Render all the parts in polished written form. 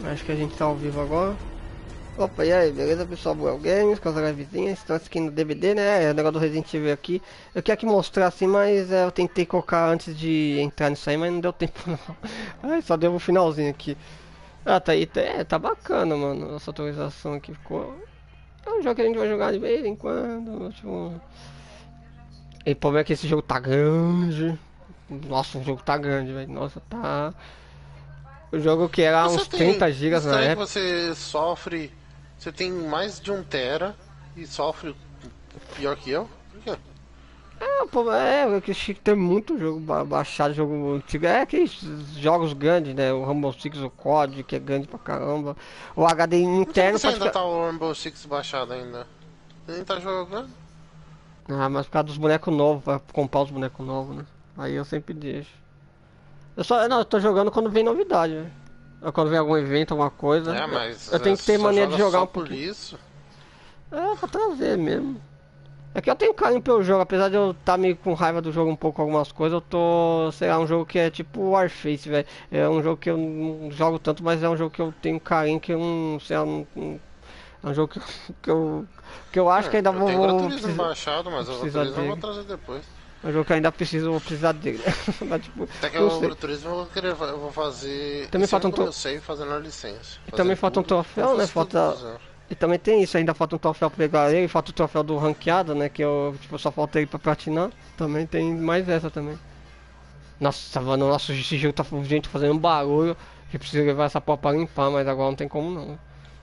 Acho que a gente tá ao vivo agora. Opa, e aí, beleza pessoal? Buel Games, com as livezinhas, estão aqui no DVD, né? É o negócio do Resident Evil aqui. Eu quero aqui mostrar assim, mas eu tentei colocar antes de entrar nisso aí, mas não deu tempo não. Ai, só deu o finalzinho aqui. Ah, tá aí, tá bacana, mano. Essa atualização aqui ficou. É um jogo que a gente vai jogar de vez em quando. Tipo... E o problema é que esse jogo tá grande. Nossa, o jogo tá grande, velho. Nossa, tá. O jogo que era uns 30 GB na Estranho que época. você sofre. Você tem mais de 1 TB e sofre pior que eu? Por quê? Pô, que chique tem muito jogo baixado, jogo antigo. É aqueles jogos grandes, né? O Rainbow Six, o COD, que é grande pra caramba. O HD Por que interno você pode ainda ficar. tá o Rainbow Six baixado ainda? Você nem tá jogando? Ah, mas por causa dos bonecos novos, pra comprar os bonecos novos, né? Aí eu sempre deixo. Eu tô jogando quando vem novidade, né? Ou quando vem algum evento, alguma coisa. É, Eu, mas eu tenho que ter só mania de joga jogar só um por pouquinho. isso? É, pra trazer mesmo. É que eu tenho carinho pelo jogo, apesar de eu estar meio com raiva do jogo um pouco algumas coisas, eu tô, sei lá, um jogo que é tipo Warface, velho. É um jogo que eu não jogo tanto, mas é um jogo que eu tenho carinho, que eu não, sei lá, é um jogo que, que eu acho que ainda Eu tenho Gran vou Turismo precisar, baixado, mas o Gran precisar Turismo eu vou dele. trazer depois. É um jogo que eu ainda vou precisar dele. Mas tipo, Até que não o sei. Gran Turismo eu vou fazer. Também Esse ano falta um que eu comecei fazendo a licença. e também Fazer falta um tudo, como troféu, né? fosse tudo do Falta. zero. E também tem isso, ainda falta um troféu pra pegar ele, falta o troféu do ranqueado, né? Que eu, tipo, só falta ele pra platinar. Também tem mais essa também. Nossa, mano, nosso esse jogo tá gente fazendo um barulho. Que precisa levar essa porra pra limpar, mas agora não tem como não.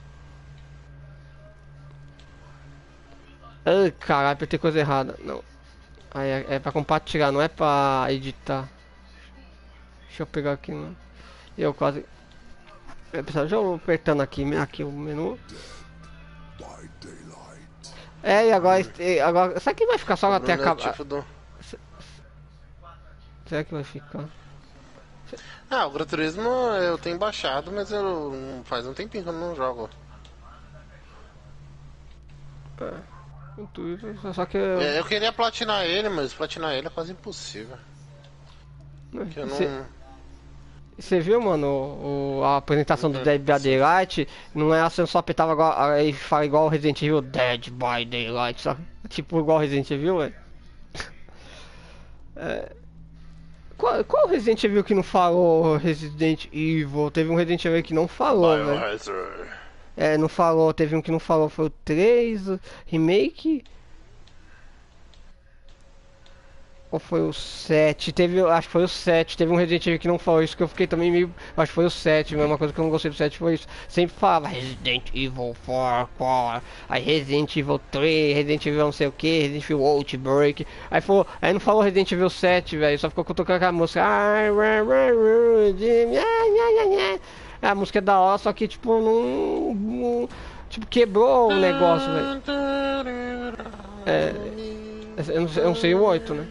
Ai, caralho, apertei coisa errada. Não. Aí é pra compartilhar, não é pra editar. Deixa eu pegar aqui, mano. Eu quase. Pessoal, já vou apertando aqui o menu. É, e agora. Será que vai ficar só O até Bruno é o acabar? tipo do. Será que vai ficar? Ah, o Gran Turismo eu tenho baixado, mas eu faz um tempinho que eu não jogo. Com tudo, só que Eu queria platinar ele, mas platinar ele é quase impossível. Que eu não. Você viu, mano, a apresentação do Dead by Daylight? Não é assim, só apertava igual, aí fala igual o Resident Evil Dead by Daylight, sabe? Tipo igual o Resident Evil, velho. Qual Resident Evil que não falou Resident Evil? Teve um Resident Evil que não falou, velho. Biohazard. É, não falou, teve um que não falou, foi o 3 o Remake. Ou foi o 7? Teve, acho que foi o 7. Teve um Resident Evil que não falou isso, que eu fiquei também meio. Acho que foi o 7. A mesma coisa que eu não gostei do 7 foi isso. Sempre falava Resident Evil 4, 4. Aí Resident Evil 3, Resident Evil não sei o que, Resident Evil Outbreak. Aí não falou Resident Evil 7, velho. Só ficou tocando aquela música. A música é da hora, só que tipo, tipo, quebrou o negócio, velho. Eu não sei o 8, né?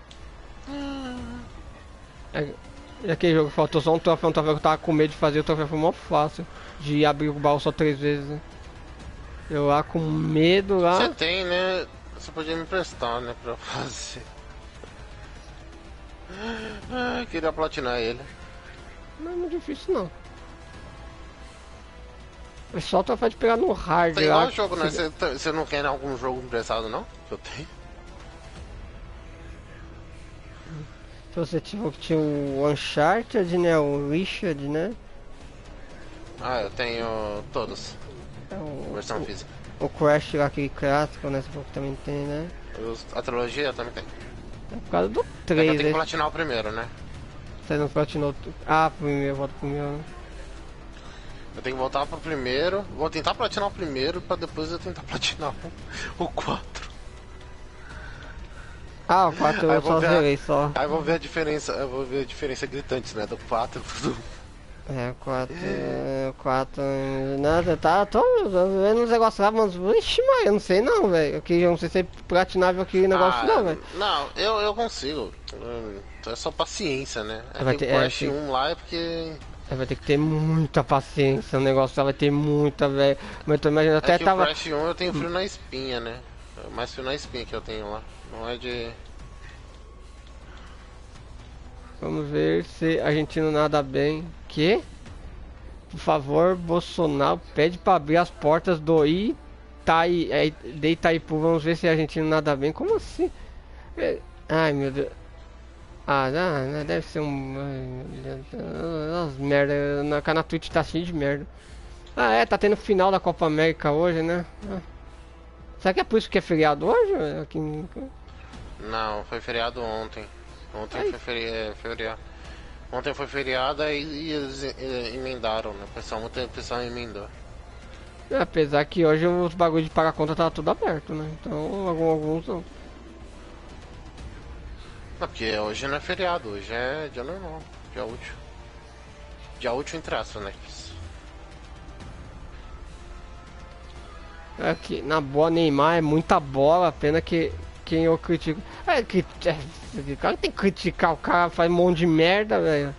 E aquele jogo faltou só um troféu que eu tava com medo de fazer, o troféu foi mó fácil. De abrir o baú só 3 vezes, né? Eu lá com medo lá. Você tem, né? Você podia me emprestar, né? Pra eu fazer. Ah, queria platinar ele. Não é muito difícil não. É só o troféu de pegar no hard Tem lá. igual jogo, né? Você não quer algum jogo emprestado, não? Que eu tenho. Se você tinha o Uncharted, né? O Richard, né? Ah, eu tenho todos. O, Versão física. o Crash lá, aquele clássico, né? Esse jogo também tem, né? A trilogia eu também tenho. É por causa do É que eu 3, tenho que né? platinar o primeiro, né? Você não platinou. Ah, primeiro, volta primeiro, né? Eu tenho que voltar pro primeiro. Vou tentar platinar o primeiro pra depois eu tentar platinar o 4. Ah, o 4 eu só zerei só. Aí eu vou ver a diferença. Eu vou ver a diferença gritante, né? Do 4 pro. É, 4. Nada, tá. Tô vendo uns negócios lá, mas. Ixi, mas eu não sei não, velho. Eu não sei se é platinável aquele negócio, não, velho. Não, eu consigo. É só paciência, né? Vai Tem ter- o Crash é, 1 lá é porque. Vai ter que ter muita paciência, o negócio lá vai ter muita, velho. Mas eu tô imaginando, até É que tava. o Crash 1 eu tenho frio na espinha, né? É mais frio na espinha que eu tenho lá. Não é de. Vamos ver se a gente não nada bem. Que? Por favor, Bolsonaro pede pra abrir as portas do de Itaipu. Vamos ver se a Argentina nada bem. Como assim? Ai, meu Deus. Ah, não, deve ser um... ai, meu Deus, umas merda. Na Twitch tá cheio de merda. Ah, tá tendo final da Copa América hoje, né? Será que é por isso que é feriado hoje? Aqui Não, foi feriado ontem. Ontem foi feriado. Ontem foi feriado e eles emendaram, né? O pessoal emendou. Apesar que hoje os bagulhos de pagar conta tá tudo aberto, né? Então alguns não. Não, porque hoje não é feriado, hoje é dia normal, dia útil. Dia útil entre aspas, né? Aqui, na boa, Neymar é muita bola, pena que quem eu critico. O cara tem que criticar, o cara faz um monte de merda, velho.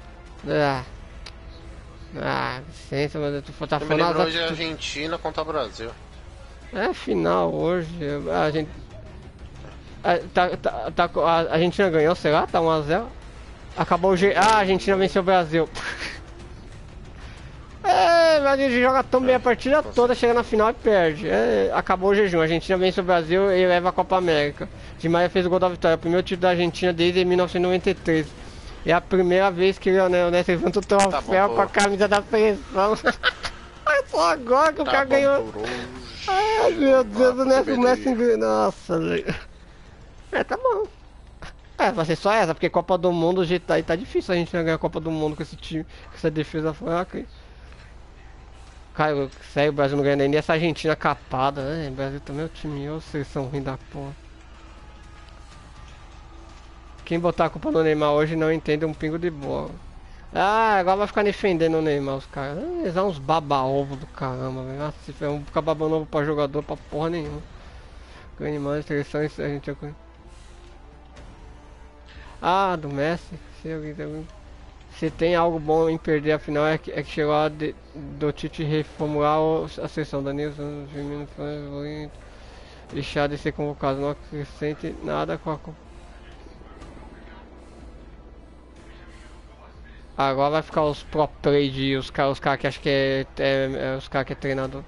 Licença, mas tu tá falando. Hoje é Argentina contra o Brasil. É final hoje. A gente. A Argentina ganhou, sei lá, tá 1 a 0. Acabou o G. Ah, a Argentina venceu o Brasil. A gente joga tão bem a partida toda, chega na final e perde. Acabou o jejum. A Argentina vence o Brasil e leva a Copa América. Di Maria fez o gol da vitória. O primeiro título da Argentina desde 1993. É a primeira vez que o Lionel Messi levanta o troféu com a camisa da seleção. Só agora que o cara ganhou. Ai, meu Deus, o Messi. Nossa, velho. Tá bom. Vai ser só essa, porque Copa do Mundo aí tá difícil a gente ganhar a Copa do Mundo com esse time, com essa defesa fraca. Cara, sério, o Brasil não ganha nem essa Argentina capada, né? O Brasil também é o time, ou vocês são ruins da porra. Quem botar a culpa no Neymar hoje não entende um pingo de bola. Agora vai ficar defendendo o Neymar, os caras. Eles são uns baba-ovo do caramba, velho. Nossa, se vão ficar babando ovo pra jogador, pra porra nenhuma. Grande mais seleção, a gente é coisa. Do Messi. Se tem algo bom em perder a final é que chegou a do Tite reformular a seleção. Danilo, deixar de ser convocado, não acrescente nada com a. Agora vai ficar os pro play os caras que acham que os caras que é treinador.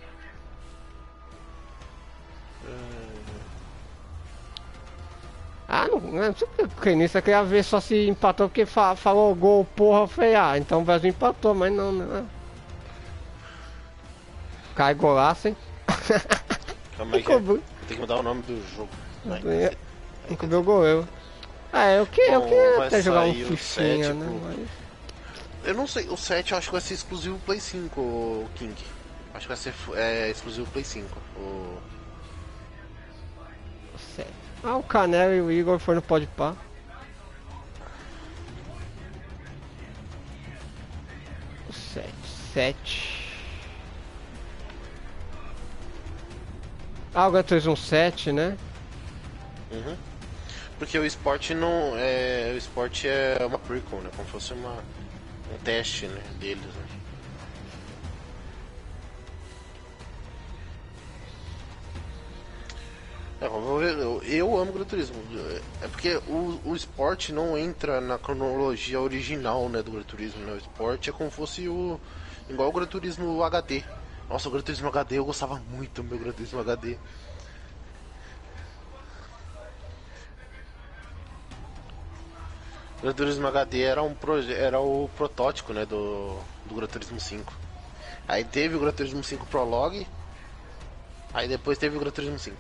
Não sei porque nisso eu queria ver só se empatou porque falou gol, porra, eu falei, então o Brasil empatou, mas não, né? Cai golaço, hein? Calma aí, tem que mudar o nome do jogo. Encobriu o goleiro. Eu queria até jogar um fifinha, né? Mas... Eu não sei, o 7 eu acho que vai ser exclusivo Play 5, o King. Acho que vai ser exclusivo Play 5. O 7. O Canelo e o Igor foram no Podpah. O 7. O Gran Turismo 7, né? Uhum. Porque o Sport não é. O Sport é uma prequel, né? Como se fosse um teste, né, deles, né? Vamos ver, eu amo o Gran Turismo. É porque o Sport não entra na cronologia original, né, do Gran Turismo, né? O Sport é como se fosse igual o Gran Turismo HD. Nossa, o Gran Turismo HD eu gostava muito do meu Gran Turismo HD. O Gran Turismo HD era o protótipo, né, do Gran Turismo 5. Aí teve o Gran Turismo 5 Prologue. Aí depois teve o Gran Turismo 5.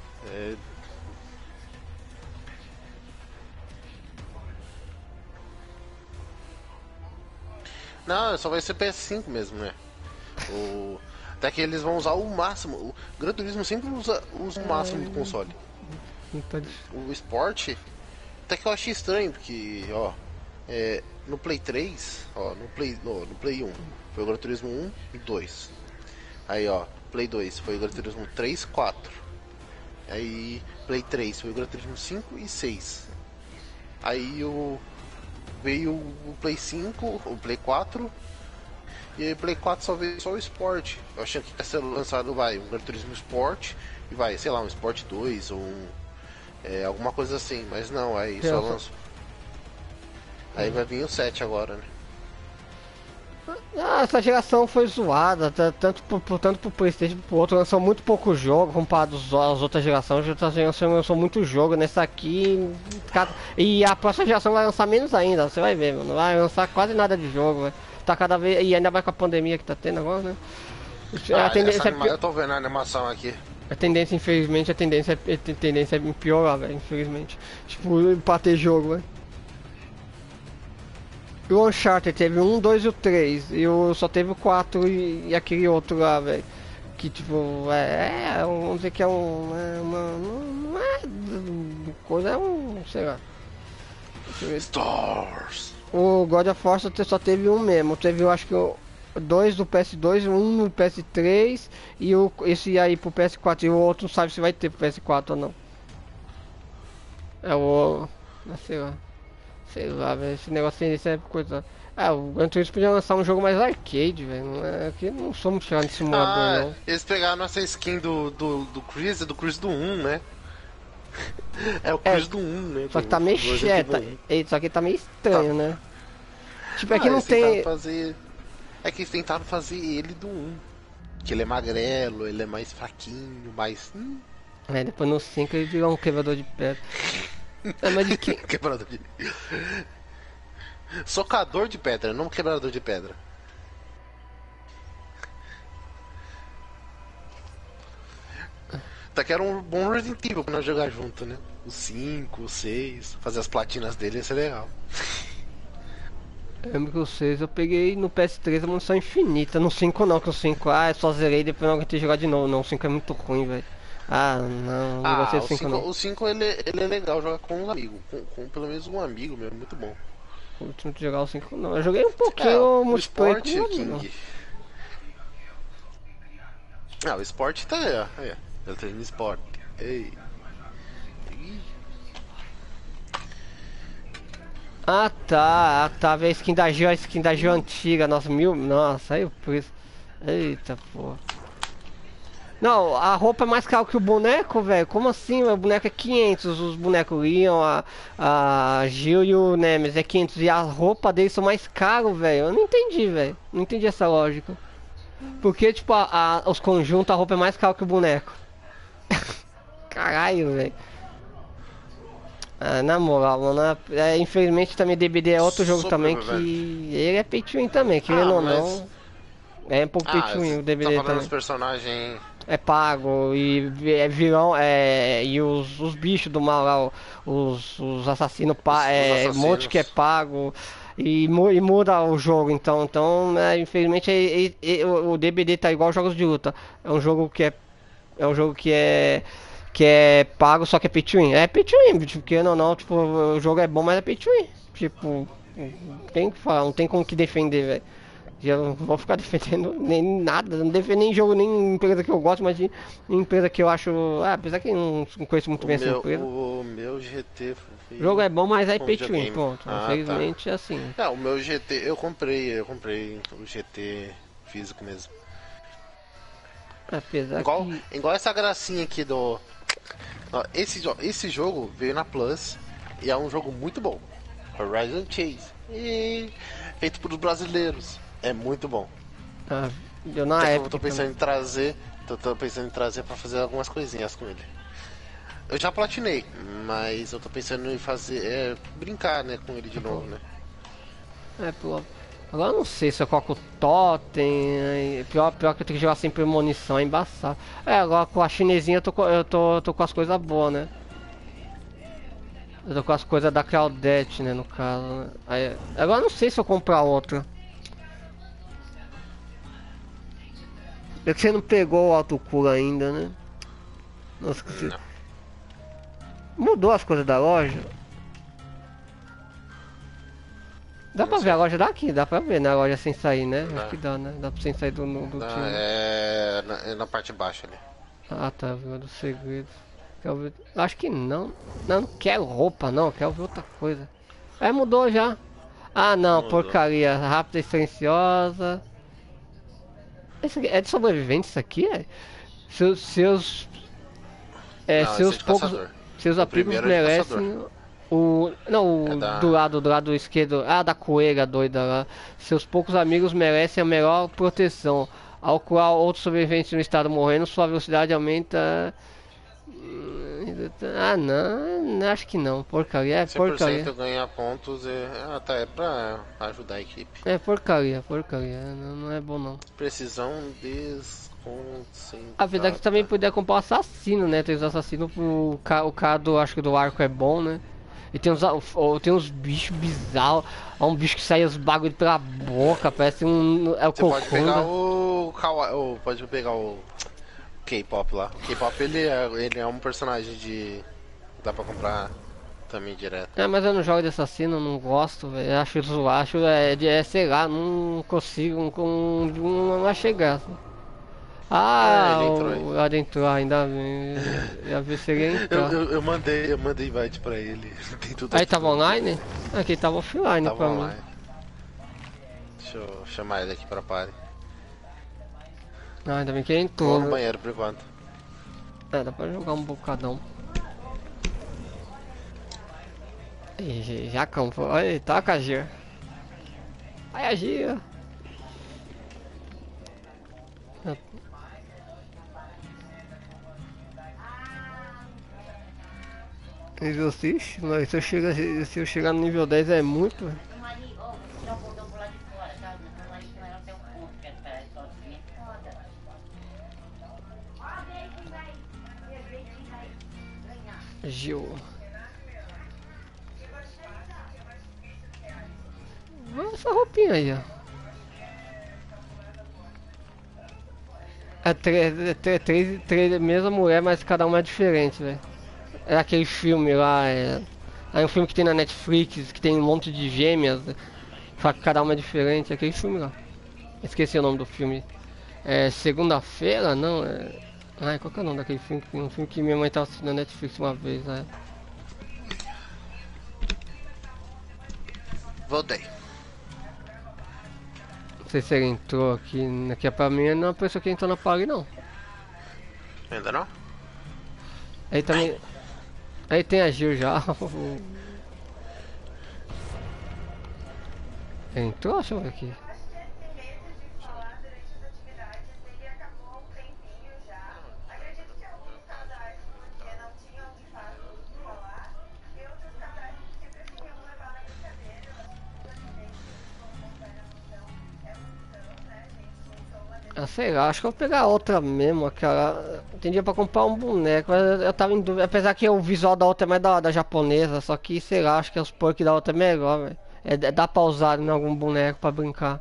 Não, só vai ser PS5 mesmo, né? Até que eles vão usar o máximo. O Gran Turismo sempre usa o máximo do console. O Sport, até que eu achei estranho, porque, no Play 3, no Play 1 foi o Gran Turismo 1 e 2. Aí, Play 2 foi o Gran Turismo 3, 4. Aí Play 3 foi o Gran Turismo 5 e 6. Aí veio o Play 5, o Play 4. E aí o Play 4 só veio só o Sport. Eu achei que ia ser lançado um Gran Turismo Sport e sei lá, um Sport 2 ou alguma coisa assim, mas não, aí só lançou. Aí vai vir o 7 agora, né? Ah, essa geração foi zoada, tanto pro PlayStation pro outro, lançou muito pouco jogo comparado às outras gerações. As outras gerações lançou muito jogo, nessa aqui. E a próxima geração vai lançar menos ainda, você vai ver, mano. Não vai lançar quase nada de jogo, velho. Tá cada vez. E ainda mais com a pandemia que tá tendo agora, né? A tendência eu tô vendo a animação aqui. A tendência, infelizmente, a tendência é piorar, velho, infelizmente. Tipo, pra ter jogo, velho. O Uncharted teve um, 2 e o 3. E o, só teve o 4 e aquele outro lá, velho. Que tipo, vamos dizer que é um. Não é coisa, é um. Sei lá. Stars! O God of War só teve um mesmo. Teve, eu acho que o 2 do PS2, um no PS3 e esse aí pro PS4. E o outro não sabe se vai ter pro PS4 ou não. É o. Sei lá. Sei lá, velho, esse negócio desse é coisa. Ah, o Gran Turismo podia lançar um jogo mais arcade, velho. Aqui não somos chegar nesse simulador, não. Eles pegaram essa skin do Chris, do Chris do 1, né? É o Chris do 1, né? Só que tá meio cheta. Só que tá meio estranho, né? Tipo, é que não tem. É que eles tentaram fazer ele do 1. Que ele é magrelo, ele é mais fraquinho, mais. Depois no 5 ele virou um quebrador de pedra. Mas de que? Quebrador de. Socador de pedra, não quebrador de pedra. Tá que era um bom Resident Evil pra nós jogar junto, né? O 5, o 6, fazer as platinas dele ia ser legal. Eu lembro que o 6 eu peguei no PS3 a munição infinita. No 5 não, que o 5 é só zerei e depois não aguentei jogar de novo. Não, o 5 é muito ruim, velho. Não gostei do 5 não. O 5 ele é legal jogar com um amigo, com pelo menos um amigo mesmo, muito bom. O último de jogar o 5 não. Eu joguei um pouquinho o Sport King. O Sport tá aí, ó. Eu tenho Sport. Ei. Tá, a skin da Geo antiga, nossa, aí por isso. Eita porra. Não, a roupa é mais cara que o boneco, velho. Como assim? O boneco é 500, os bonecos Leon, a Gil e o Nemesis é 500 e a roupa deles são mais caros, velho. Eu não entendi, velho. Não entendi essa lógica. Porque, tipo, os conjuntos, a roupa é mais cara que o boneco. Caralho, velho. Na moral, mano, infelizmente também DBD é outro jogo também que ele é pay to win também, querendo ou não. É um pouco pay to win o DBD também. Os personagens é pago e é vilão, e os bichos do mal lá, os assassinos, um monte que é pago e muda o jogo, então infelizmente o DBD tá igual jogos de luta. É um jogo que é pago, só que é pay to win. É pay to win, porque não, tipo, o jogo é bom, mas é pay to win. Tipo, tem que falar, não tem como que defender, velho. Já não vou ficar defendendo nem nada, não defendo nem jogo, nem empresa que eu gosto, mas de empresa que eu acho. Apesar que não conheço muito bem essa empresa. O meu GT. O jogo é bom, mas é pay to win, ponto. Infelizmente tá. É assim. O meu GT, eu comprei o GT físico mesmo. Apesar igual essa gracinha aqui do. Esse jogo veio na Plus e é um jogo muito bom. Horizon Chase. Feito por brasileiros. É muito bom. Deu na época. Eu tô pensando em trazer. Tô pensando em trazer pra fazer algumas coisinhas com ele. Eu já platinei, mas eu tô pensando em fazer. Brincar, né, com ele de novo, né? Agora eu não sei se eu coloco o totem. Pior que eu tenho que jogar sem premonição, é embaçado. Agora com a chinesinha eu tô com as coisas boas, né? Eu tô com as coisas da Claudette, né, no caso, né? Agora eu não sei se eu comprar outra. É que você não pegou o autocura ainda, né? Nossa, que você... Mudou as coisas da loja? Dá pra ver a loja daqui? Dá pra ver, né? A loja sem sair, né? Acho que dá, né? Dá pra sem sair do time. É na parte de baixo ali. Tá, Vila dos Segredos. Quero ver... Acho que não. Não quero roupa, não. Quero ver outra coisa. Mudou já. Não, mudou. Porcaria. Rápida e silenciosa. Isso aqui é de sobrevivente, isso aqui é? Seus poucos... Seus amigos merecem... Não, do lado esquerdo. Ah, da coelha doida lá. Seus poucos amigos merecem a melhor proteção. Ao qual outros sobreviventes no estado morrendo, sua velocidade aumenta. Ah, não, acho que não. Porcaria, é 100% porcaria. ganhar pontos e. Ah, tá, é pra ajudar a equipe. É porcaria. Não é bom não. Precisão desconcentrada. A verdade é que também poderia comprar assassino, né? Tem os assassinos o cara do, acho que do arco é bom, né? E tem uns bichos bizarros. Há um bicho que sai os bagulho pela boca, parece um. É o Você pode pegar Cocunda. o Kawaii, pode pegar o K-pop lá. O K-pop ele é um personagem de. Dá pra comprar também direto. É, mas eu não jogo de assassino, não gosto, velho. Acho zoado, sei lá, não consigo, não achei graça. Ah, Ele entrou aí. o adentro ainda bem. Ia ver se ele ia entrar. Eu mandei invite pra ele. Tem tudo Aí aqui tava no- online? Aqui tava offline Tava pra mim. online. Deixa eu chamar ele aqui pra party. Ah, ainda bem que ele Vou entrou. no banheiro por enquanto. É, dá pra jogar um bocadão. Ih, já campou. Olha, toca a Gia. Aí a Gia. Exorcist? Mas se eu chegar no nível 10 é muito. Gil. Olha essa roupinha aí, ó. Três, mesma mulher, mas cada uma é diferente, velho. É aquele filme lá, é um filme que tem na Netflix, que tem um monte de gêmeas, só que cada uma é diferente, é aquele filme lá. Esqueci o nome do filme. É Segunda-feira? Não, é. Ai, qual que é o nome daquele filme? Um filme que minha mãe tava assistindo na Netflix uma vez, né? Voltei. Não sei se ele entrou aqui pra mim, não é uma pessoa que entrou na party, não. Ainda não? Aí também. Aí tem a Gil já. Entrou? Deixa eu ver aqui. Ah, sei lá, acho que eu vou pegar outra mesmo, aquela. Tem dia pra comprar um boneco, mas eu tava em dúvida, apesar que o visual da outra é mais da japonesa, só que sei lá, acho que os perks da outra é melhor, velho. Dá pra usar em algum boneco pra brincar.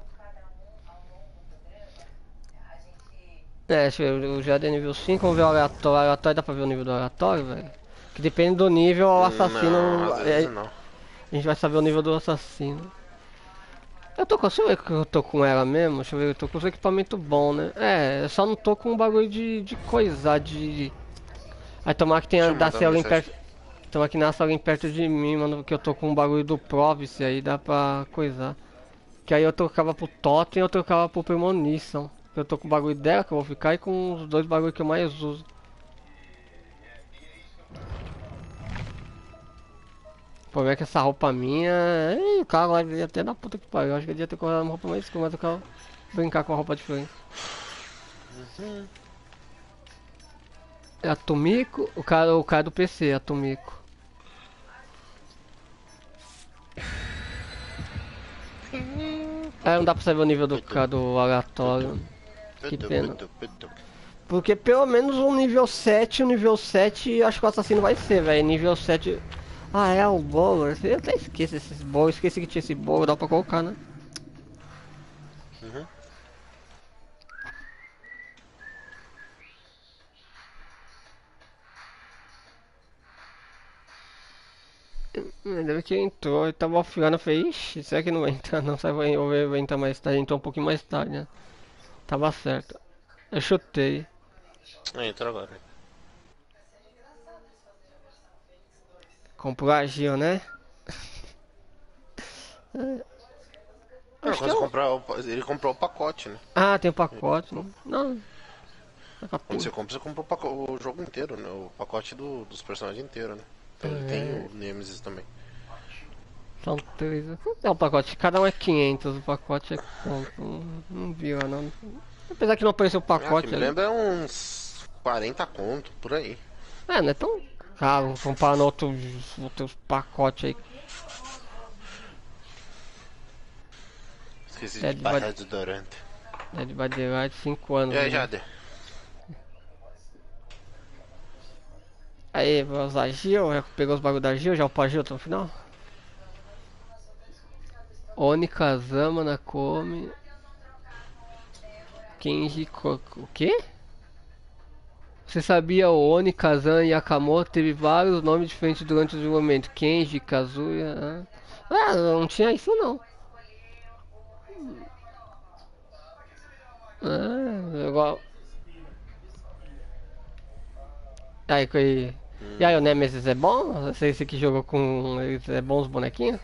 Deixa eu ver, o já é nível 5, vamos ver o aleatório. O aleatório dá pra ver o nível do aleatório, velho? Que depende do nível, o assassino. Não, às vezes não. A gente vai saber o nível do assassino. Deixa eu ver que eu tô com ela mesmo. Deixa eu ver, eu tô com os equipamentos bons, né? Eu só não tô com um bagulho de coisa, de. Aí tomar que tenha, Deixa eu mandar nasce alguém mensagem. perto. Tomar que nasce alguém perto de mim, mano, que eu tô com um bagulho do Province aí, dá pra coisar. Que aí eu trocava pro Totem e eu trocava pro Premonition. Eu tô com o bagulho dela que eu vou ficar e com os dois bagulhos que eu mais uso. O problema é que essa roupa minha. Ih, o cara lá devia até na puta que pariu. Eu acho que ele devia ter colocado uma roupa mais escura, mas eu quero brincar com a roupa diferente. É a Tomiko, o cara do PC, a Tomiko. Não dá pra saber o nível do cara do aleatório. Que pena. Porque pelo menos o nível 7 acho que o assassino vai ser, velho. Nível 7. Ah, é o bolo. Eu até esqueço esses bolos. Esqueci que tinha esse bolo, dá pra colocar, né? Uhum. Ainda bem que entrou, eu tava offline, eu falei, ixi, será que não vai entrar não? Será que vai entrar mais tarde? Entrou um pouquinho mais tarde, né? Tava certo. Eu chutei. Entra agora. Comprou a Gil, né? Não, Acho que quando é você o... comprar, ele comprou o pacote, né? Ah, tem um pacote. Não. Tá Quando capinha. você compra o jogo inteiro, né? O pacote dos personagens inteiro, né? Então ele tem o Nemesis também. São 3. É o pacote, cada um é 500, o pacote é quanto? Não vi lá não. Apesar que não apareceu o pacote. Me lembra uns 40 conto, por aí. É, não é tão caro comparando outros pacotes aí. Esqueci de passar desodorante. Dead by Daylight, 5 anos. E aí, Jader? Aí, vai usar Gil, já pegou os bagulho da Gil, já upou a Gil até o final? Oni, Kazama, Nakomi... Kenji, o quê? Você sabia o Oni, Kazan e Yakamoto teve vários nomes diferentes durante o desenvolvimento. Kenji, Kazuya... não tinha isso não. Igual... E aí, o Nemesis é bom? Esse que jogou com eles é bom os bonequinhos?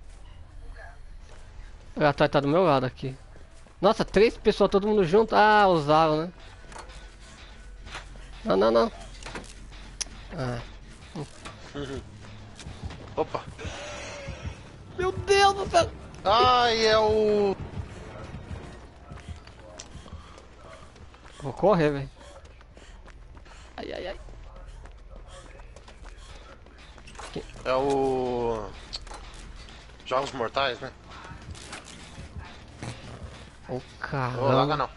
O Gatoi tá do meu lado aqui. Nossa, 3 pessoas, todo mundo junto. Ah, usaram, né? Não. Opa! Meu Deus do céu! Ai, é o... Vou correr, velho. Ai. É o... Jogos Mortais, né? Ô, caramba. Ô, larga não.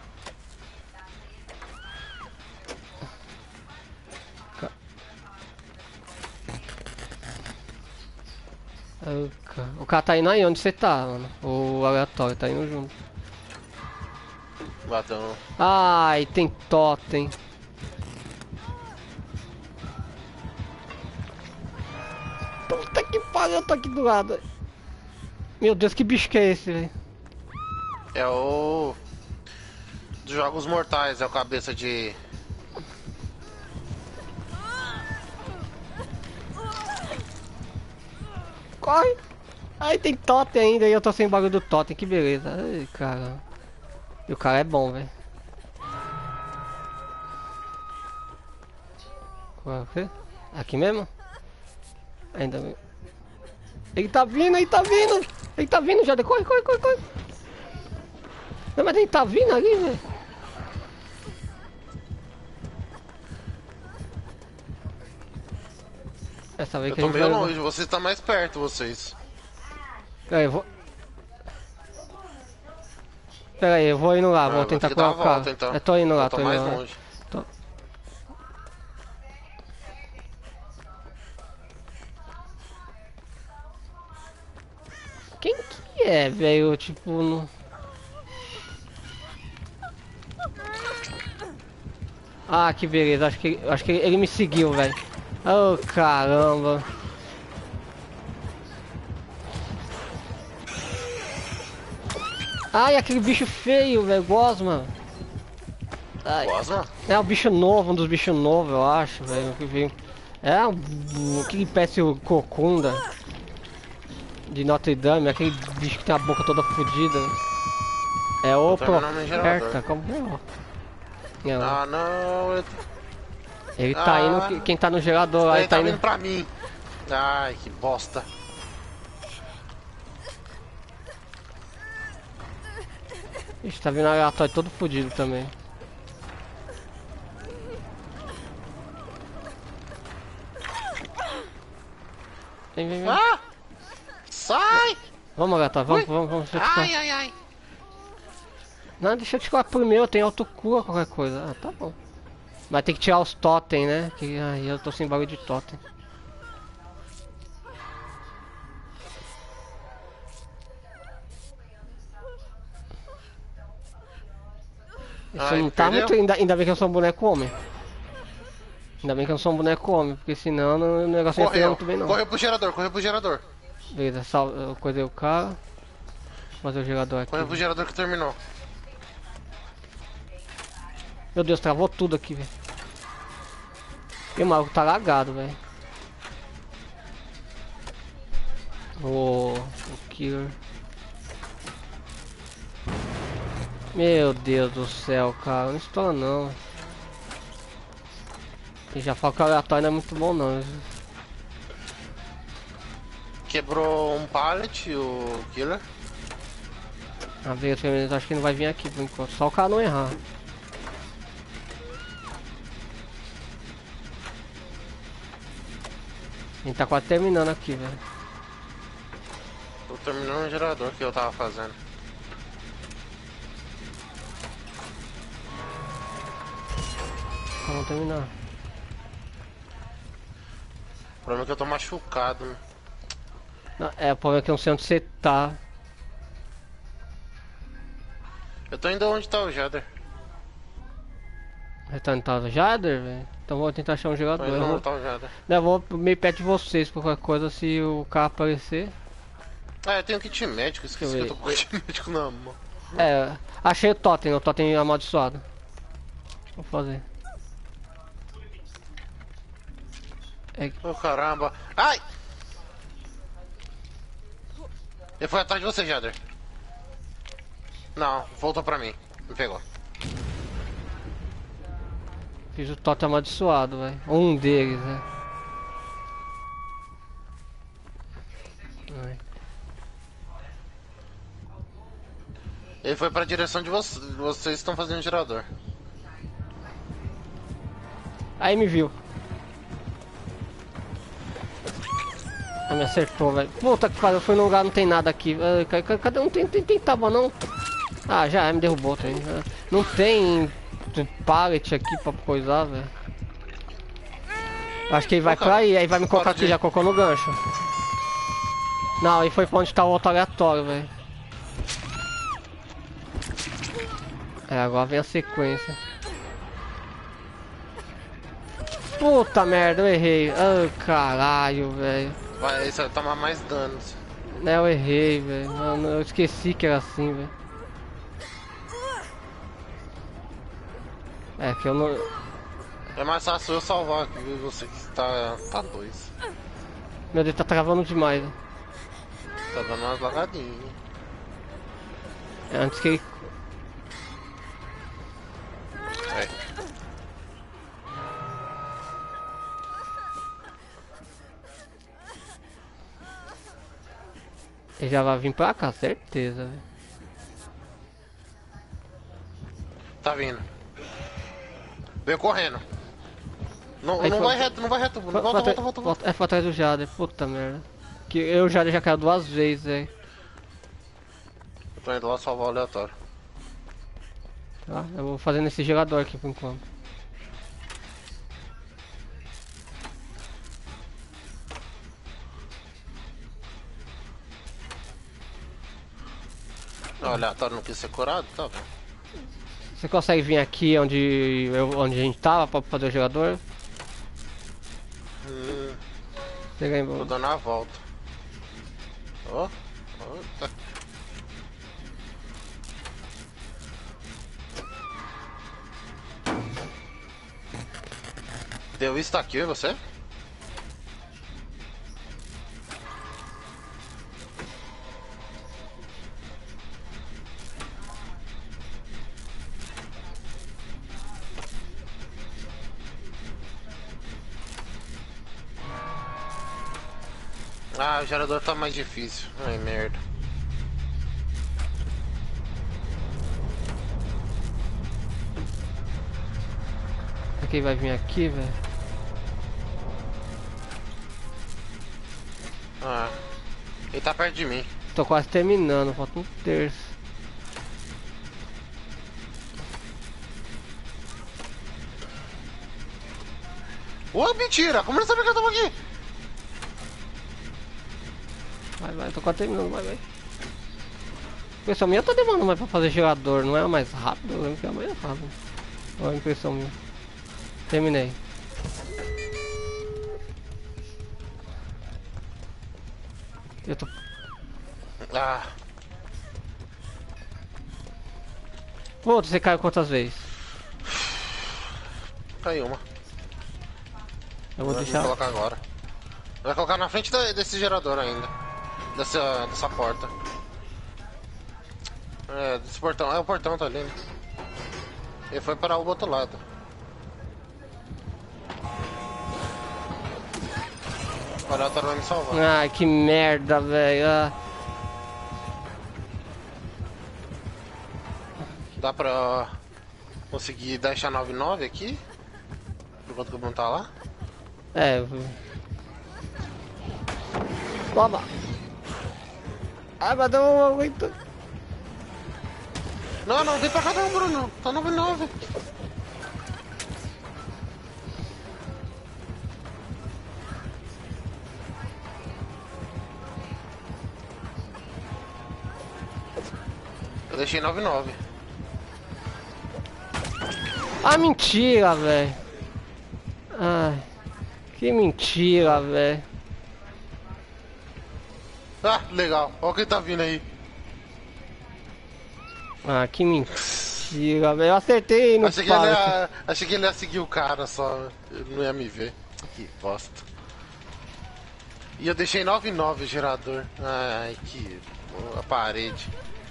O cara tá indo aí onde você tá, mano. O aleatório tá indo junto. Batão. Ai, tem totem. Puta que pariu, eu tô aqui do lado. Meu Deus, que bicho que é esse, velho? É o... Dos Jogos Mortais, é o cabeça de... Corre! Ai, tem totem ainda e eu tô sem bagulho do totem, que beleza. Ai, cara. E o cara é bom, velho. Aqui mesmo? Ainda bem. Ele tá vindo! Já corre! Não, mas ele tá vindo ali, velho. Essa vez eu que tô a gente meio vai... longe, você tá mais perto, vocês. Eu vou... Pera aí, eu vou indo lá, vou tentar curar o cara. Então. Eu tô indo lá, tô mais longe. Quem que é, velho? Tipo, no... Ah, que beleza. Acho que ele me seguiu, velho. Oh, caramba. Ai, aquele bicho feio, velho. Gosma. Gosma? É um bicho novo, um dos bichos novos, eu acho, velho. É aquele péssimo Cocunda de Notre Dame, aquele bicho que tem a boca toda fodida. É o Proferta, como é? Ah, não. Ele tá indo, quem tá no gerador aí ele tá indo pra mim. Ai, que bosta. Ixi, tá vindo aleatório todo fodido também. Vem. Ah! Sai! Vamos, gata, vamos. Ai. Não, deixa eu te curar primeiro, eu tenho autocura, qualquer coisa. Ah, tá bom. Mas tem que tirar os totem, né? Que ai, eu tô sem bagulho de totem. Isso não tá muito. Ainda bem que eu sou um boneco homem. Porque senão o negócio não ia pegar muito bem não. Correu pro gerador. Beleza, eu coisei o cara. Vou fazer o gerador aqui. Correu pro gerador que terminou. Meu Deus, travou tudo aqui, velho. E o maluco tá lagado, velho. O Killer. Meu Deus do céu, cara. Não estou não. E já falo que o aleatório não é muito bom não. Quebrou um pallet, o Killer. A ver, acho que não vai vir aqui por enquanto. Só o cara não errar. A gente tá quase terminando aqui, velho. Tô terminando o gerador que eu tava fazendo. Vamos terminar. O problema é que eu tô machucado, né? Não, o problema é que eu não sei onde você tá. Eu tô indo onde tá o Jader. Você tá no Jader, velho? Então vou tentar achar um jogador. Tô indo onde tá o Jader. Eu vou meio perto de vocês, por qualquer coisa, se o carro aparecer. Eu tenho kit médico, esqueci que eu tô com kit médico na mão. Achei o totem amaldiçoado. Vou fazer. Oh, caramba. Ai! Ele foi atrás de você, Jader. Não, voltou pra mim. Me pegou. Fiz o totem amaldiçoado, velho. Um deles, né? Ele foi pra direção de vocês. Vocês estão fazendo gerador. Aí me viu. Me acertou, velho. Puta que pariu, eu fui num lugar, não tem nada aqui. Cadê? Não tem tábua, não. Ah, já me derrubou também. Não tem pallet aqui pra coisar, velho. Acho que ele vai pra aí vai me colocar aqui, já colocou no gancho. Não, ele foi pra onde tá o outro aleatório, velho. Agora vem a sequência. Puta merda, eu errei. Ai, caralho, velho. Vai, você vai tomar mais danos. Eu errei, velho. Eu esqueci que era assim, velho. Que eu não... É mais fácil eu salvar aqui, você que tá dois. Meu Deus, tá travando demais, velho. Tá dando umas lagadinhas. Antes que ele... Ele já vai vir pra cá, certeza, velho. Tá vindo. Veio correndo. Não vai reto, não vai reto. Volta. Foi atrás do Jader, puta merda. Que eu já caiu 2 vezes, velho. Eu tô indo lá salvar o aleatório. Tá, eu vou fazendo esse gerador aqui por enquanto. O aleatório não quis ser curado? Tá bom. Você consegue vir aqui onde a gente tava pra fazer o gerador? Tô dando a volta. Tá. Deu isso aqui, você? Ah, o gerador tá mais difícil. Ai, merda. Quem vai vir aqui, velho? Ele tá perto de mim. Tô quase terminando, falta um terço. Ô, mentira! Como ele sabe que eu tava aqui? Vai, tô quase terminando, vai. Impressão minha tá demorando mais pra fazer gerador, não é mais rápido? Eu lembro que é mais rápido. Olha a impressão minha. Terminei. Eu tô... Pô, você caiu quantas vezes? Caiu uma. Eu vou deixar... colocar agora. Vai colocar na frente desse gerador ainda. Dessa porta. Desse portão. O portão tá ali, né? Ele foi para o outro lado. O aleatório vai me salvar. Ai, que merda, velho. Dá pra conseguir deixar 99 aqui? Enquanto que o Bruno tá lá? É. Toma. Ai, mas não aguento. Não, vem pra cá não, Bruno. Tá 99. Eu deixei 99. Ah, mentira, velho. Ai, que mentira, velho. Ah, legal. Olha quem tá vindo aí. Ah, que mentira, velho. Eu acertei no achei que ele ia seguir o cara só. Ele não ia me ver. Que bosta. E eu deixei 99 o gerador. Ai, que... a parede.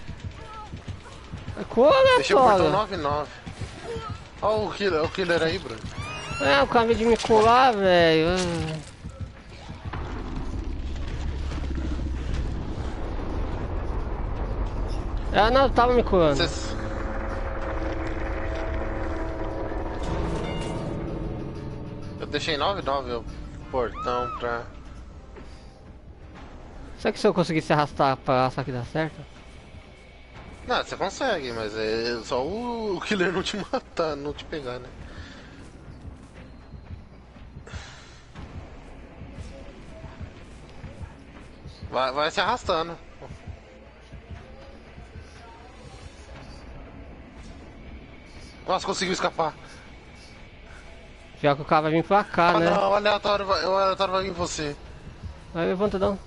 Corre, deixei o portão 99. Olha o killer aí, Bruno. É, o cara de me colar, velho. Ah, não, tava me curando. Eu deixei 99 o portão pra... Será que se eu conseguisse arrastar pra lá, será que dá certo? Não, você consegue, mas é só o killer não te matar, não te pegar, né? Vai se arrastando. Nossa, conseguiu escapar. Já que o cara vai vir pra cá, né? Não, o aleatório vai vir em você. Vai, levanta, não.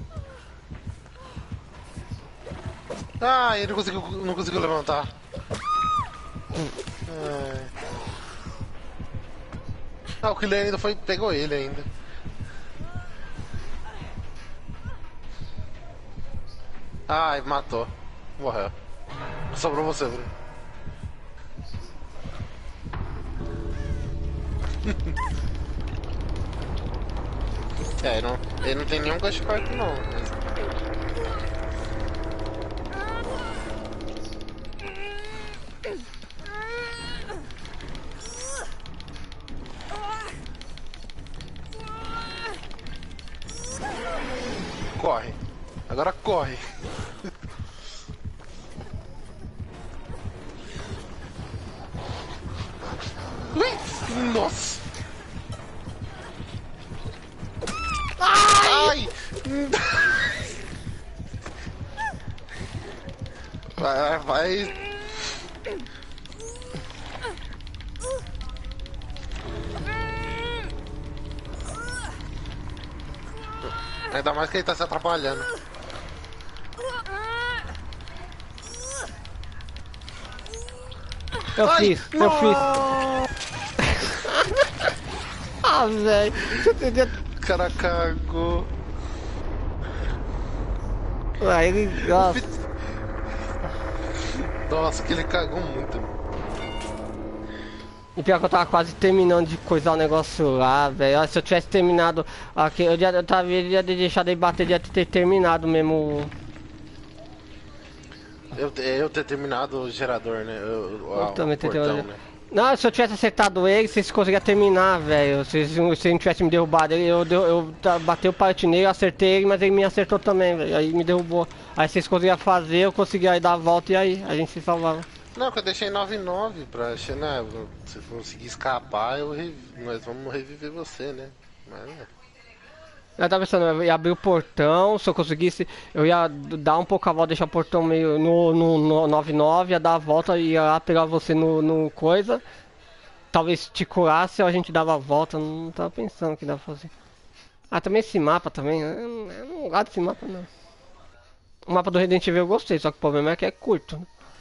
Ah, ele não conseguiu levantar. Ah, o killer ainda pegou ele ainda. Ai, matou. Morreu. Sobrou você, Bruno. Ele não tem nenhum ghost park não. Corre. Agora corre. Nossa. Ai! Vai. Ainda mais que ele tá se atrapalhando. Eu fiz. Ah, velho. O cara cagou. Ué, ele... Nossa, que ele cagou muito. E pior que eu tava quase terminando de coisar o negócio lá, velho. Se eu tivesse terminado aqui, eu ia deixar de bater, ia ter terminado mesmo. Eu ter terminado o gerador, né? Eu também ter portão, terminado. Né? Não, se eu tivesse acertado ele, vocês conseguiam terminar, velho. Se não tivesse me derrubado, eu bati o parte nele, acertei ele, mas ele me acertou também, velho. Aí me derrubou. Aí vocês conseguiam fazer, eu conseguia aí dar a volta e aí a gente se salvava. Não, que eu deixei 99 pra achar, né? Se conseguir escapar, nós vamos reviver você, né? Mas né? Eu tava pensando, eu ia abrir o portão, se eu conseguisse, eu ia dar um pouco a volta, deixar o portão meio no 99, ia dar a volta, ia lá pegar você no coisa. Talvez te curasse ou a gente dava a volta, não tava pensando que dava pra fazer. Ah, também esse mapa também, eu não gosto desse mapa não. O mapa do Resident Evil eu gostei, só que o problema é que é curto.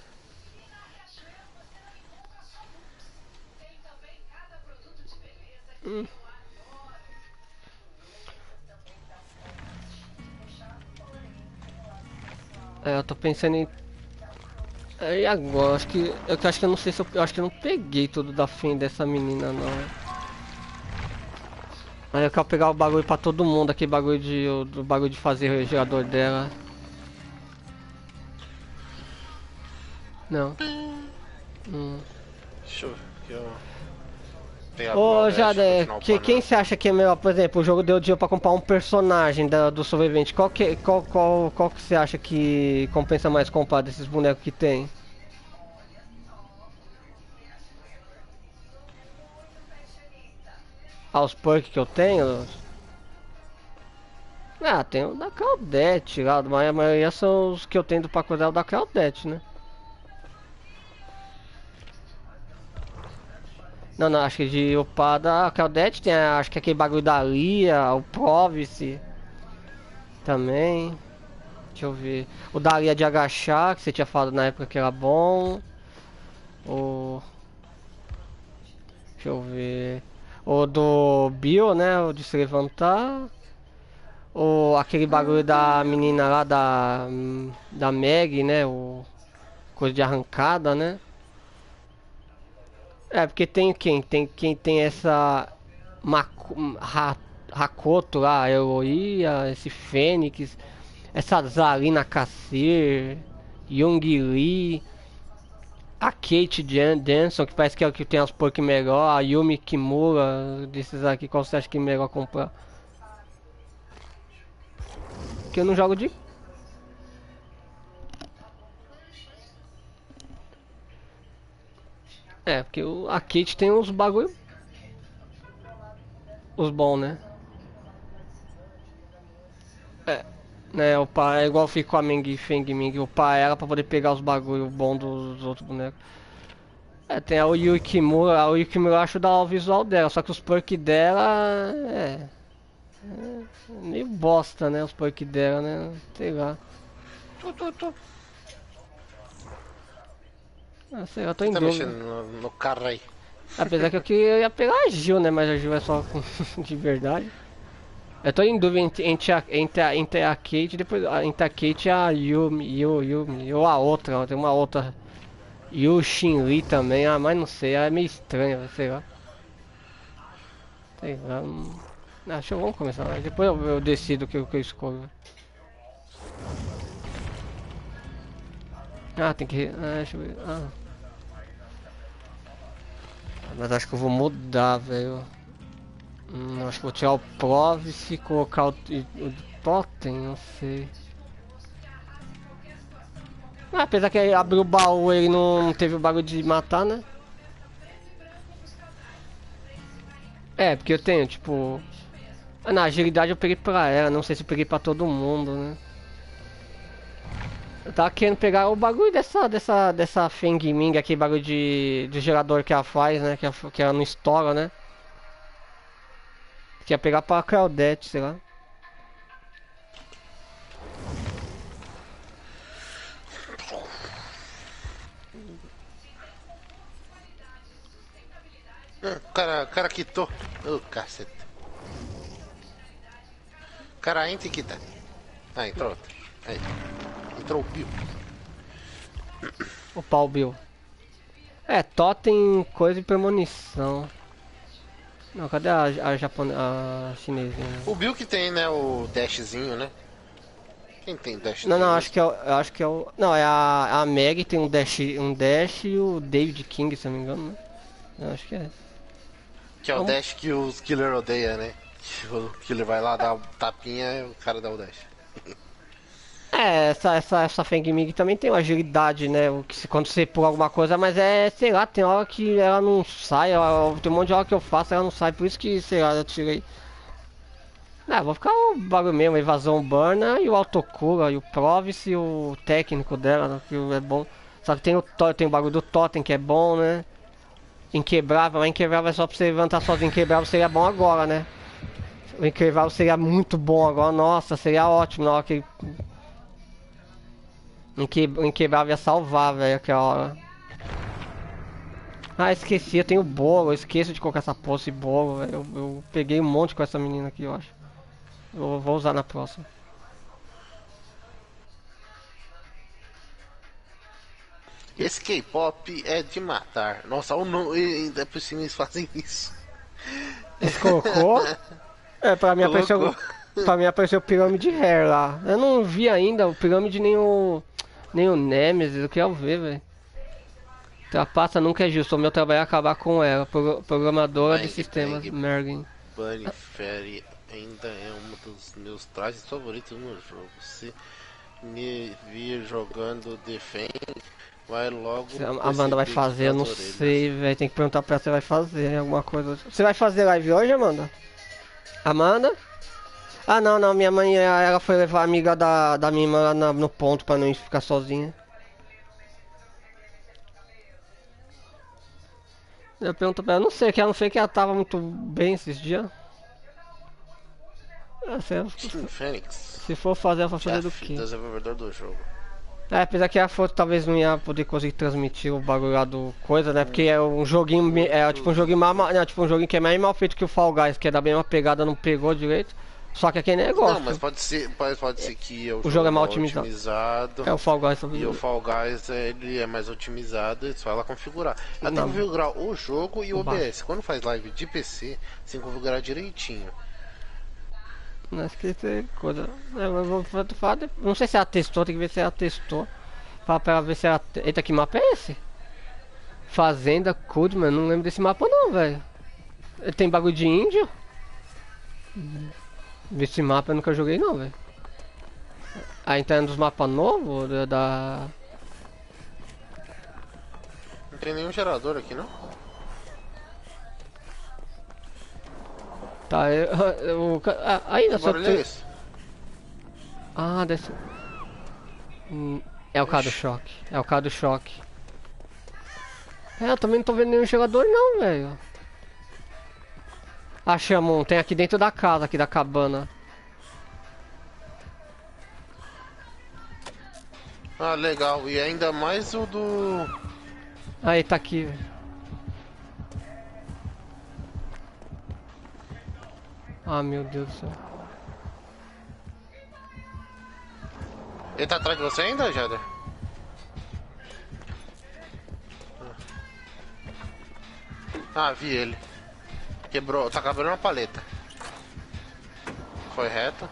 É, eu tô pensando em... E agora? Acho que eu não sei se eu acho que eu não peguei tudo da fim dessa menina não. Aí eu quero pegar o bagulho pra todo mundo, aquele bagulho do bagulho de fazer o gerador dela. Não. Deixa eu ver aqui, ó. Ô, Jada, quem você acha que é melhor? Por exemplo, o jogo deu dinheiro pra comprar um personagem do sobrevivente. Qual que você acha que compensa mais comprar desses bonecos que tem? Ah, os perks que eu tenho? Ah, tem o da Claudette lá, mas a maioria são os que eu tenho pra cuidar da Claudette, né? Não, acho que de upar da Claudette tem, acho que aquele bagulho da Lia, o Provice também. Deixa eu ver. O da Lia de agachar, que você tinha falado na época que era bom. O... Deixa eu ver. O do Bill, né? O de se levantar. O aquele bagulho da menina lá da Meg, né? O coisa de arrancada, né? É, porque tem quem tem essa Hakoto lá, a Eloia, esse Fênix, essa Zarina Kassir, Young Lee, a Kate Jensen, que parece que é o que tem as perks melhor, a Yumi Kimura, desses aqui, qual você acha que é melhor comprar? Que eu não jogo de... É, porque a Kate tem uns bagulho... Os bons, né? É, né, o pai é igual ficou a Meng Feng Ming, o pai era pra poder pegar os bagulho bom dos outros bonecos. É, tem a Yukimura eu acho da o visual dela, só que os perks dela é meio bosta, né, os perks dela, né, sei lá. Ah, sei lá, tô em Tá dúvida. mexendo no carro aí. Apesar que eu ia pegar a Gil, né, mas a Gil é só de verdade. Eu tô em dúvida entre a Kate, depois entre a Kate e a Yumi, ou a outra, tem uma outra. E o Xin-Li também, mas não sei, é meio estranho, sei lá. Sei lá. Acho que vamos começar, depois eu decido o que eu escolho. Ah, tem que... deixa eu ver. Mas acho que eu vou mudar, velho. Acho que vou tirar o Provice e colocar o Totem, não sei. Apesar que abriu o baú, ele não teve o bagulho de matar, né? É, porque eu tenho, tipo... na agilidade eu peguei pra ela, não sei se eu peguei pra todo mundo, né? Eu tava querendo pegar o bagulho dessa Feng Ming, aquele bagulho de gerador que ela faz, né? Que ela não estoura, né? Que ia pegar pra Claudette, sei lá. Cara quitou. Ô, caceta. Cara, entra e quita. Ah, entrou outro. Aí. Entrou o Bill. O pau Bill. É, totem, coisa e premonição. Não, cadê a chinesinha? O Bill que tem, né, o dashzinho, né? Quem tem dash? Não, acho que é o... Não, é a Meg tem um dash e o David King, se eu não me engano, né? Eu acho que é. Que é o dash que os killer odeia, né? O killer vai lá, dá um tapinha e o cara dá o dash. É, essa Feng Ming também tem uma agilidade, né? Quando você pula alguma coisa, mas sei lá, tem hora que ela não sai, tem um monte de hora que eu faço, ela não sai, por isso que, sei lá, eu tirei. Vou ficar o bagulho mesmo, a evasão burna e o autocura, e o Provice e o técnico dela, que é bom. Só que tem o bagulho do Totem que é bom, né? Inquebrável, mas inquebrável é só pra você levantar sozinho, inquebrável seria bom agora, né? O inquebrável seria muito bom agora, nossa, seria ótimo na hora que... O inquebrável ia salvar, velho, aquela hora. Esqueci, eu tenho bolo, eu esqueço de colocar essa poça de bolo, velho. Eu peguei um monte com essa menina aqui, eu acho. Eu vou usar na próxima. Esse K-pop é de matar. Nossa, o nome, ainda por cima eles fazem isso. Você colocou? É, pra mim apareceu. Pra mim apareceu o Pirâmide Hair lá. Eu não vi ainda o Pirâmide nem o Nemesis, eu queria ver, velho. Trapaça nunca é justo, o meu trabalho é acabar com ela, programadora de sistemas, Mergin. Bunny Fairy ainda é um dos meus trajes favoritos no jogo. Se me vir jogando Defend, vai logo. A Amanda vai fazer, eu não sei, velho. Tem que perguntar pra ela se vai fazer alguma coisa. Você vai fazer live hoje, Amanda? Amanda? Ah, não, minha mãe, ela foi levar a amiga da minha irmã lá no ponto pra não ficar sozinha. Eu pergunto pra ela, não sei, que ela não sei que ela tava muito bem esses dias. Se for fazer, ela vai fazer do que? Desenvolvedor do jogo. É, apesar que a foto talvez não ia poder conseguir transmitir o bagulho lá do coisa, né? Porque é um joguinho, tipo um joguinho tipo um joguinho que é mais mal feito que o Fall Guys, que é da mesma pegada, não pegou direito. Só que aquele negócio. Não, mas pode ser que o jogo é mal otimizado. É o Fall Guys. E o Fall Guys ele é mais otimizado, é só ela configurar. Ela tem que configurar o jogo e o OBS. Quando faz live de PC, você tem que configurar direitinho. Acho que isso é coisa. Não sei se ela testou, tem que ver se ela testou. Pra ela ver se ela. Eita, que mapa é esse? Fazenda Kudman, não lembro desse mapa não, velho. Tem bagulho de índio? Esse mapa eu nunca joguei não, velho. Ah, então é um dos mapas novos da. Não tem nenhum gerador aqui não? Tá, aí na sua. Ah, desse. É o cara do choque. É o cara do choque. É, eu também não tô vendo nenhum jogador não, velho. Achamos um, tem aqui dentro da casa, aqui da cabana. Ah, legal. E ainda mais o do... Aí, tá aqui, velho. Ah, meu Deus do céu. Ele tá atrás de você ainda, Jader? Ah, vi ele. Quebrou, tá quebrando uma paleta. Foi reto.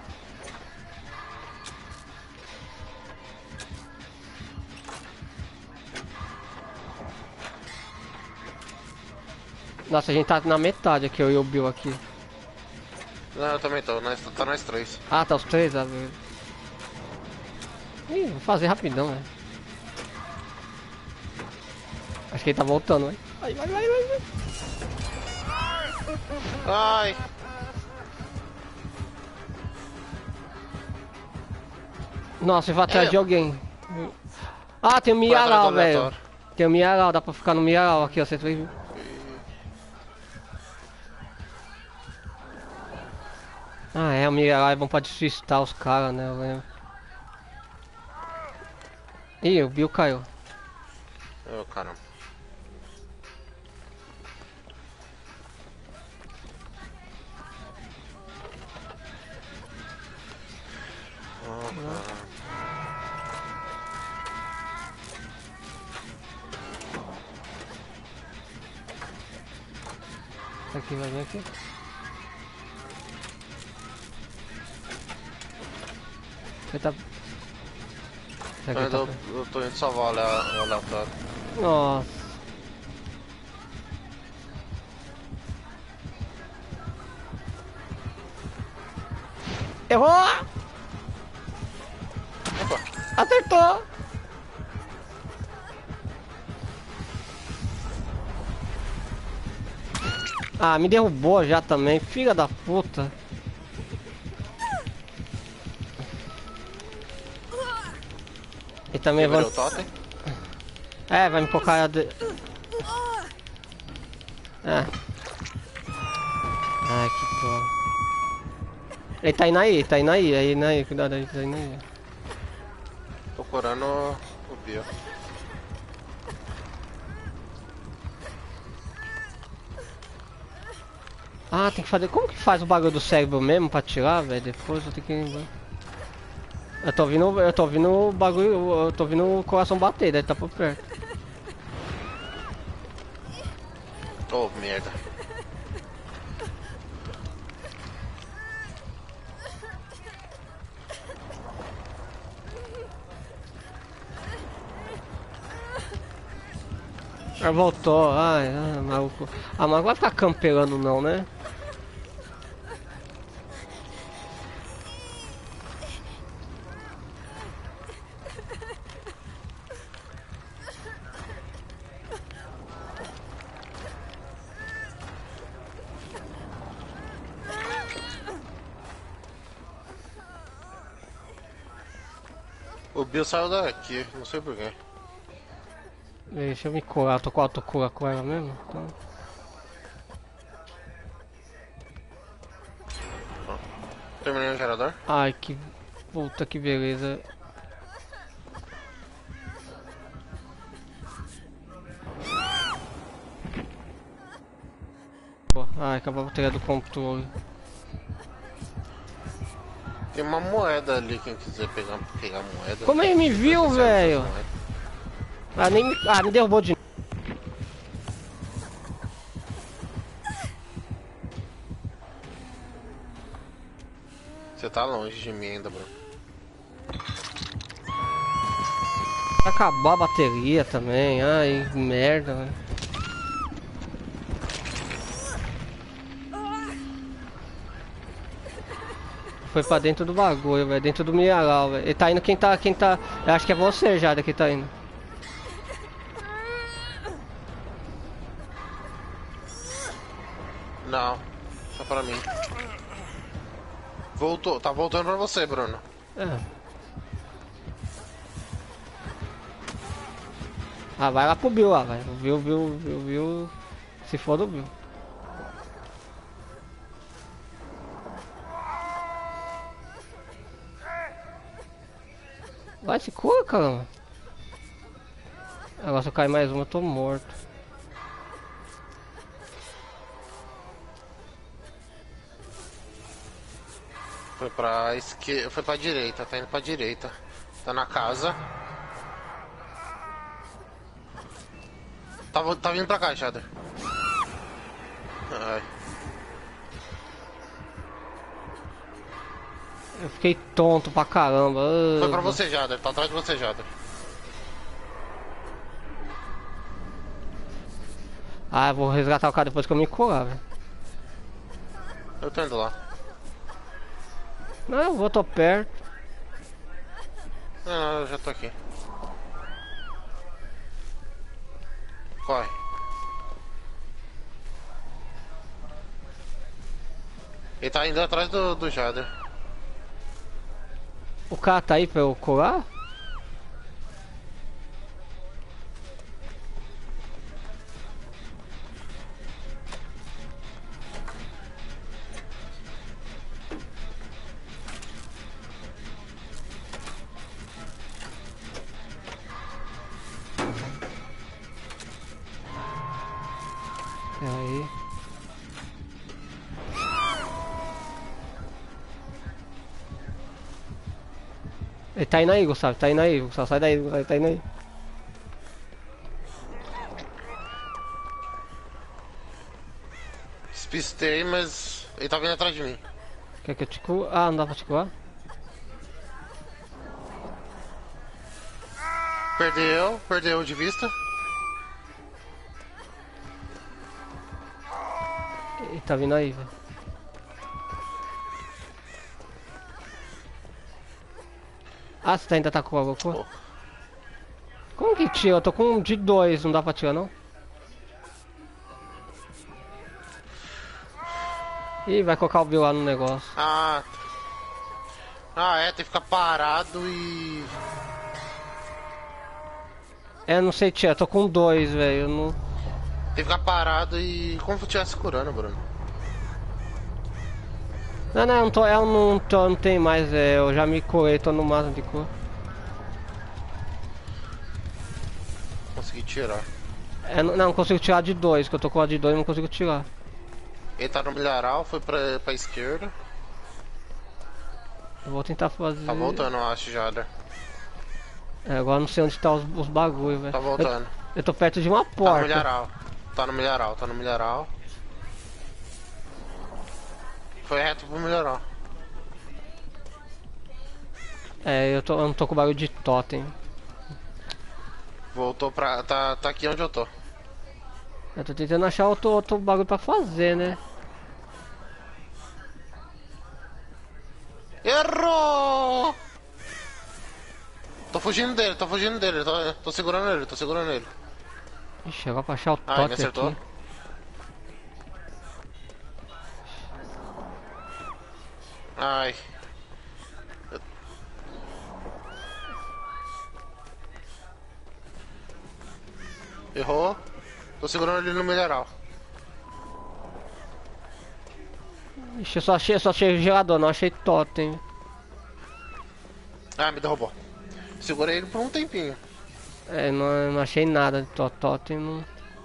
Nossa, a gente tá na metade aqui, eu e o Bill aqui. Não, eu também tô, tá nós três. Ah, tá os três, ah, velho. Ih, vou fazer rapidão, velho. Acho que ele tá voltando, velho. Vai. Ai! Nossa, eu vou atrás de alguém. Ah, tem um Miaral, velho. Tem um Miaral, dá pra ficar no Miaral aqui, ó. Você vai ver. Ah, é, o Miaral é bom pra despistar os caras, né? Eu lembro. Ih, o Bill caiu. Oh, caramba. Aqui, vai vir aqui. Você tá... Eu tô indo salvar o aleatório. Nossa. Errou! Opa. Acertou! Ah, me derrubou já também, filha da puta. E também vai... É, vai me focar... É. Ai, que dó. Ele tá indo aí, cuidado aí, tá indo aí. Procurando o Bill. Ah, tem que fazer... Como que faz o bagulho do cérebro mesmo pra tirar, velho? Depois eu tenho que ir... Eu tô ouvindo o bagulho, eu tô ouvindo o coração bater, deve tá por perto. Oh, merda. Ah, voltou. Ai, maluco. Ah, mas vai ficar camperando não, né? O Bill saiu daqui, não sei porquê. Deixa eu me curar, eu tô com autocura com ela mesmo. Então... Terminei o gerador. Ai, que puta que beleza. Ai, acabou a bateria do controle. Tem uma moeda ali, quem quiser pegar a moeda. Como ele me viu, velho? Ah, nem me... Ah, me derrubou de novo. Você tá longe de mim ainda, bro. Acabou a bateria também. Ai, merda, velho. Foi pra dentro do bagulho, velho. Dentro do milharal, velho. Ele tá indo quem tá... Eu acho que é você, Jada, que tá indo. Não, só pra mim. Voltou, tá voltando pra você, Bruno. É. Ah, vai lá pro Bill lá, vai. O Bill. Se for do Bill. Vai, se cura, caramba. Agora se eu cair mais uma, eu tô morto. Foi pra esquerda, foi pra direita, tá indo pra direita. Tá na casa. Tá vindo pra cá, Shader. Ai. Eu fiquei tonto pra caramba. Foi pra você, Jader. Tá atrás de você, Jader. Ah, eu vou resgatar o cara depois que eu me curar, velho. Eu tô indo lá. Não, eu vou, tô perto. Não, eu já tô aqui. Corre. Ele tá indo atrás do Jader. O cara tá aí pra eu curar? Aí. Ele tá indo aí, Gustavo, tá indo aí, Gustavo, sai daí, Gustavo, tá indo aí. Despistei, mas ele tá vindo atrás de mim. Quer que eu te cure? Ah, não dá pra te curar? Perdeu de vista. Ele tá vindo aí, velho. Ah, você ainda tá com a Goku? Oh. Como que tira? Eu tô com um de 2, não dá pra tirar não? Ih, vai colocar o Bill lá no negócio. Ah, é, tem que ficar parado e... É, não sei tirar, tô com 2, velho, não... Tem que ficar parado e... Como se eu estivesse curando, Bruno. Não, não, não tem mais, eu já me curei, tô no máximo de cor. Consegui tirar. É, não consigo tirar de 2, que eu tô com a de 2 e não consigo tirar. Ele tá no milharal, foi pra esquerda. Eu vou tentar fazer... Tá voltando, eu acho, Jader. É, agora não sei onde tá os bagulho, velho. Tá voltando. Eu tô perto de uma Tá no porta. milharal. Tá no milharal. Foi reto pro milharal. É, eu não tô com barulho de totem. Voltou pra... Tá aqui onde eu tô. Eu tô tentando achar outro bagulho pra fazer, né? Errou! Tô fugindo dele, tô segurando ele. Ixi, agora pra achar o Ai, me totem acertou. aqui. Ai. Errou. Tô segurando ele no mineral. Ixi, eu só achei gelador, não achei totem. Ah, me derrubou. Segurei ele por um tempinho. É, não achei nada de totem, não...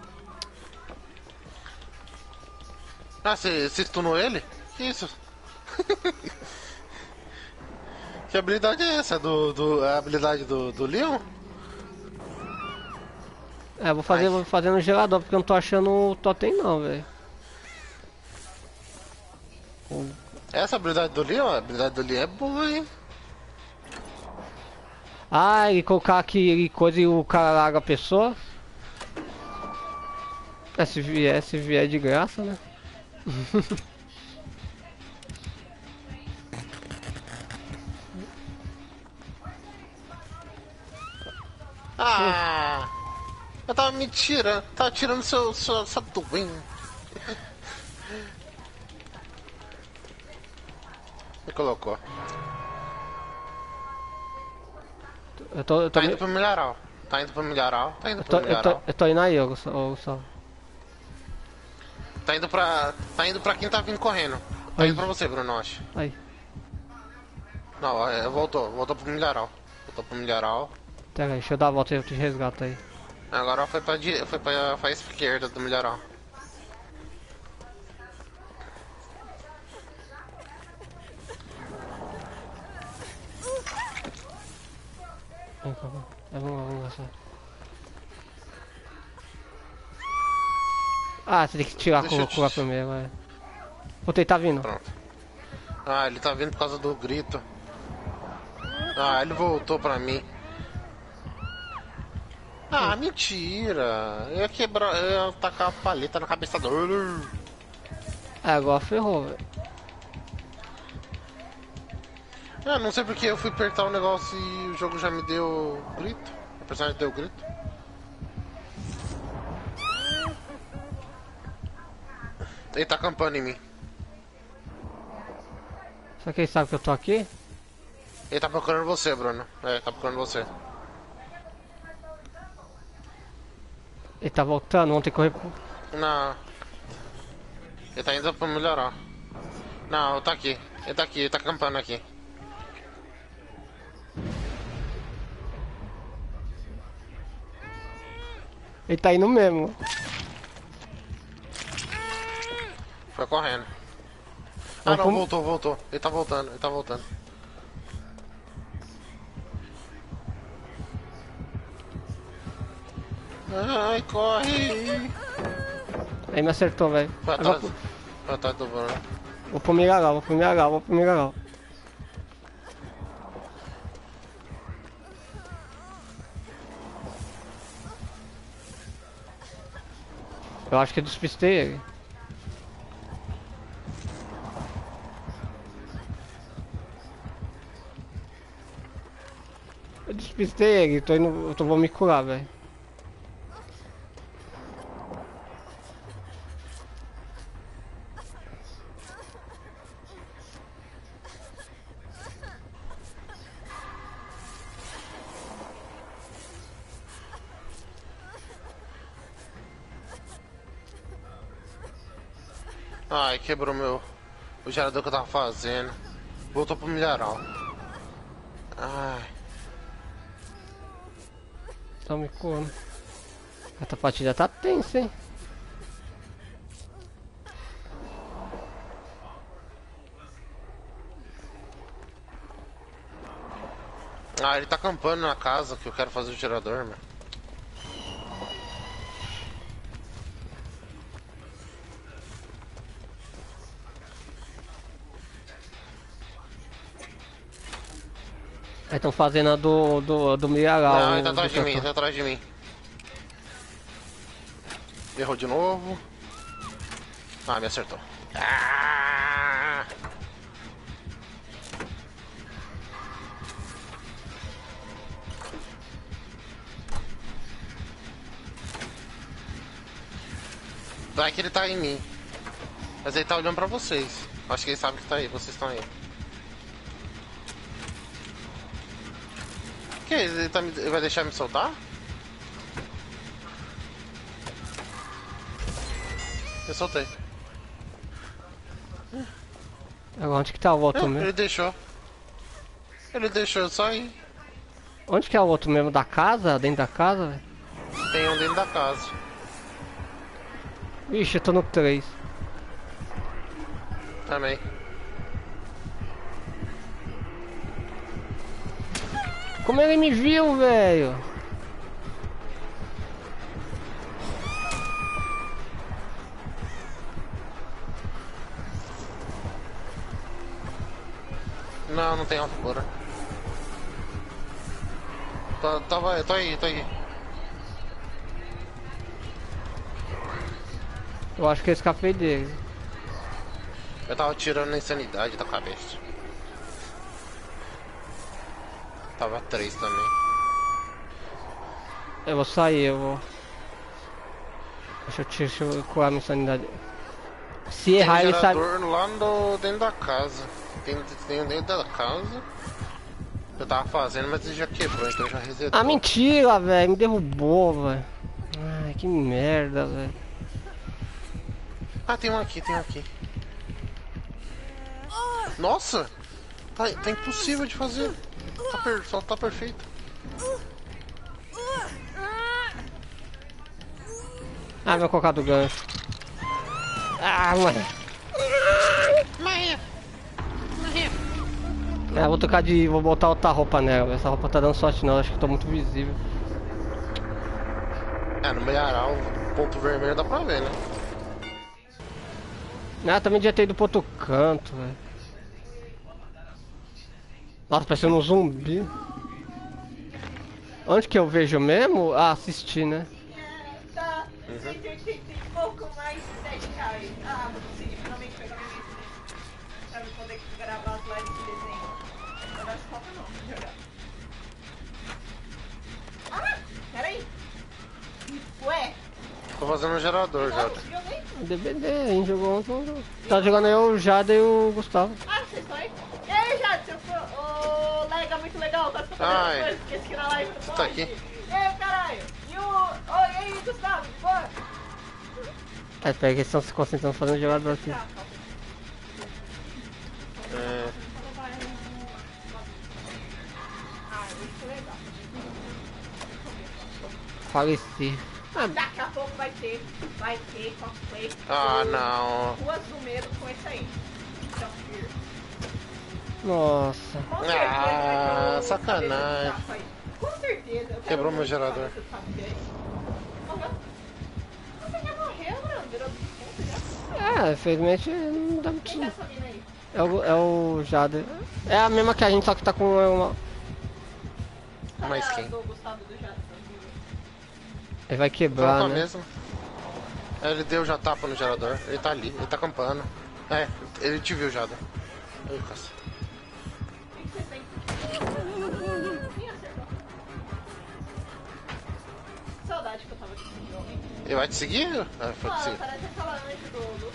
Ah, você stunou ele? Que isso? Que habilidade é essa? A habilidade do Leon? É, vou fazer no gelador, porque eu não tô achando o totem não, velho. Essa habilidade do Leon? A habilidade do Leon é boa, hein? Ah, e colocar aqui coisa e o cara larga a pessoa. É, se vier de graça, né? Ah! Eu tava me tirando, tava tirando sua twin. Me colocou. Tá indo pro milharal. Tá indo pro milharal. Eu tô indo aí, Gustavo. Tá indo pra quem tá vindo correndo. Tá Aí. indo pra você, Bruno, acho. Aí. Não, voltou pro milharal. Voltou pro milharal. Pera aí, deixa eu dar a volta e eu te resgato aí. Agora foi pra esquerda do milharal. Vamos gastar. Ah, você tem que tirar a cura primeiro, vai. Botei, tá vindo. Pronto. Ah, ele tá vindo por causa do grito. Ah, ele voltou pra mim. Ah, mentira. Eu ia quebrar, eu ia tacar a paleta na cabeça dele. É, agora ferrou, velho. Ah, não sei porque eu fui apertar o negócio e o jogo já me deu grito. O personagem deu grito. Ele tá acampando em mim. Será que ele sabe que eu tô aqui? Ele tá procurando você, Bruno. É, tá procurando você. Ele tá voltando, vamos ter que correr pro... Não. Ele tá indo pra melhorar. Não, tá aqui. Ele tá acampando aqui. Ele tá indo mesmo. Foi correndo. Ah, não, voltou. Ele tá voltando. Ai, corre! Aí me acertou, velho. Foi atrás do Bruno. Vou pro mineral. Eu acho que eu despistei ele. Eu despistei ele, vou me curar, velho. Ai, quebrou o gerador que eu tava fazendo. Voltou pro milharal. Ai. Tá me curando. Essa partida tá tensa, hein? Ah, ele tá acampando na casa que eu quero fazer o gerador, meu. Aí estão fazendo a do milharal. Não, ele tá atrás de mim, Errou de novo. Ah, me acertou. Ah! Vai que ele tá em mim. Mas ele tá olhando pra vocês. Acho que ele sabe que tá aí, vocês estão aí. Que ele, ele vai deixar me soltar? Eu soltei. Agora onde que tá o outro mesmo? Ele deixou. Ele deixou eu sair. Onde que é o outro mesmo? Da casa? Dentro da casa, velho? Tem um dentro da casa. Ixi, eu tô no 3. Também. Como ele me viu, velho? Não, não tem altura. Tô aí, tô aí. Eu acho que eu escapei dele. Eu tava tirando a insanidade da cabeça. Tava 3 também. Eu vou sair, eu vou... Deixa eu curar minha insanidade. Se errar, tem um ele sabe... gerador lá dentro da casa. Tem um dentro da casa. Eu tava fazendo, mas ele já quebrou, então já resetou. Ah, mentira, velho. Me derrubou, velho. Ai, que merda, velho. Ah, tem um aqui, tem um aqui. Nossa! Tá impossível de fazer. Só tá perfeito. Ah, meu cocado do gancho. Ah, mano. É, vou trocar de... Vou botar outra roupa nela. Essa roupa tá dando sorte não, acho que tô muito visível. É, no milharal, o ponto vermelho dá pra ver, né? Ah, também devia ter ido pro outro canto, velho. Nossa, parecendo um zumbi. Onde que eu vejo mesmo? Ah, assistir, né? Tá, 180 e pouco mais de 10 reais. Ah, vou conseguir finalmente pegar meu livro. Pra eu poder gravar as lives de desenho. Não vai se falta não, vou jogar. Ah, peraí. Ué, Tô fazendo um gerador já. não, joguei. DVD, a gente jogou ontem. Tá jogando eu, o Jada e o Gustavo. Ah, vocês estão aí? E aí, Jade, seu fã? Ô, Lega, muito legal. Tá fazendo Ai. as coisas, esqueci aqui na live. Tá aqui. E aí, caralho? E o... Oi, e aí, Gustavo? De boa? É, pega que eles estão se concentrando fazendo jogador aqui. É, Ah, muito legal. Faleci. Daqui a pouco vai ter cosplay. Ah, não. Ruas do Medo com esse aí. Então, Nossa. com certeza vai ter o sacanagem. cabeça de sapo aí. Com certeza. Eu quero Quebrou meu muito gerador. cabeça de sapo aí. Morreu? Você já morreu, mano? Virou dos pontos já? Infelizmente não dá muito. Quem é essa mina aí? É o Jada. É a mesma que a gente, só que tá com uma. Uma Ah, skin. do Gustavo do Jadson. Ele vai quebrar, Tapa né? mesmo. Ele deu já tapa no gerador. Ele tá ali, ele tá acampando. É, ele te viu já. Ai, caça. O que você tem? Quem acertou? Saudade que eu tava aqui nesse jogo, hein? Ele vai te seguir? Ah, foi te Ah, seguir. parece aquela anjo do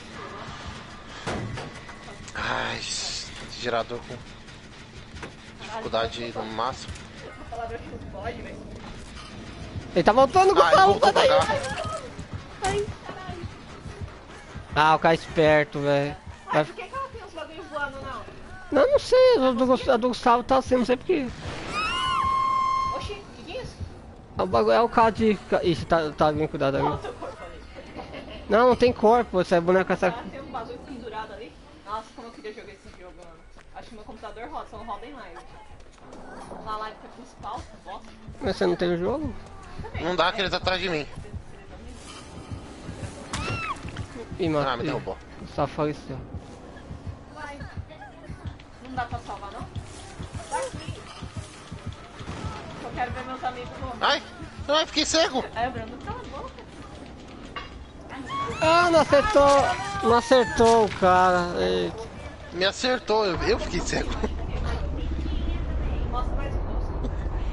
Ai, esse gerador com dificuldade no máximo. Essa palavra que não pode, velho. Ele tá voltando, Ah, ele Gustavo, voltou sai pra daí. cá. Ai, caralho. Ah, o cara é esperto, velho. Ué, por que ela tem uns bagulho voando, não? Não sei, a do Gustavo tá assim, não sei porquê. Oxi, o que é isso? O bagulho é o cara de. Ixi, tá vindo cuidado da Olha mim. o seu corpo ali. Não, não tem corpo, essa boneca essa. Ah, tem um bagulho pendurado ali. Nossa, como eu queria jogar esse jogo, mano. Acho que meu computador roda, só não roda em live. Na live que é principal, bosta. Mas você não tem o jogo? Não dá que ele tá atrás de mim. Ih, mano. Ah, me derrubou. Só faleceu. Vai. Não dá pra salvar, não? Vai sim. Eu quero ver meus amigos no... Ai, ai, fiquei cego. É, Bruno, cala a boca. Ah, não acertou. Não acertou o cara. Eita. Me acertou, eu fiquei cego. Mostra mais o rosto.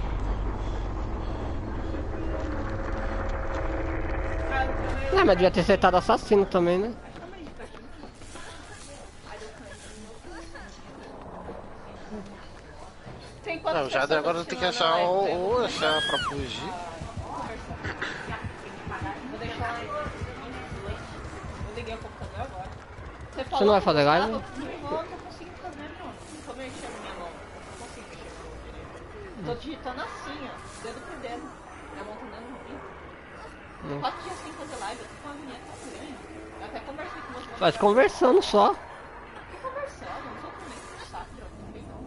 Não, mas devia ter acertado assassino também, né? Tem quantas Não, já pessoas agora tem que assistindo achar na live? ou achar pra fugir. Vou deixar eu liguei o computador agora. Você não vai fazer live? Não tô conseguindo fazer, não. Tô mexendo minha mão. Não consigo mexer com o direito. Tô digitando assim, ó. Dedo por dedo. Minha mão tá dando ruim. 4 dias sem fazer live. Eu tô com uma agonia tão grande. Eu até conversei com você. Mas conversando só. Que conversando? Não tô com nem saco pra ouvir, não.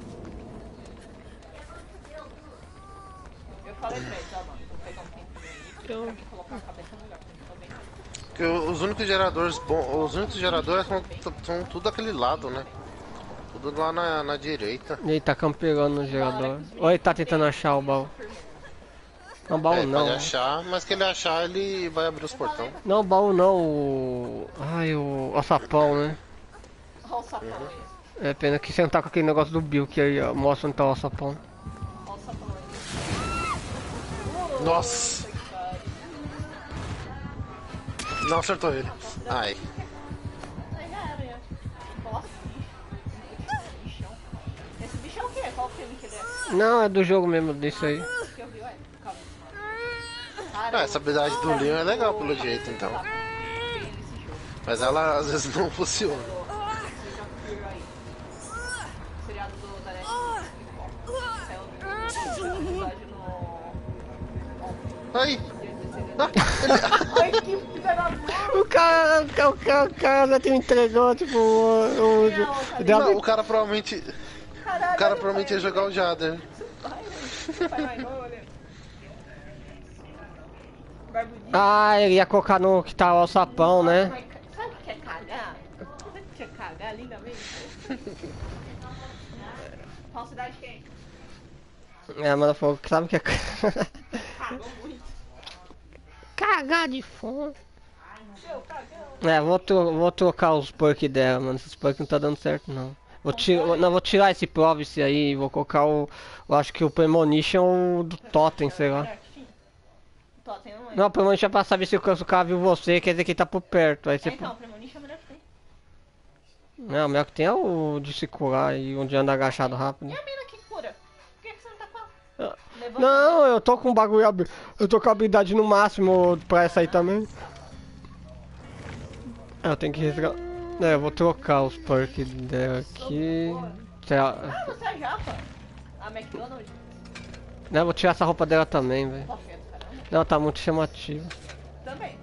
Eu falei pra eles, ó, mano. Vou pegar um tempo aí. Pra mim colocar a cabeça no lugar. Porque eu tô bem. Porque os únicos geradores bons, os únicos geradores são tudo daquele lado, né? Tudo lá na direita. Ele tá campeando no gerador. Ou ele tá tentando achar o baú. Não, baú É, não. pode achar, mas que ele achar, ele vai abrir os portão. Não, baú não. O... Ai, o alçapão, né? Olha o sapão aí. É pena que você não tá com aquele negócio do Bill que aí ó, mostra onde tá o alçapão. Olha o sapão aí. Nossa! Não acertou ele. Ai. Aí já era, já. Nossa, bichão. Esse bicho é o quê? Qual filme que ele é? Não, é do jogo mesmo, disso aí. Que eu vi, ué. Calma. Ah, essa habilidade do Leon é legal pelo jeito, então. Mas ela às vezes não funciona. Vocês já viram aí? O seriado da Netflix. Saiu no episódio no... Aí! Ai, que filha da puta! O cara já te entregou, tipo, Não, o cara provavelmente. Caralho, O cara provavelmente ia jogar o Jader. vai, olha. Barbudinho. Ah, ele ia colocar no que tá o alçapão, né? Sabe o que é cagar? Sabe o que é cagar lindamente? Falsidade quem? É, mano, falou que sabe o que é Cagou muito. cagar de fome. Seu cagão. É, vou trocar os perks dela, mano. Esses perks não tá dando certo, não. Vou tirar esse Province aí e vou colocar o... Eu acho que o Premonition do Totem, sei lá. Totem não é. Não, o Premonition é pra saber se o cara viu você, quer dizer que tá por perto. Aí você... Então, o Premonition é melhor que tem. Não, o melhor que tem é o de se curar e onde anda agachado rápido. E a mina que cura? Por que você não tá com ela? Ah, Levanta. não, eu tô com o bagulho... Eu tô com a habilidade no máximo pra essa aí também. Eu tenho que resgatar... É, eu vou trocar os perks dela aqui. Ah, você é japa. A McDonald's. Não, eu vou tirar essa roupa dela também, velho. Tá feio do caramba. Não, tá muito chamativo. Também.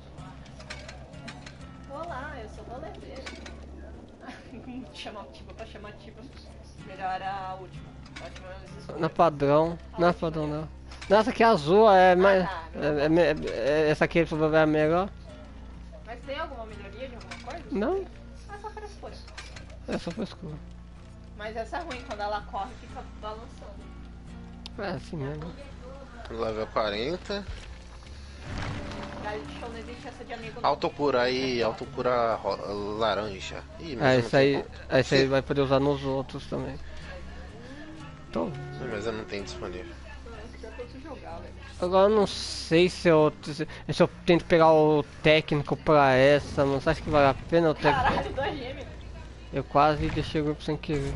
Olá, eu sou rolezeiro. Chamativa pra chamativa. Melhor a última. A última é escura. Na padrão. Não é padrão, não. Não, essa aqui é azul, é mais... tá. Essa aqui é a melhor. Mas tem alguma melhoria de alguma coisa? Não, Ah, só frescura. é só frescura. Mas essa é ruim, quando ela corre fica balançando. É assim mesmo. Level 40. Galho de show não existe essa de amigo não. Autocura aí, autocura laranja. Ih, mas É, eu não esse aí, tenho esse aí vai poder usar nos outros também. Tô. mas eu não tenho disponível. Já posso jogar, velho. Agora eu não sei se eu tento pegar o técnico pra essa, mas você acha que vale a pena o técnico? Caralho, 2 gêmeos. Eu quase deixei o grupo sem querer.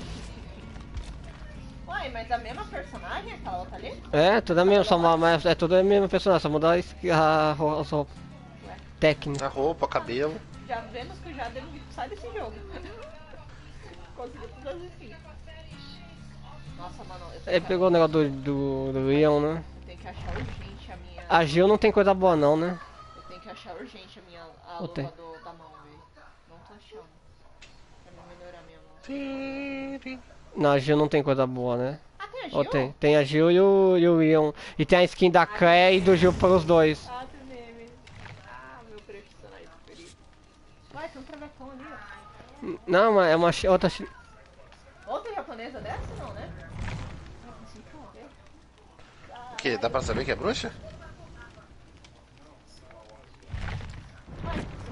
Uai, mas a mesma personagem, aquela outra ali? É, tudo a mesma, mas é tudo a mesma personagem, só mudar as roupas Ué, técnicas. A roupa, cabelo. já vemos que o Jader sai desse jogo. Conseguiu tudo assim. Nossa, mano, eu Ele pegou o negócio do Leon, né? tenho que achar urgente a minha... A Gil não tem coisa boa não, né? Eu tenho que achar urgente a minha... A Ou luva tem? da mão, velho. Não tô achando. Pra mim melhorar minha mão. Não, a Gil não tem coisa boa, né? Ah, tem a Gil? Ou tem? Tem a Gil e o Leon. E tem a skin da Claire e do Gil para os dois. Ah, tem meme. Ah, meu personagem preferido. Uai, tem um travecão ali, ó. Não, mas é uma outra... Outra japonesa dessa, não, né? Não consigo ver. O que? Dá pra saber que é bruxa?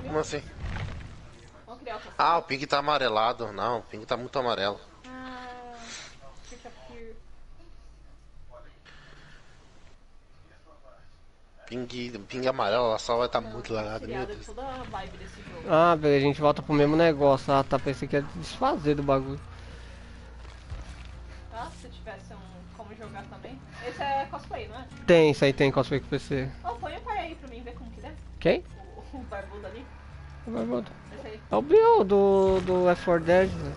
Como assim? Vamos criar outra Ah, o ping tá amarelado. Não, o ping tá muito amarelo. Fica aqui. Ping amarelo, a sala vai estar muito lagada, meu Deus. Toda a vibe desse jogo. Ah, beleza, a gente volta pro mesmo negócio. Ah, tá, pensei que ia desfazer do bagulho. Ah, se tivesse como jogar também. Esse é cosplay, não é? Tem, isso aí tem cosplay com PC. Oh, põe o pai aí pra mim ver como que é. Quem? O barbudo ali. O barbudo. Esse aí. É o Bill do Left 4 Dead, velho.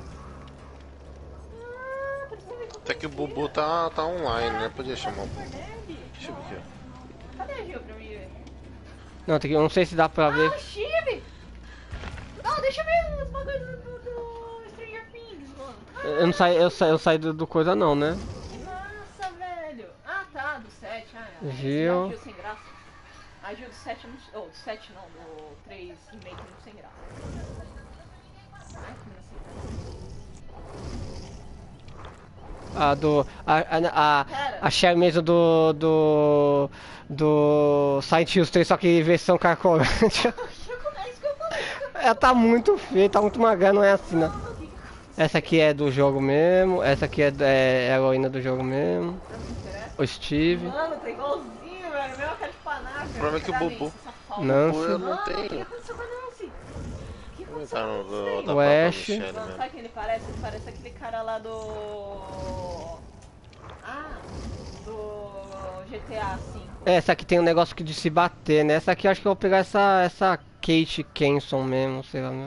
Precisa ver como Até que o Bubu tá online, né? Podia chamar o Bubu. Nerd. Deixa eu ver aqui, Cadê a Gil pra mim ver? Não, tem que, eu não sei se dá pra ver. Ah, o Chibi! Não, deixa eu ver os bagulhos do Stranger Things, mano. Eu saí do coisa não, né? Nossa, velho. Ah, tá, do 7. Gil. A Gil sem graça. A Gil do 7 não. Oh, do 7 não, do 3 remake muito sem graça. Ai, que menina sem graça. A Sherry mesmo do Silent Hill 3, só que versão carcolante. É isso que eu falei. Ela tá muito feia, tá muito magra, não é assim, né? Essa aqui é do jogo mesmo, essa aqui é a heroína do jogo mesmo. O Steve. Mano, tá igualzinho, velho. Mesma cara de panaca. O problema é que o Bubu. Nancy. Eu não Mano, o que tenho. aconteceu com a Nancy? O que Vou aconteceu entrar com a no Nancy? da O própria Ash. Michelle Mano, mesmo. sabe quem ele parece? Ele parece aquele cara lá do... do GTA V. Essa aqui tem um negócio de se bater, né? Essa aqui eu acho que eu vou pegar essa Kate Kenson mesmo, sei lá, né?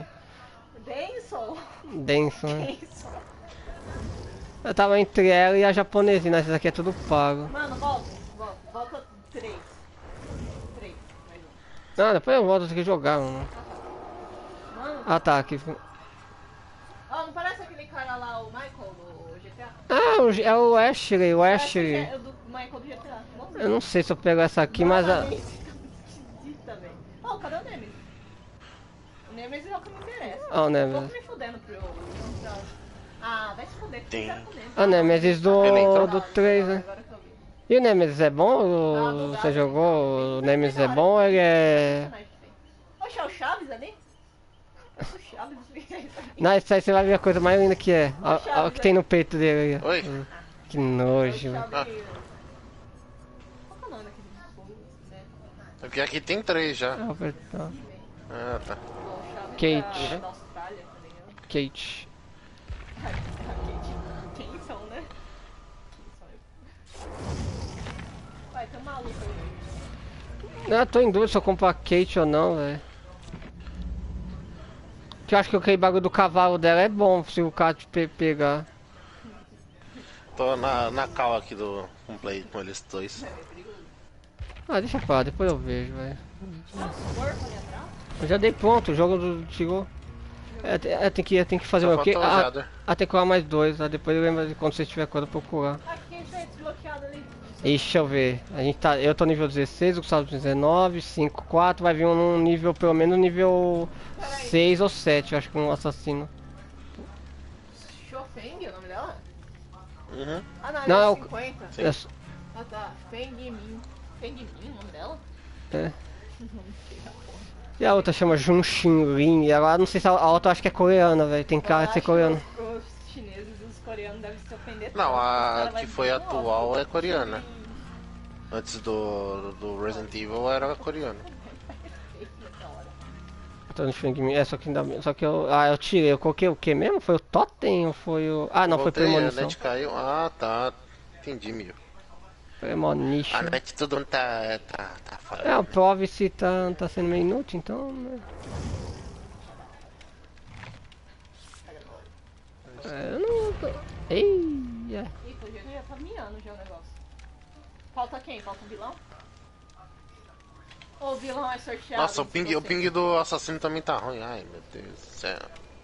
Denson, né? Denson. Eu tava entre ela e a japonesina, essa aqui é tudo pago. Mano, volta 3. 3, mais um. Não, depois eu volto aqui jogar, mano. Mano, Ah tá, aqui. não parece aquele cara lá, o Michael do GTA? Ah, é o Ashley, o Parece Ashley. que é o do Michael do GTA. Igualzinho. Eu não sei se eu pego essa aqui, mas a... Mano, esse tá muito esquisita, velho. Oh, cadê o Nemesis? O Nemesis é o que me interessa. Ah, o Nemesis. Tô me fudendo pro... vai se fuder, que Tem. fizer com o Nemesis. Ah, o Nemesis do 3, né? Agora que eu vi. E o Nemesis é bom? Você jogou? O Nemesis é bom ou ele é... Oxe, é o Chaves ali? O Chaves. Não, isso aí você vai ver a coisa mais linda que é. Olha o que tem no peito dele aí. Oi? Que nojo, O velho. Chaves... Qual que é o nome daquele fogo, né? Porque aqui tem 3 já. Ah, Tá. O Chaves Kate. da Austrália, tá ligado? Kate. Quem são, né? Vai, tem um maluco aí. Não, eu tô em dúvida se eu compro a Kate ou não, velho. Que eu acho que aquele bagulho do cavalo dela é bom se o cara te pegar. Tô na cal aqui do play com eles dois. Ah, deixa pra lá, depois eu vejo, velho. Nossa, corpo ali atrás? Eu já dei pronto, o jogo chegou. Tem que fazer o quê? Falta o Jader. Tem que colar mais 2, depois eu lembro de quando você tiver coisa procurar. Aqui a gente tá desbloqueado ali. Deixa eu ver. Eu tô nível 16, o Gustavo 19, 5, 4, vai vir um nível, pelo menos nível 6 ou 7, eu acho que um assassino. Shofeng é o nome dela? Uhum. Ah, não, Não, ela é é o- 50. Ah, tá. Feng Min. Feng Min, o nome dela? É. E a outra chama Jun Xin-Lin, e agora não sei se a outra eu acho que é coreana, velho, tem cara de ser coreana. Os chineses e os coreanos devem se ofender. Não, tanto, os a cara vai que foi dizer, atual "Nossa, é coreana. Antes do Resident Evil era coreano. Tô no Feng Min, só que eu tirei, eu coloquei o que mesmo? Foi o Totem ou foi o... Ah, não, foi Voltei, a Premonição. net caiu. Ah, tá. Entendi, meu. Premonition. A net tudo tá falando. É, o prove se tá sendo meio inútil, então... Né? Eu não... Eia. Ih, pô, já tá miando já o negócio. Falta quem? Falta o vilão? Ou o vilão é sorteado? Nossa, o se ping, você- o ping do assassino também tá ruim. Ai, meu Deus do céu.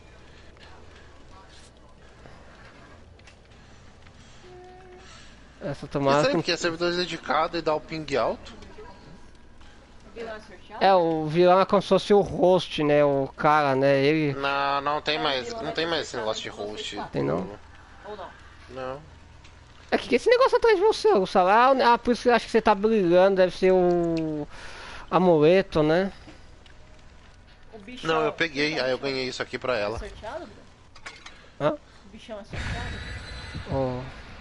Essa Isso tomada... aí, porque é servidor dedicado e dá o ping alto. O vilão é sorteado? É, o vilão é como se fosse o host, né? O cara, né? Ele... Não tem mais. Não tem mais esse negócio de host. Tem não? Ou não? Não. É que esse negócio atrás de você, o salário, por isso que eu acho que você tá brilhando, deve ser o amuleto, né? bichão. Não, eu peguei, aí eu ganhei isso aqui pra ela. É sorteado, Bruno? Hã? O bichão é sorteado? Oh.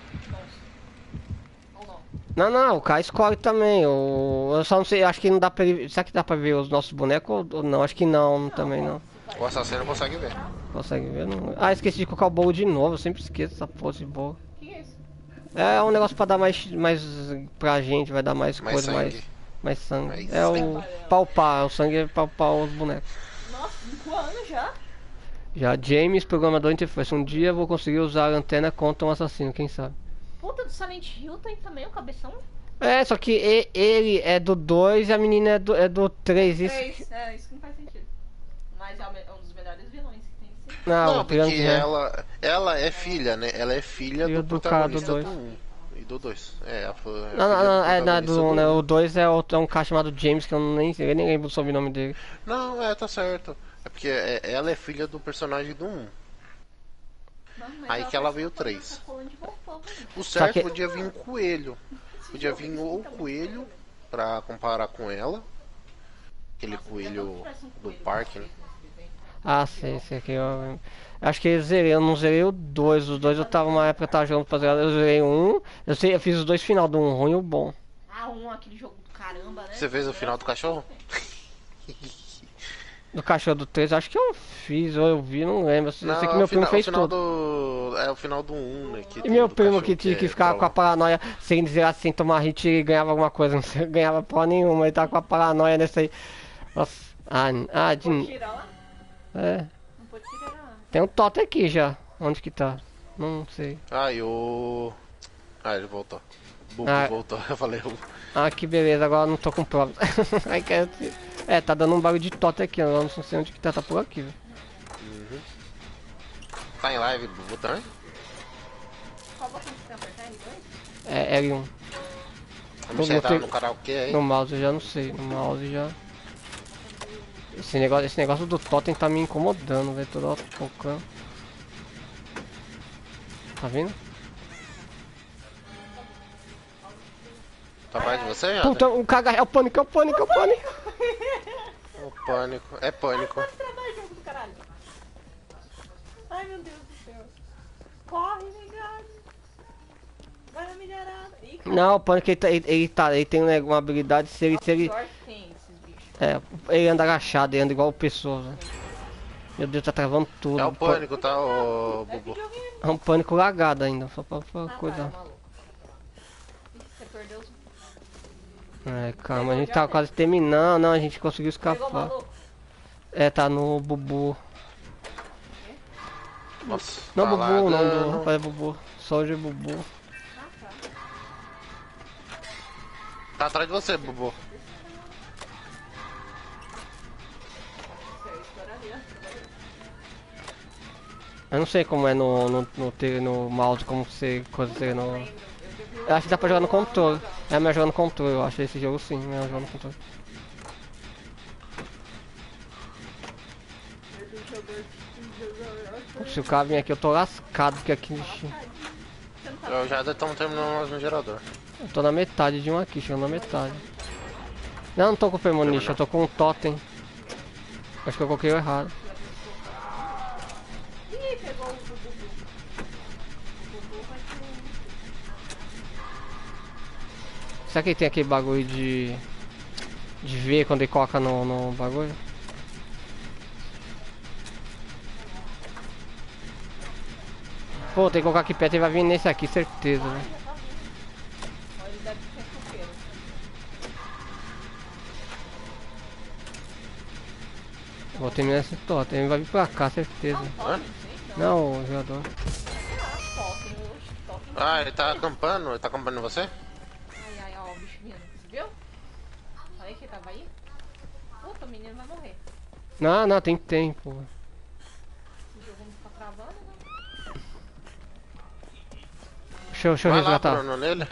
Ou não? Não, o cara escolhe também. Eu só não sei, acho que não dá pra ele. Será que dá pra ver os nossos bonecos ou não? Acho que não, também não. O assassino consegue ver. Consegue ver? Não. Ah, esqueci de colocar o bolo de novo. Eu sempre esqueço essa porra de bolo. O que é isso? É um negócio pra dar mais pra gente, vai dar mais coisa, sangue. mais sangue. Mais É sangue. o palpar, o sangue é palpar os bonecos. Nossa, 5 anos já? Já James, programador interface. Um dia vou conseguir usar a lanterna contra um assassino, quem sabe? Puta, do Silent Hill tem também o cabeção? É, só que ele é do 2 e a menina é do 3. Isso... Isso não faz sentido. Mas é um dos melhores vilões que tem. Sim. Não, Não, porque é. ela é filha, né? Ela é filha do protagonista do do 1 e do 2. Não, do 1, né? O 2 é um cara chamado James, que eu nem lembro o sobrenome dele. Não, tá certo. É porque ela é filha do personagem do 1. Aí que ela veio 3. O certo podia vir um coelho. Podia vir ou o coelho pra comparar com ela. Aquele coelho do parque, né? Ah, sei aqui. Eu acho que eu não zerei o 2. Os dois eu tava uma época, eu tava jogando pra zerar. Eu zerei um. Eu fiz os dois final, do um ruim e o bom. Ah, aquele jogo do caramba, né? Você fez o final do cachorro? Do cachorro do 3, acho que eu fiz, ou eu vi, não lembro. Eu sei que meu primo fez tudo. É o final do 1, né? E meu primo que tinha que ficar com a paranoia, sem dizer sem tomar hit, ele ganhava alguma coisa. Não ganhava porra nenhuma, ele tava com a paranoia nessa aí. Nossa. Pode tirar lá? É. Não pode tirar. Tem um totem aqui já. Onde que tá? Não sei. ele voltou. Bubu voltou, eu falei. Que beleza, agora eu não tô com prova. Tá dando um barulho de totem aqui, eu não sei onde que tá por aqui, velho. Uhum. Tá em live, Bubu também? Qual botão que você apertar? R2? É, L1. Você tá no karaokê aí? No mouse eu já não sei, no mouse já... Esse negócio do totem tá me incomodando, velho, toda hora tocando. Tá vendo? Tá atrás de você, Ana? Puta, o caga, é o pânico. O pânico, é pânico. Ai, meu Deus do céu. Corre, negado. Vai na milharada. Não, o pânico ele tem uma habilidade, se ele... Tem esses bichos. Ele anda agachado, ele anda igual pessoa, velho. Meu Deus, tá travando tudo. É o pânico, tá, ô Bubu? É um pânico lagado ainda, só pra coisa. Maluco. Você perdeu os... Calma, a gente tá quase terminando, não, a gente conseguiu escapar. Tá no Bubu. Nossa, Não, tá Bubu, não, do rapaz é Bubu. Soldier Bubu. Tá atrás de você, Bubu. Eu não sei como é no mouse, como você coisa no... Eu acho que dá pra jogar no controle. É melhor jogar no controle, eu acho esse jogo sim, melhor jogar no controle. Se o cara vir aqui eu tô lascado, porque aqui... Eu já estamos terminando no gerador. Eu tô na metade de um aqui, chegando na metade. Não tô com o Premonition, eu tô com um totem. Acho que eu coloquei o errado. Ih, pegou o Bubu. Será que tem aquele bagulho de ver quando ele coloca no bagulho? Pô, tem que colocar aqui perto e vai vir nesse aqui, certeza, né? Ele deve ser coqueiro. Vou terminar esse totem, ele vai vir pra cá, certeza. Não, o jogador. Ele tá acampando? Ele tá acampando em você? Ai, ó, o bicho vindo. Você viu? Falei que ele tava aí. Puta, o menino vai morrer. Não, tem tempo. Esse jogo não fica travando, né? Deixa eu Vai resgatar. lá, Bruno, nele.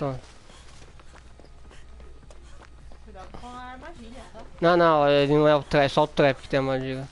Cuidado com a armadilha, tá? Não, ele não é o trap, é só o trap que tem a armadilha.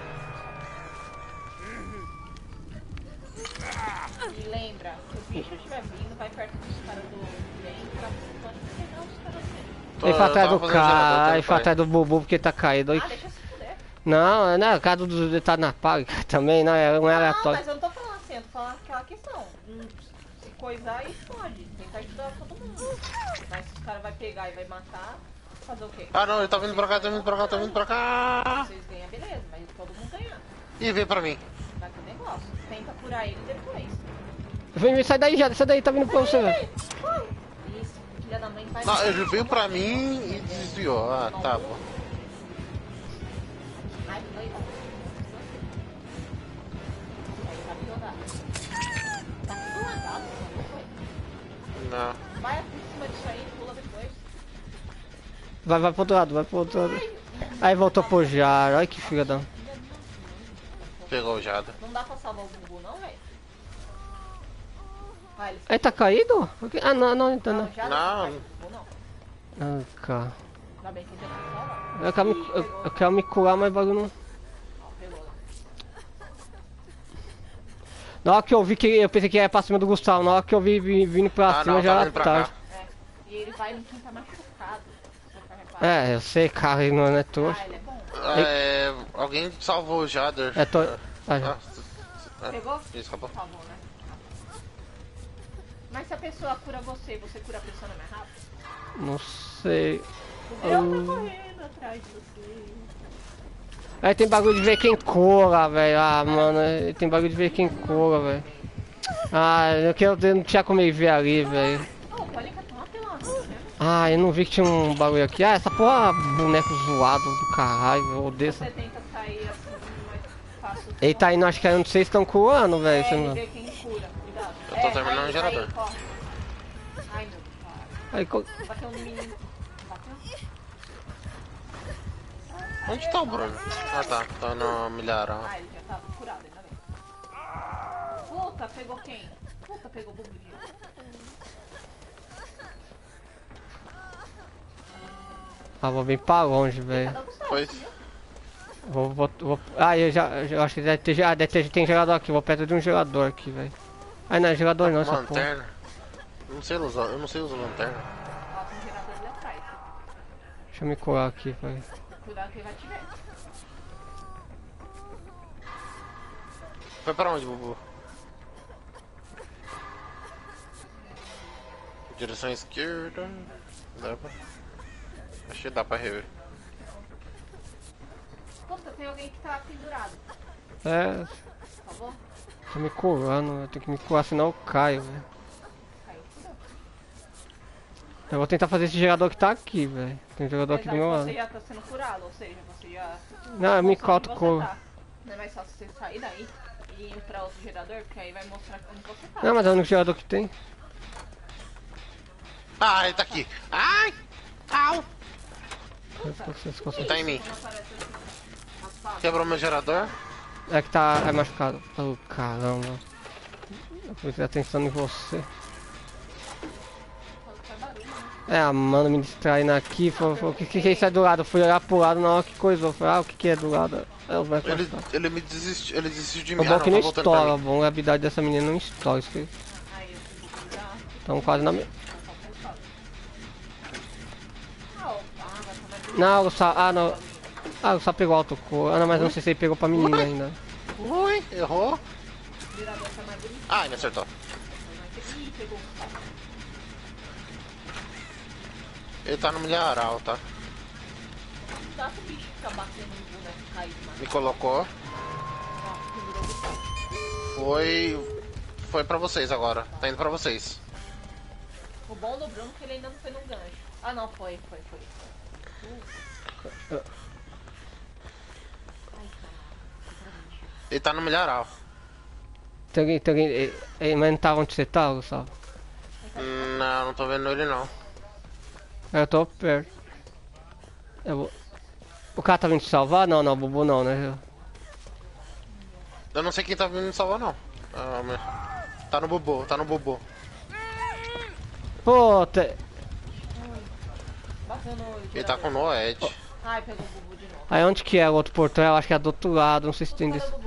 E lembra, se o bicho estiver vindo, vai perto dos caras do bem pra pegar os caras dele. Ele foi atrás do cara, ele foi atrás do Bubu porque ele tá caído. Deixa se fuder. Não, não, o cara do tá na paga também, não é aleatório. Mas eu não tô falando assim, eu tô falando aquela questão. Se coisar, explode. Tentar ajudar todo mundo. Mas se os caras vão pegar e vai matar, fazer o quê? Ah não, ele tá vindo pra cá, tá vindo pra cá, tá vindo pra cá. Vocês ganham, beleza, mas todo mundo ganha. E vem pra mim. Vai pro negócio. Tenta curar ele depois. Vem, sai daí já, sai daí, tá vindo pra você, velho. Isso, filha da mãe vai. Não, ele veio pra mim e desviou. Ah, tá, pô. Ai, vai. Aí tá jogado. Tá tudo lagado, não foi? Não. Vai por cima disso aí, pula depois. Vai pro outro lado, vai pro outro lado. Aí voltou pro Jar, olha que filha da... Pegou o Jada. Não dá pra salvar o Bubu não, velho? Vai, ele... Aí tá caído? Ah, não, então não. já Não. Bubu, não. Ah, cara. Ainda bem que ele não salva. Eu quero me curar, mas bagulho não... Ó, pegou lá. Na hora que eu vi que eu pensei que ia pra cima do Gustavo, na hora que eu vi vindo pra cima não, já tá era vindo pra tarde. cá. É. E ele vai no quem tá machucado. Se você reparar. É, eu sei, cara, ele não é trouxa. Ah, ele é bom. É, alguém salvou o Jader. É, tô... Ah, já. Pegou? Isso, acabou. Tá bom, né? Mas se a pessoa cura você, você cura a pessoa não é mais rápido? Não sei. O Biel tá correndo atrás de você. Aí tem bagulho de ver quem cura, velho. Ah, mano, tem bagulho de ver quem cura, velho. Ah, eu não tinha como ele ver ali, velho. Ô, olha que tá uma pelada, né? Ah, eu não vi que tinha um bagulho aqui. Ah, essa porra, boneco zoado do caralho, eu odeio essa. Você tenta sair assim, mais fácil. Ele tá indo, acho que eu não sei se estão curando, velho. É, ele Não... vê quem cura. Cuidado. Eu tô terminando o gerador. Corre. Ai, meu pai. Aí, Bateu no menino. Bateu? Onde tá o Bruno? Ah tá, tá no milharal. Ah, ele já tava curado, ainda bem. Puta, pegou quem? Puta, pegou o Bubudinho. ah, vou bem pra longe, velho. Foi. Vou... Ah, eu acho que tem gerador aqui. Vou perto de um gerador aqui, velho. Ah, não é gerador não, essa porra. Lanterna. Eu não sei usar lanterna. Ó, tem um gerador ali atrás. Deixa eu me curar aqui, velho. Cuidado que ele vai te ver. Foi pra onde, Bubu? Direção esquerda. Dá pra... Acho que dá pra rever. Puta, tem alguém que tá pendurado. É, Por favor? tô me curando, eu tenho que me curar, senão eu caio, velho. Caiu. Eu vou tentar fazer esse gerador que tá aqui, velho. Tem um gerador aqui do meu lado. Você já tá sendo curado, ou seja, você já... Não, eu me mostrou onde corto você cor. tá. Não é mais fácil você sair daí e ir pra outro gerador, porque aí vai mostrar onde você tá. Não, mas é o único gerador que tem. Ah, ele tá aqui. Ai! Au! Vocês conseguem. Tá em mim. Quando aparece assim, raspado. Quebrou meu gerador. É que tá machucado. Oh, caramba. Eu prestei atenção em você. Faz barulho, né? É, a mano me distraindo aqui. Falou, o que é isso aí do lado? Eu fui olhar pro lado na hora que coisou. Eu falei, ah, o que é do lado? É o boneco machucado. Ele desistiu de O mim. bom Ah, que não, não tá voltando pra estoura, mim. bom, a habilidade dessa menina não estoura. Isso que Aí eu fico já... estão quase na minha. Não, Não, não. Ah, só pegou autocor. Ah, não, mas não sei se ele pegou pra menina ainda. Ui, errou. o virador tá mais bonito. Ah, ele acertou. Ih, pegou. Ele tá no milharal, tá? Não dá pro bicho ficar batendo no boneco caído, mano. Me colocou. Ó, pendurou o Foi pra vocês agora. Tá indo pra vocês. O bom do Bruno é que ele ainda não foi no gancho. Ah, não, foi. Ele tá no milharal. Tem alguém. Mas não tá onde você tá, Gustavo? Não, não tô vendo ele não. Eu tô perto. Eu vou. O cara tá vindo te salvar? Não, o Bubu não, né? Eu não sei quem tá vindo me salvar não. Tá no Bobo, tá no Bobo. Pô, Bateu no Ele tá com o Noed. Ai, pegou o Bubu de novo. aí onde que é o outro portão? Eu acho que é do outro lado, não sei se tem Cadê desse. o Bubu?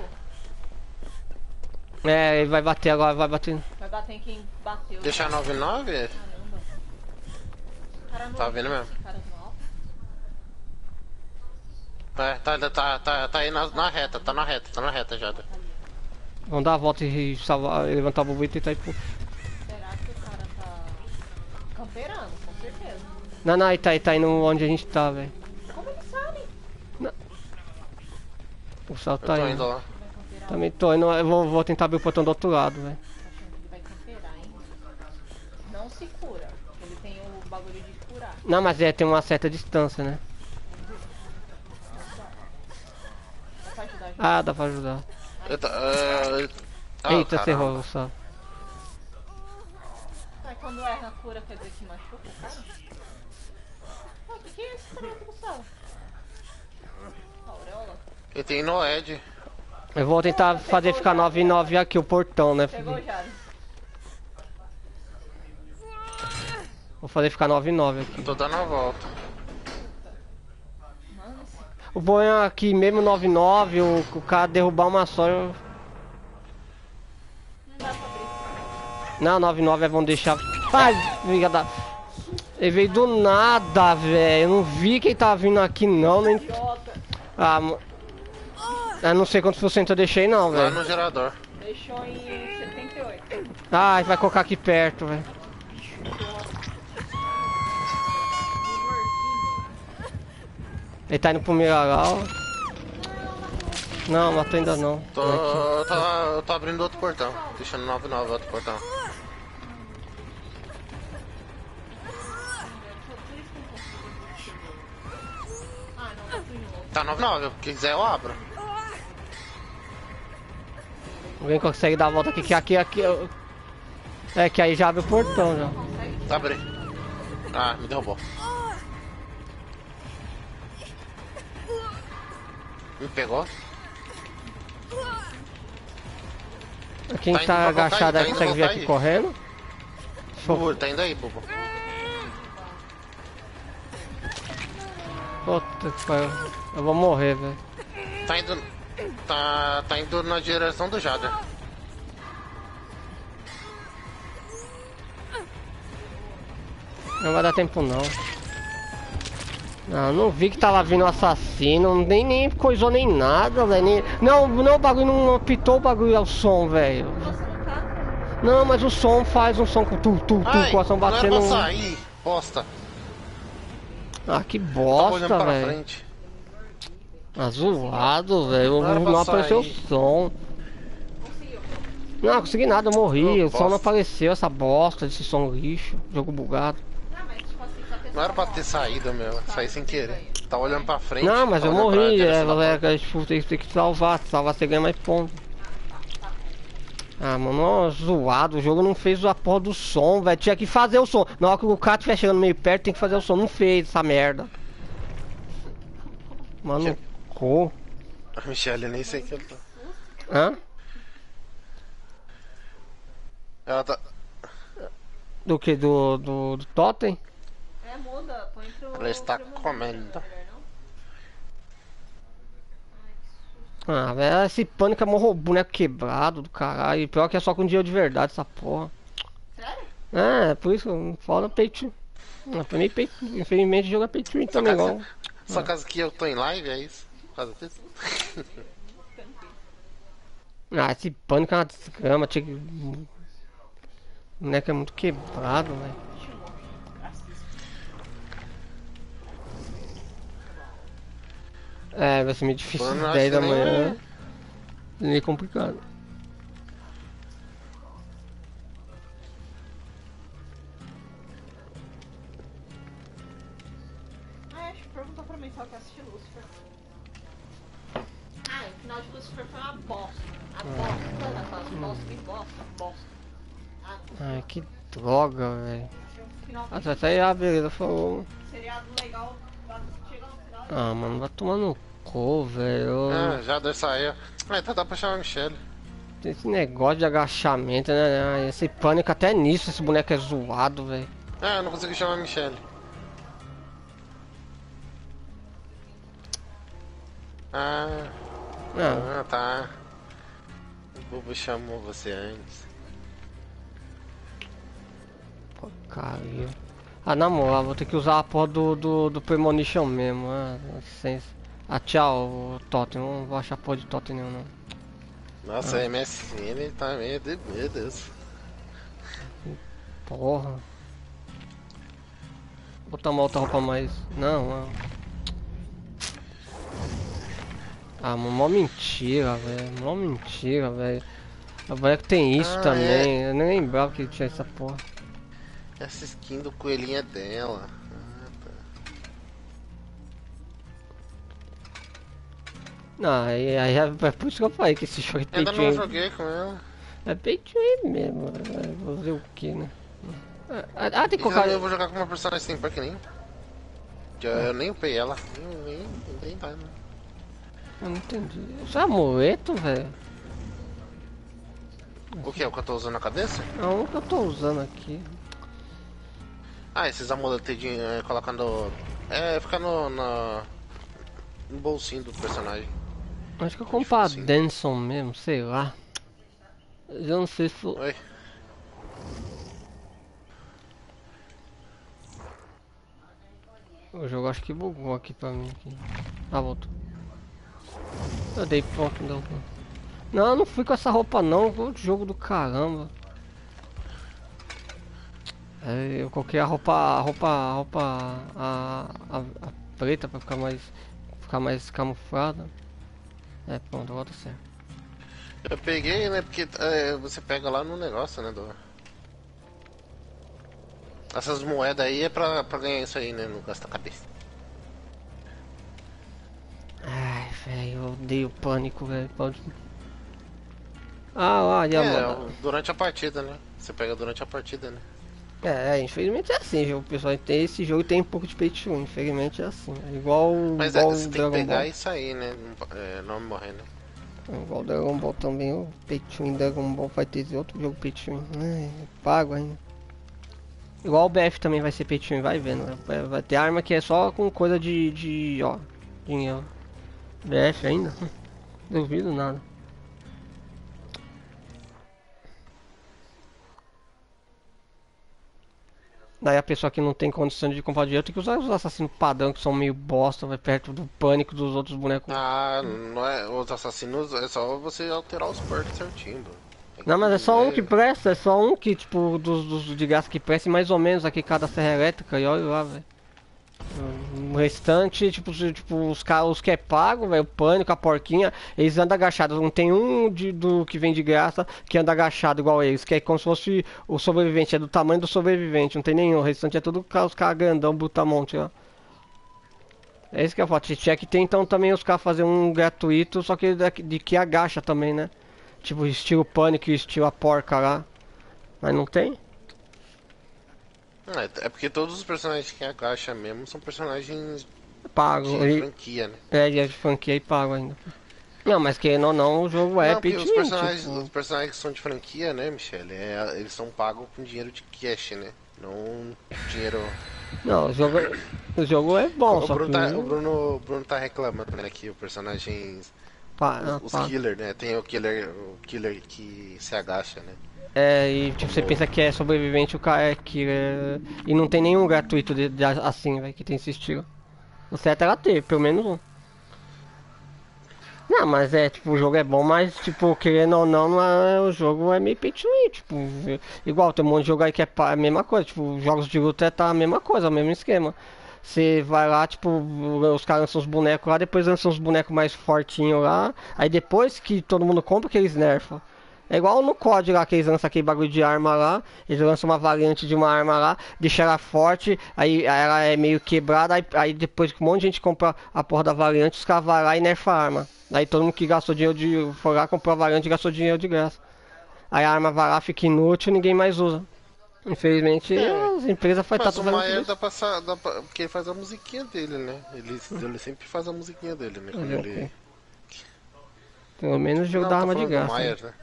É, ele vai bater agora, vai bater. Vai bater em quem bateu. Deixar 99? Caramba. Cara, Tá vendo mesmo? Cara, não. Tá aí na reta, tá na reta já. Vamos dar a volta e salvar, levantar o bubu e tentar ir pro... Será que o cara tá camperando? Com certeza. Não, ele tá indo onde a gente tá, velho. Como ele sabe? O Sal Eu tá tô indo. indo lá. Também tô indo, eu vou tentar abrir o portão do outro lado, velho. Ele vai camperar, hein? Não se cura. Ele tem o bagulho de curar. Não, mas tem uma certa distância, né? Dá pra ajudar a gente? Ah, dá pra ajudar. Eita, você errou, Sal. Tá, quando erra a cura quer dizer que machuca o cara? Ah, o que é esse treco, Gustavo? Auréola? Ele tem Noed. Eu vou tentar fazer ficar 9 e 9 aqui o portão, né? Chegou já. Vou fazer ficar 9 e 9 aqui. Tô dando a volta. Mano, esse... O bom é aqui mesmo 9 e 9, o cara derrubar uma só. Não dá pra abrir. Não, 9 e 9 vão deixar. Ai, obrigada. Ele veio do nada, velho. Eu não vi quem tava vindo aqui, não. Nem... Idiota. Ah, eu não sei quantos por cento eu deixei, não, Lá velho. no gerador. Deixou em 78. Ai, vai colocar aqui perto, velho. Ele tá indo pro Miragal. Não, matou ainda não. Eu tô abrindo outro portão. Deixando 9-9 outro portão. Ah, não, tá tudo novo. Tá 9-9, se quiser eu abro. Alguém consegue dar a volta aqui, que aqui é que aí já abre o portão já. Tá abri. Ah, me derrubou. Me pegou? Quem Tá indo tá pra agachado voltar aí, aí tá indo consegue vir voltar aqui aí. correndo? Bubu, tá indo aí, Bubu. Puta que pariu. Eu vou morrer, velho. Tá indo. Tá indo na direção do Jader. Não vai dar tempo não. Não, não vi que tava vindo o assassino, nem coisou nem nada, velho. Não, o bagulho não apitou o bagulho ao som, velho. Você não tá? Não, mas o som faz um som com Ai, com a ação não era batendo. pra sair, bosta. Ah, que Tava bosta, olhando pra velho. frente. Ah, zoado, velho. Não era pra Não apareceu o sair. som. Conseguiu. Não consegui nada, eu morri. Oh, O som não bosta. apareceu, essa bosta desse som lixo. Jogo bugado. Ah, mas tipo assim, tá Não era pra ter saído, meu. Saí sem querer. Tava olhando pra frente. Não, mas eu tava olhando pra morri. direção da porta. Tipo, tem que salvar. Se salvar, você ganha mais pontos. Ah, mano, ó, zoado. O jogo não fez a porra do som, velho. Tinha que fazer o som. Na hora que o cara estiver chegando meio perto, tem que fazer o som. Não fez essa merda. Mano, co. A Michelle, nem sei que ela tá. Hã? Ela tá. Do que? Do Totem? É, muda. Põe pro... Ela está pro mundo. comendo. Melhor não? Ai, que susto. Ah, velho, esse pânico é morro boneco quebrado do caralho. E pior que é só com dinheiro de verdade essa porra. Sério? É por isso que eu falo pay to. Pra mim, infelizmente, joga pay to win também, igual. Só caso que eu tô em live, é isso? Por causa disso? Ah, esse pânico é uma desgrama, tinha que. O boneco é muito quebrado, velho. É, vai ser meio difícil Mano, às acho 10 da que manhã. Meio complicado. Ah, acho que perguntou pra mim se ela quer assistir Lucifer. Ah, o final de Lucifer foi uma bosta. A bosta. Sabe aquelas bosta que bosta? Ah, Ai, que droga, velho. o final Até aí a beleza falou. seriado legal. Chega no final. Ah, mano, vai tomar no cu, velho. Ah, já deu saiu. Ah, então dá pra chamar a Michelle. Esse negócio de agachamento, né? Ai, esse pânico até nisso, esse boneco é zoado, velho. Ah, eu não consegui chamar a Michelle. Não, Tá. O Bubu chamou você antes. porcaria. Ah, na moral, vou ter que usar a porra do Premonition mesmo. Ah, licença. Ah, tchau, Totem. Não vou achar porra de Totem nenhum, não. Nossa, MSN tá meio de... Meu Deus. Porra. Vou botar uma outra roupa mais... Não, não. Ah, mó mentira, velho. Mó mentira, velho. A boneca tem isso também. Eu nem lembrava que tinha essa porra. Essa skin do coelhinho é dela. Não, aí é por isso que eu falei que esse jogo é pay Ainda to não win. joguei com ela. É pay to win mesmo. Vou fazer o que, né? Ah, tem que E colocar... eu vou jogar com uma personagem sem que nem. Eu nem upei ela. Nem tá, né? Eu não entendi. Isso é amuleto, velho? O que é o que eu tô usando na cabeça? É um que eu tô usando aqui. Ah, esses amuletedinhos colocando. Fica no bolsinho do personagem. Acho que eu compro a Denson mesmo, sei lá. Eu não sei se... Oi. O jogo acho que bugou aqui pra mim. Aqui. Ah, voltou. Eu dei pronto, não. Não, eu não fui com essa roupa não, jogo do caramba. Eu coloquei a preta pra ficar mais camuflada. Pronto, agora tá certo. Eu peguei, né, porque você pega lá no negócio, né, essas moedas aí é pra ganhar isso aí, né, não gasta cabeça. Ai, velho, eu odeio pânico, velho. Pode... Ah, durante a partida, né? Você pega durante a partida, né? Infelizmente é assim, o pessoal tem esse jogo tem um pouco de pay to win, infelizmente é assim. É igual você tem que pegar Ball. e sair, né? Não morrer, né? Igual Dragon Ball também, o pay to win Dragon Ball vai ter outro jogo pay to win. Pago ainda. Igual o BF também vai ser pay to win, vai vendo. Vai ter arma que é só com coisa de dinheiro. BF ainda? Duvido nada. Daí a pessoa que não tem condição de comprar dinheiro tem que usar os assassinos padrão que são meio bosta, vai perto do pânico dos outros bonecos. Ah, não é. Os assassinos é só você alterar os perks certinho, bro. Não, mas é só um que presta, é só um que, tipo, dos de graça que presta, e mais ou menos aqui cada serra elétrica, e olha lá, velho. O restante, tipo os que é pago, velho, o pânico, a porquinha, eles andam agachados. Não tem um do que vem de graça que anda agachado igual eles, que é como se fosse o sobrevivente, é do tamanho do sobrevivente, não tem nenhum. O restante é tudo os caras grandão, brutamonte, ó. É isso que eu falo. Tinha que ter então também os caras fazer um gratuito, só que de que agacha também, né? Tipo estilo pânico e estilo a porca lá. Mas não tem? É porque todos os personagens que agacha mesmo são personagens Pago. de franquia, né? Ele é de franquia e pago ainda. Não, mas querendo ou não, o jogo é porque pitch, tipo... os personagens que são de franquia, né, Michele? Eles são pagos com dinheiro de cash, né? Não dinheiro. Não, o jogo é bom, o só Bruno que... o Bruno tá reclamando, né, que o personagem... Os killer, né? Tem o killer que se agacha, né? E tipo, você pensa que é sobrevivente, o cara é killer. E não tem nenhum gratuito assim, velho, que tem esse estilo. O certo era ter, pelo menos um. Não, mas tipo, o jogo é bom, mas, tipo, querendo ou não, o jogo é meio pay to win, tipo, igual, tem um monte de jogo aí que é a mesma coisa, tipo, jogos de luta tá a mesma coisa, o mesmo esquema. Você vai lá, tipo, os caras lançam os bonecos lá, depois lançam os bonecos mais fortinhos lá, aí depois que todo mundo compra, que eles nerfam. É igual no COD lá, que eles lançam aquele bagulho de arma lá, eles lançam uma variante de uma arma lá, deixam ela forte, aí ela é meio quebrada, aí depois que um monte de gente compra a porra da variante, os caras vão lá e nerfam a arma. Aí todo mundo que gastou dinheiro foi lá, comprou a variante e gastou dinheiro de graça. Aí a arma vai lá, fica inútil e ninguém mais usa. Infelizmente as empresas fazem Mas o Maier isso. porque ele faz a musiquinha dele, né? Ele sempre faz a musiquinha dele, né? Quando ele... Pelo menos o jogo da arma de graça. Maier, né?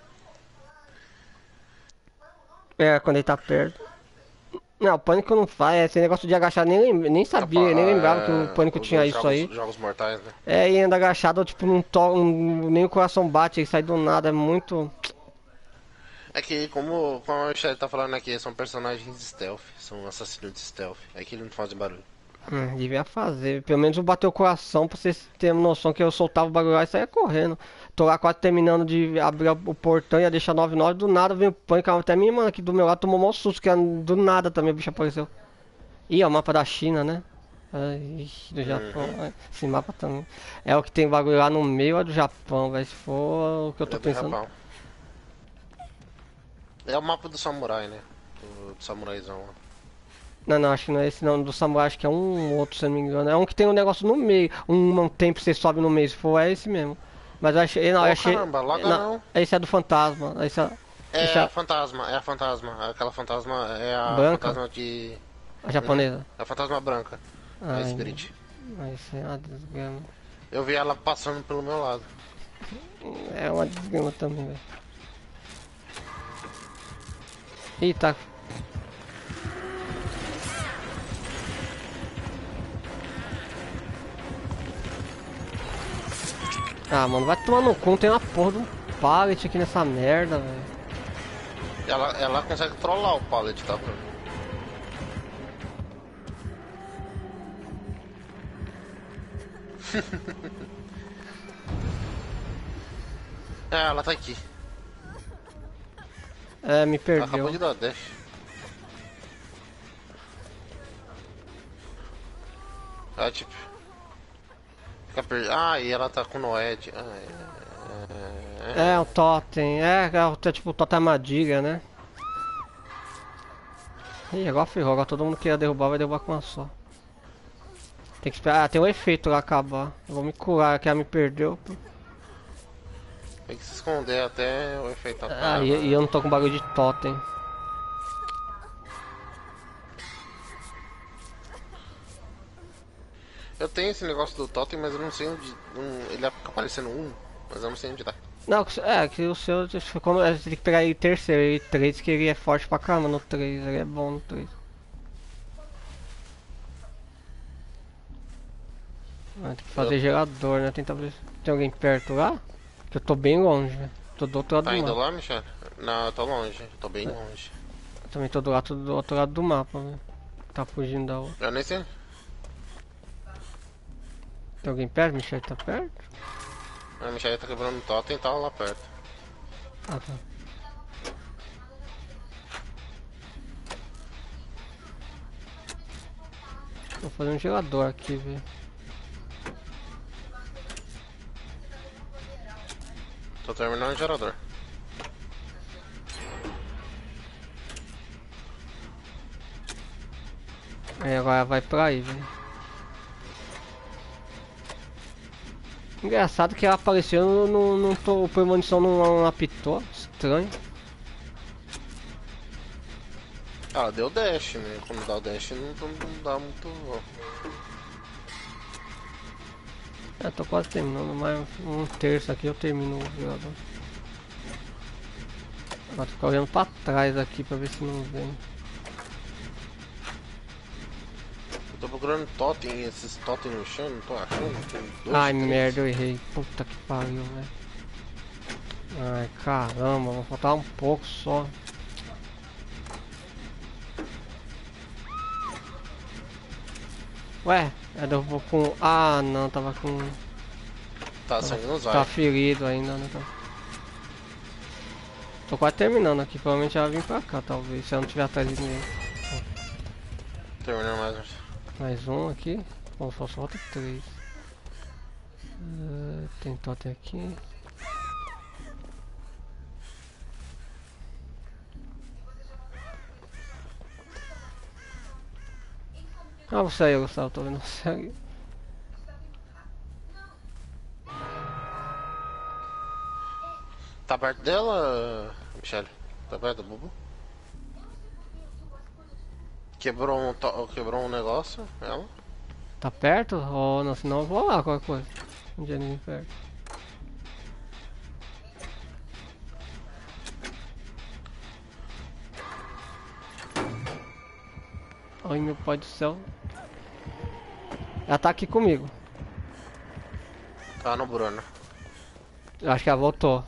Quando ele tá perto. Não, o Pânico não faz, esse negócio de agachar, nem sabia, nem lembrava que o Pânico tinha isso aí. Jogos mortais, né? E anda agachado, tipo, nem o coração bate, ele sai do nada, é muito... É que, como a Michelle tá falando aqui, são personagens stealth, são assassinos de stealth, é que eles não fazem barulho. Devia fazer. Pelo menos eu bater o coração pra vocês terem noção que eu soltava o bagulho lá e saía correndo. Tô lá quase terminando de abrir o portão e ia deixar 9-9. Do nada veio o pânico. Até minha irmã aqui do meu lado tomou maior susto. Que do nada também o bicho apareceu. Ih, é o mapa da China, né? Ixi, do Japão. Esse mapa também. É o que tem bagulho lá no meio é do Japão, velho. Se for o que eu tô pensando. É o mapa do samurai, né? Do samuraizão lá. Não, acho que não é esse não. Do samurai acho que é um outro, se não me engano. É um que tem um negócio no meio. Um tempo que você sobe no meio. Se for, é esse mesmo. Mas eu achei. Não, eu achei. Caramba, logo não. Esse é do fantasma. Esse é a fantasma, é a fantasma. Aquela fantasma é a branca? Fantasma de. A japonesa? É a fantasma branca. A Spirit. Isso é uma desgrama. Eu vi ela passando pelo meu lado. É uma desgrama também, velho. Ih, tá. Ah, mano, vai tomar no cu, tem uma porra de um pallet aqui nessa merda, velho. Ela consegue trollar o pallet, tá, Bruno? Ela tá aqui. Me perdeu. Ela acabou de dar dash. Tipo... e ela tá com Noed. O totem. Tipo o totem armadilha, né? Ih, agora ferrou. Agora todo mundo que ia derrubar vai derrubar com uma só. Tem que esperar. Tem um efeito lá acabar. Eu vou me curar, que ela me perdeu. Tem que se esconder até o efeito acabar. E eu não tô com bagulho de totem. Eu tenho esse negócio do totem, mas eu não sei onde. Ele fica aparecendo mas eu não sei onde tá. Não, que o seu. Como, você tem que pegar ele terceiro, ele 3, que ele é forte pra caramba no 3, ele é bom no 3. Tem que fazer gerador, né? Tentar ver se tem alguém perto lá. Que eu tô bem longe, velho. Tô do outro lado do mapa. Tá indo lá, Michel? Não, eu tô longe, tô bem longe. Eu também tô do outro lado do mapa, velho. Tá fugindo da outra. Eu nem sei. Tem alguém perto? Michel tá perto? A Michelle tá quebrando o totem e tá lá perto. Ah, tá. Vou fazer um gerador aqui, velho. Tô terminando o gerador. Agora vai pra aí, velho. Engraçado que ela apareceu, não tô, o premonição não apitou, estranho. Ela deu dash, né? Quando dá o dash não dá muito. Tô quase terminando, mais um terço aqui eu termino o jogador. Vou ficar olhando pra trás aqui pra ver se não vem. Tô procurando totem, esses totem no chão, não tô achando. Tem 2, Ai 3. merda, eu errei. Puta que pariu, velho. Ai caramba, vou faltar um pouco só. Ué, derrubou com. Ah não, tava com. Tá sangue nos Tá ferido ainda, né? Tô quase terminando aqui, provavelmente ela vem pra cá, talvez, se ela não tiver atrás de ninguém. Terminando mais. Mais um aqui. Bom, só falta 3. Tem totem aqui. Ah, vou sair, Gustavo, tô vendo você aí. Tá perto dela, Michelle? Tá perto do Bubu? Quebrou um negócio, ela? Tá perto? Ou não, senão eu vou lá, qualquer coisa. Não tinha ninguém perto. Ai meu pai do céu. Ela tá aqui comigo. Tá no Bruno. Acho que ela voltou.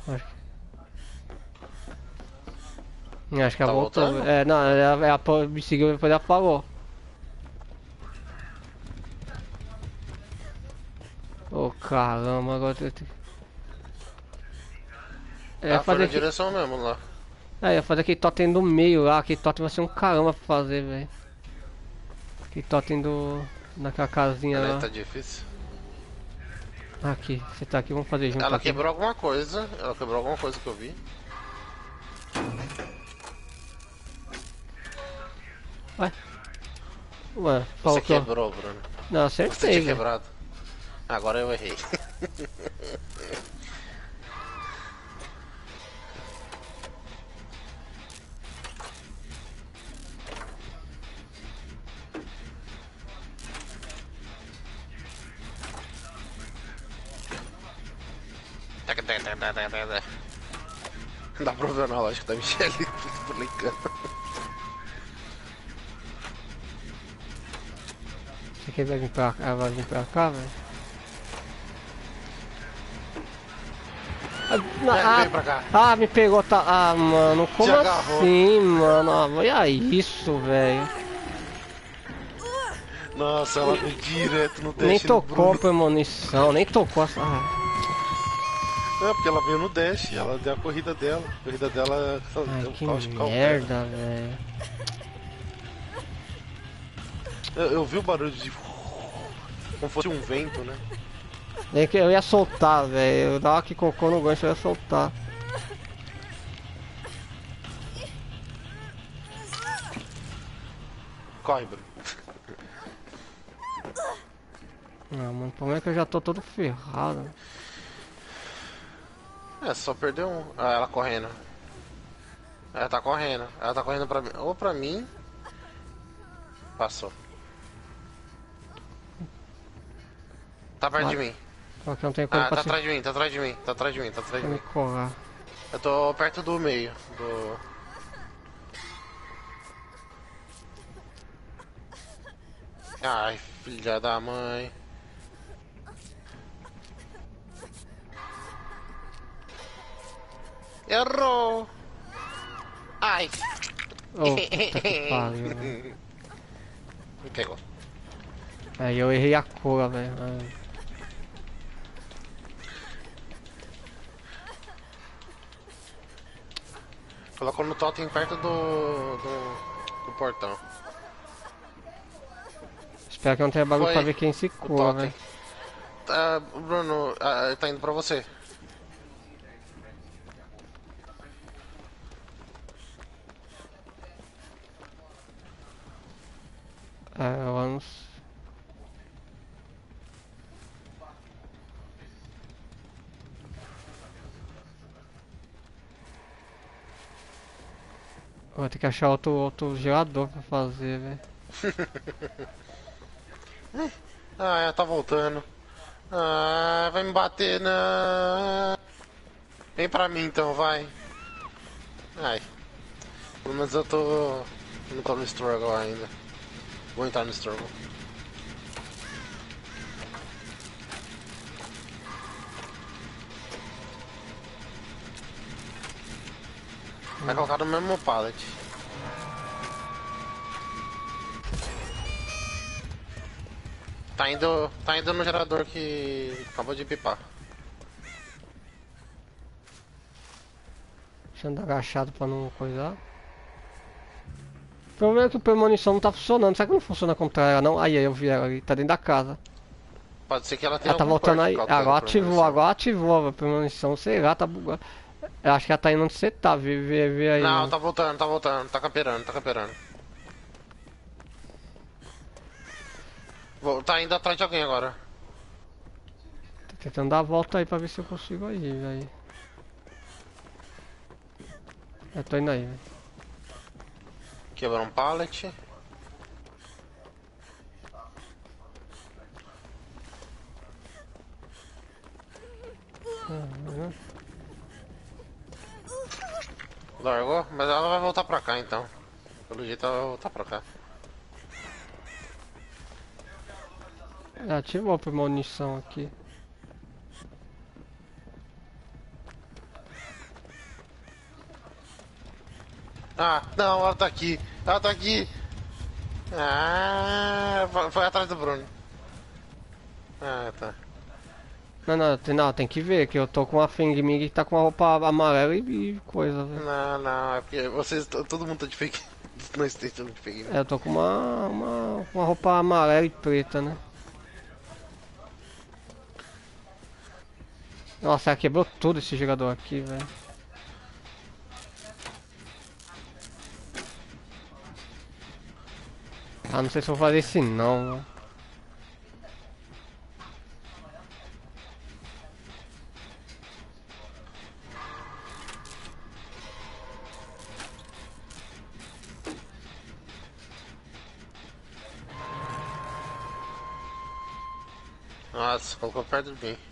Acho que ela voltou. Voltando? Não, ela me seguiu e depois ela apagou. Ô caramba, agora eu tenho... Foi na direção mesmo lá. Ia fazer aquele totem do meio lá, aquele totem vai ser um caramba pra fazer, velho. Aquele totem naquela casinha lá. Tá difícil. Aqui, você tá aqui, vamos fazer junto. Ela aqui. quebrou alguma coisa, que eu vi. Ué, você quebrou, Bruno. Não, acertei. Você tinha quebrado. Agora eu errei. Dá pra ver na lógica da Michelle brincando. Você quer vir pra cá? Ela vai vir pra cá, velho? Vem pra cá. Me pegou, tá. Mano, como Te agarrou. assim, mano? Olha isso, velho. Nossa, ela veio direto no dash. Nem tocou a premonição, nem tocou essa. É, porque ela veio no dash, ela deu a corrida dela. A corrida dela Ai, que merda, velho. Eu vi o barulho de... como fosse um vento, né? Eu ia soltar, velho. Eu dava que cocô no gancho, eu ia soltar. Corre, Bruno. Não, mano, o problema é que eu já tô todo ferrado. Só perdeu um. Ah, ela correndo. Ela tá correndo. Ela tá correndo pra mim. Ou pra mim. Passou. Tá perto de mim. Só que eu não tenho como tá atrás de mim, tá atrás de mim, tá atrás de mim, tá atrás de mim. Colar. Eu tô perto do meio. Ai, filha da mãe. Errou! Ai! Oh, puta que pariu, velho. Pegou. Aí eu errei a cor, velho. Colocou no totem perto do portão. Espero que não tenha bagulho pra ver quem se cura, velho. Bruno, tá indo pra você. Vamos. Vou ter que achar outro gerador pra fazer, velho. Ela tá voltando. Vai me bater na... Vem pra mim então, vai. Ai. Pelo menos eu não tô no struggle ainda. Vou entrar no struggle. Vai colocar no mesmo pallet. Tá indo no gerador que acabou de pipar. Deixa eu andar agachado pra não coisar. O problema é que o premonição não tá funcionando. Será que não funciona contra ela não? Aí eu vi ela ali, tá dentro da casa. Pode ser que ela tenha ela tá voltando aí. Agora ativou a premonição, sei lá, tá bugado. Eu acho que ela tá indo onde você tá, vê aí. Não, tá voltando, tá camperando. Tá indo atrás de alguém agora. Tô tentando dar a volta aí pra ver se eu consigo aí, velho. Eu tô indo aí, velho. Quebrou um pallet. Largou? Mas ela vai voltar pra cá então. Pelo jeito ela vai voltar pra cá. Ativou a premonição aqui. Não, ela tá aqui. Foi atrás do Bruno. Tá. Não, tem que ver que eu tô com a Feng Ming que tá com a roupa amarela e coisa, velho. Não, é porque vocês, todo mundo tá de fake. Não estão de fake. É, eu tô com uma roupa amarela e preta, né? Nossa, ela quebrou tudo esse jogador aqui, velho. Ah, não sei se eu vou fazer isso não, velho. Nossa, colocou perto de mim.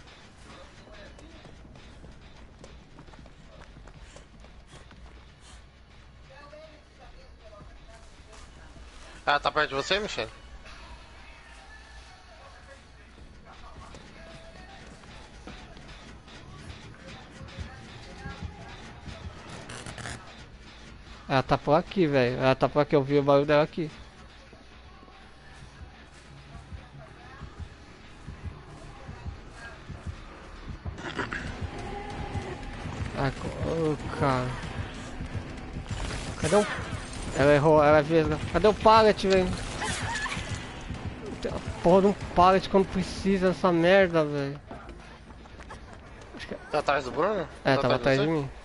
Ah, tá perto de você, Michel? Ela tá por aqui, velho. Ela tá por aqui, eu vi o barulho dela aqui. Ai, oh, cara. Cadê o... Ela errou, ela é vesga. Cadê o pallet, velho? Tem a porra de um pallet quando precisa dessa merda, velho. Tá atrás do Bruno? É, tava atrás de mim.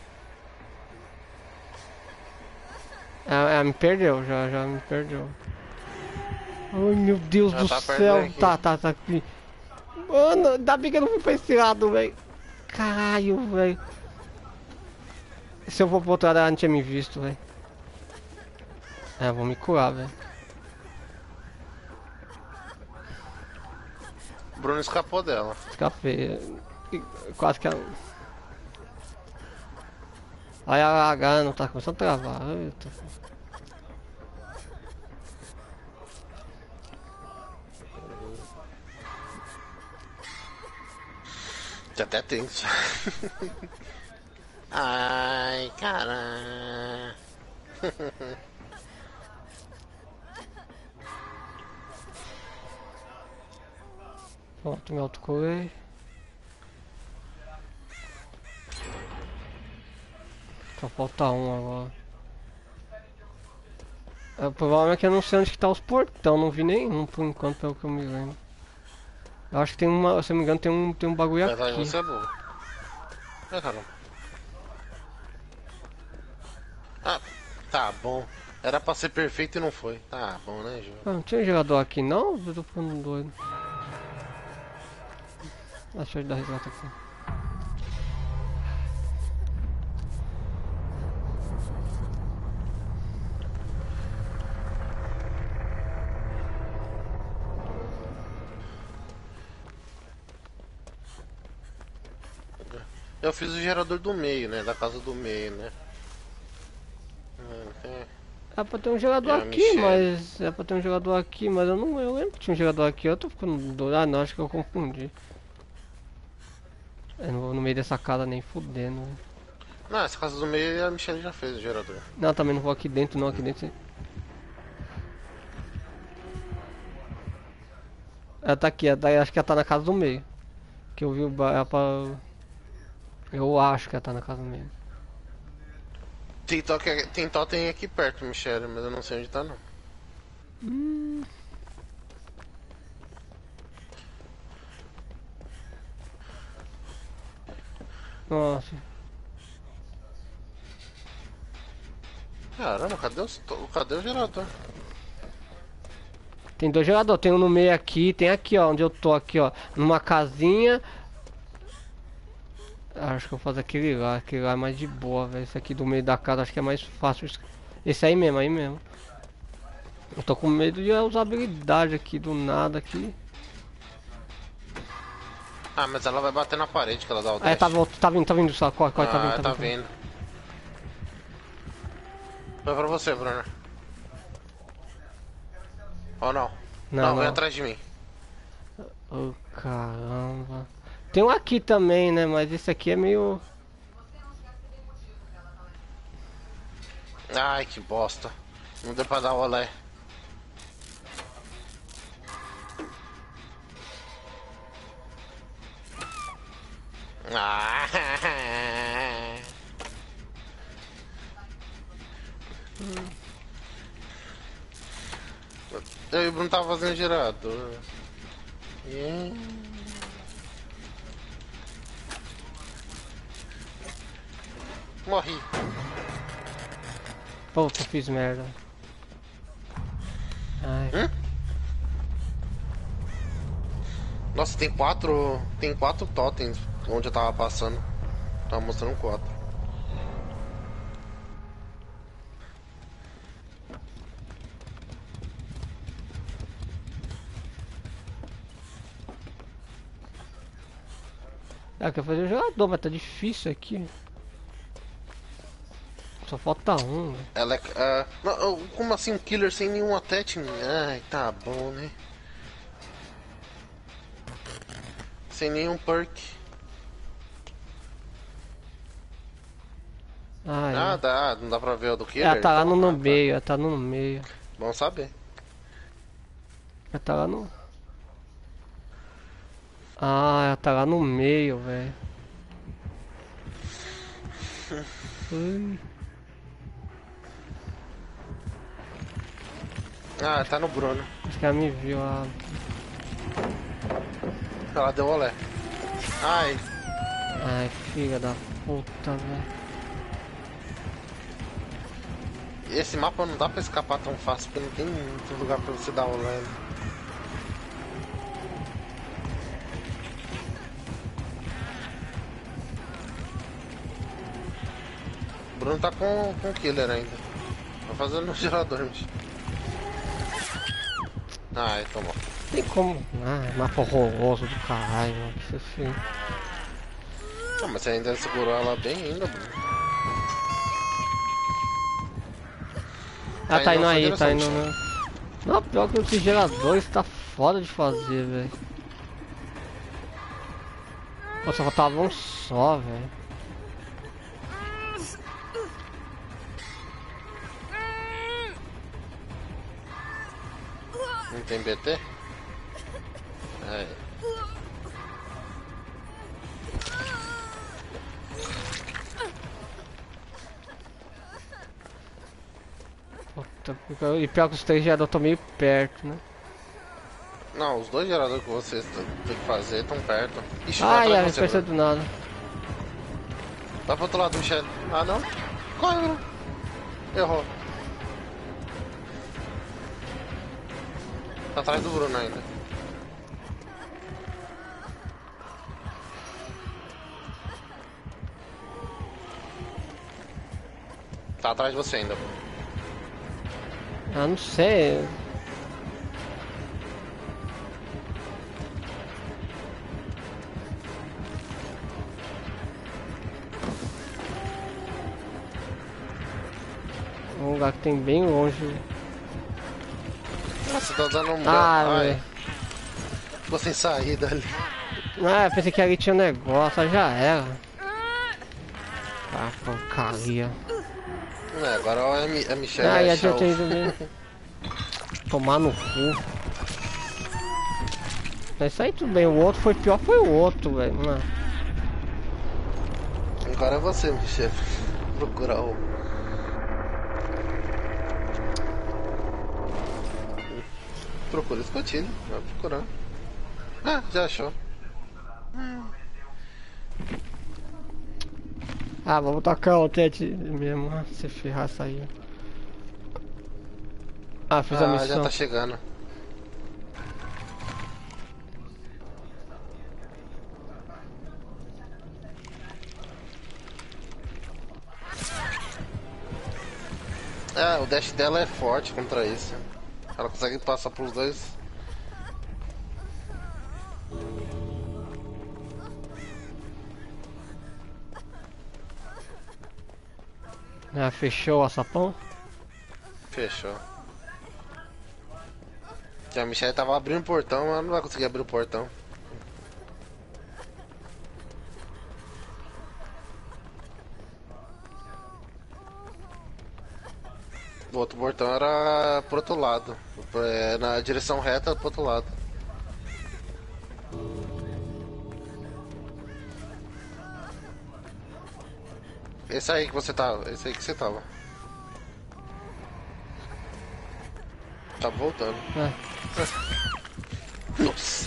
Ela me perdeu, já me perdeu. Ai, meu Deus do céu. Tá aqui. Mano, ainda bem que eu não fui pra esse lado, velho. Caralho, velho. Se eu for pro outro lado, ela não tinha me visto, velho. É, eu vou me curar, velho. O Bruno escapou dela. Escapei. Quase que ela... Aí a H não tá começando a travar. Eita. Já até tenso. Ai, caralho. Pronto, me autocurei. Só falta um agora. O problema é que eu não sei onde que tá os portão, não vi nenhum por enquanto, pelo que eu me lembro. Eu acho que tem uma, se eu não me engano, tem um bagulho aqui. Mas você é boa. É, caramba. Ah, tá bom. Era pra ser perfeito e não foi. Tá bom, né, Gil? Ah, não tinha jogador aqui não? Eu tô ficando doido. Deixa eu dar resgate aqui. Eu fiz o gerador do meio, né? Da casa do meio, né? É pra ter um jogador aqui, mas... É pra ter um jogador aqui, mas eu não... Eu lembro que tinha um jogador aqui, eu tô ficando doido. Ah, não, acho que eu confundi. Eu não vou no meio dessa casa nem fudendo. Não, essa casa do meio a Michelle já fez o gerador. Não, também não vou aqui dentro não, aqui dentro... Ela tá aqui, acho que ela tá na casa do meio. Que eu vi o... Ela pra... Eu acho que ela tá na casa do meio. Tem totem aqui perto, Michelle, mas eu não sei onde tá não. Nossa. Caramba, cadê o gerador? Tem dois geradores, tem um no meio aqui, tem aqui ó, onde eu tô aqui ó, numa casinha. Acho que eu vou fazer aquele lá é mais de boa, velho. Esse aqui do meio da casa acho que é mais fácil. Esse aí mesmo. Eu tô com medo de usar habilidade aqui do nada aqui. Ah, mas ela vai bater na parede que ela dá o dash. Tá vindo só, corre, tá vindo. Foi pra você, Bruno. Ou não? Não, vem atrás de mim. Oh, caramba. Tem um aqui também, né? Mas esse aqui é meio... Ai, que bosta. Não deu pra dar olé. Ah. Eu e o Bruno tava fazendo gerador. Morri. Puta, fiz merda. Ai. Nossa, tem quatro totens onde eu tava passando. Tava mostrando 4. Ah, quer fazer o jogador, mas tá difícil aqui. Só falta um, né? Ela é. Como assim um killer sem nenhum attachment? Ai, tá bom, né? Sem nenhum perk. Ah, dá, não dá pra ver o do killer? Ela tá lá então, no meio, ela tá no meio. Bom saber. Ela tá lá no... Ah, ela tá lá no meio, velho. Ah, tá no Bruno. Acho que ela me viu, Ela deu olé. Ai. Ai, filha da puta, velho. Esse mapa não dá pra escapar tão fácil, porque não tem muito lugar pra você dar olé. O Bruno tá com o killer ainda. Tá fazendo um gerador, bicho. Ai, tomou. Tem como... Ah, mapa horroroso do caralho, mano. Isso assim. Ah, mas você ainda segurou ela bem ainda, Bruno. Ah, tá indo aí, tá indo... Não, pior que esses geradores tá foda de fazer, velho. Pô, só faltava um só, velho. Não tem BT? É. Puta, e pior que os 3 geradores estão meio perto, né? Não, os 2 geradores que vocês tem que fazer estão perto. Ixi, Ai, a você, resposta do nada. Vai pro outro lado, Michele. Ah, não? Corre, Bruno. Errou. Tá atrás do Bruno ainda. Tá atrás de você ainda, Bruno. Ah, não sei. Um lugar que tem bem longe. Nossa, tá dando um... Ai, ficou sem saída ali. Ah, pensei que ali tinha um negócio, já era. Ah, porcaria. É, agora a Michelle Ah, é já tinha ido mesmo. Tomar no cu. Mas isso aí tudo bem, o outro foi pior, foi o outro, velho. Agora é você, Michelle. Procurar o... Procura escotilho, vai procurar. Ah, já achou. Ah, vamos tacar o tete mesmo, se ferrar sair. Ah, fiz a missão. Já tá chegando. O dash dela é forte contra isso. Ela consegue passar pros dois. Ah, fechou o açapão? Fechou. A Michelle tava abrindo o portão, mas não vai conseguir abrir o portão. O outro portão era pro outro lado. Na direção reta pro outro lado. Esse aí que você tava. Esse aí que você tava. Tá voltando. É. Nossa.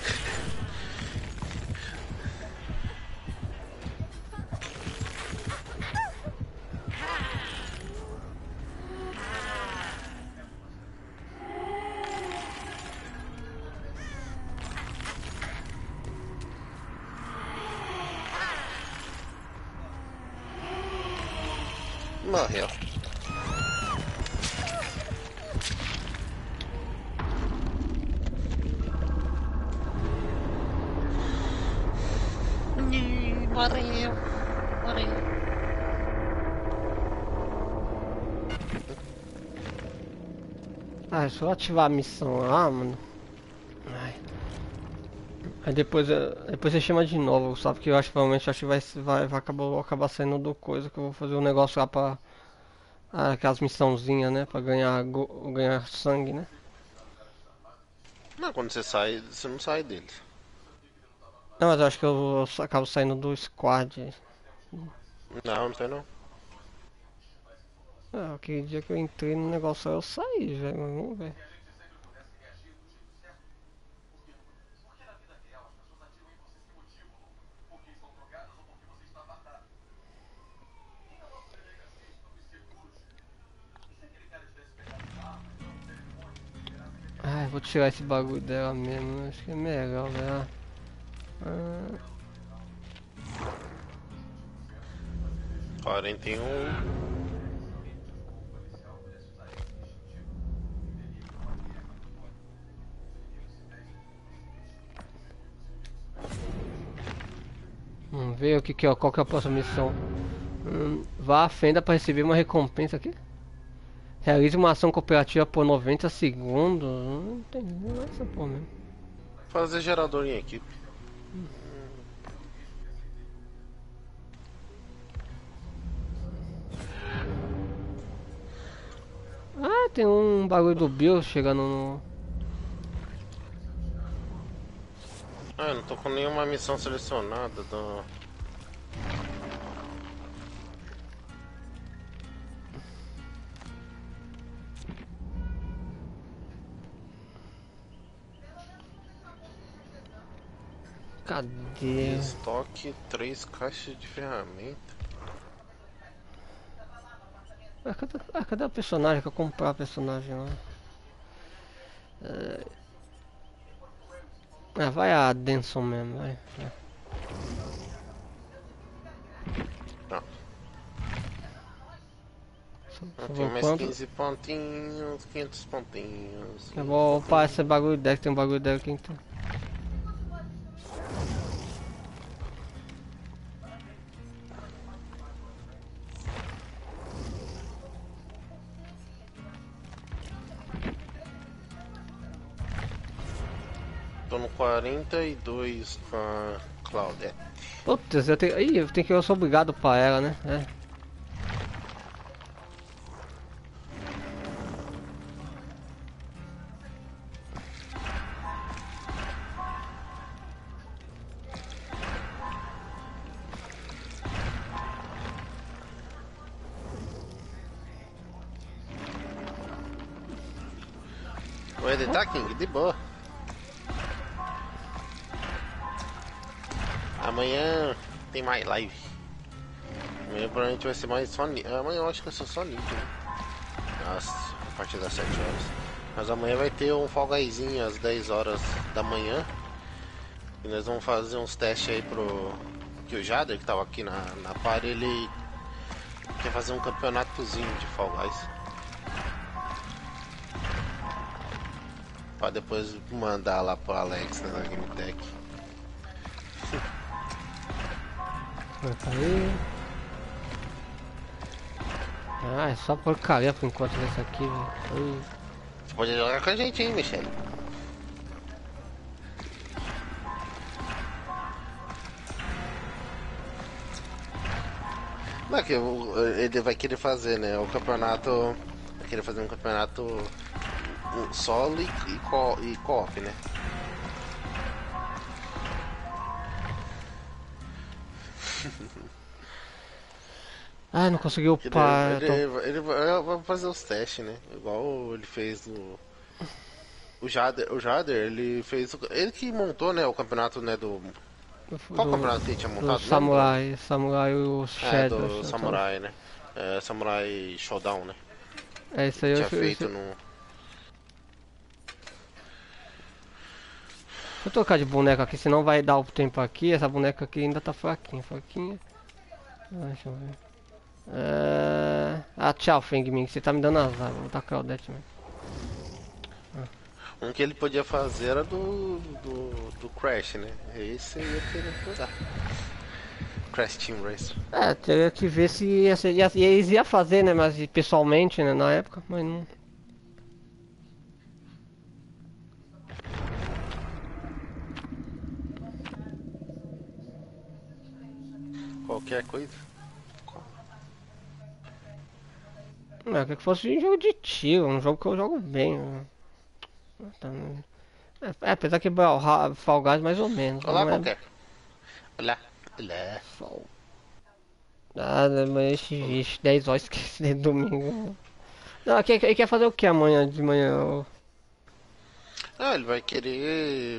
Morreu. Morreu. Morreu. Ah, é só ativar a missão lá, mano. Ai. Aí depois você chama de novo, sabe? Que eu acho que provavelmente acho que vai acabar saindo do coisa que eu vou fazer um negócio lá pra. Aquelas missãozinhas, né? Pra ganhar sangue, né? Não, quando você sai, você não sai deles. Não, mas eu acho que eu acabo saindo do squad. Não, não sei não. Ah, aquele dia que eu entrei no negócio aí eu saí, velho. Vamos ver. Ai, vou tirar esse bagulho dela mesmo. Acho que é melhor, velho. Ah, 41. vamos ver o que que é, qual que é a próxima missão. Vá à fenda para receber uma recompensa aqui. Realize uma ação cooperativa por 90 segundos. Não entendi essa porra mesmo. Fazer gerador em equipe. Ah, tem um bagulho do Bill chegando no. Ah, eu não tô com nenhuma missão selecionada do... Cadê? Estoque 3 caixas de ferramenta. Cadê o personagem que eu comprar o personagem lá? Vai a Denson mesmo, vai. Tá. Só Tem vou mais quanto? 15 pontinhos, 500 pontinhos. Eu vou upar esse bagulho dela, tem um bagulho dela aqui então. Tô no 42 com a Claudette. Putz, eu sou obrigado pra ela, né? É. Vou editar, King, de boa. Amanhã tem mais live. Amanhã provavelmente vai ser mais só nível. Amanhã eu acho que vai ser só nível, né? A partir das 7 horas. Mas amanhã vai ter um Fall Guyzinho às 10 horas da manhã. E nós vamos fazer uns testes aí pro... Que o Jader, que tava aqui na party, ele quer fazer um campeonatozinho de Fall Guys. Pra depois mandar lá pro Alex, né, na GameTech. Aí. Ah, é só porcaria por enquanto dessa aqui, velho. Você pode jogar com a gente, hein, Michele? Não é que ele vai querer fazer, né? O campeonato. Vai querer fazer um campeonato solo e co-op, né? Ah, não conseguiu upar. Ele vai fazer os testes, né? Igual ele fez no... O Jader, ele fez... Ele que montou, né, o campeonato, né, do... Qual campeonato que ele tinha montado? Samurai e o Shadow. Do Samurai, né? Samurai Showdown, né? É isso aí. Tinha feito no... Deixa eu trocar de boneca aqui, senão vai dar o tempo aqui. Essa boneca aqui ainda tá fraquinha. Deixa eu ver. Tchau, Feng-Min, você tá me dando azar. Vou botar Claudette mesmo. Um que ele podia fazer era do Crash, né? Esse eu ia querer usar. Crash Team Racer. Teria que ver se eles iam fazer, né? Mas pessoalmente, né? Na época, mas não. Qualquer coisa. Eu queria que fosse um jogo de tiro, um jogo que eu jogo bem. Né? Apesar que Fall Guys mais ou menos. Olá, qualquer. Olá. Mas ixi, 10 horas esqueci de domingo. Não, ele quer fazer o que amanhã de manhã? Ele vai querer...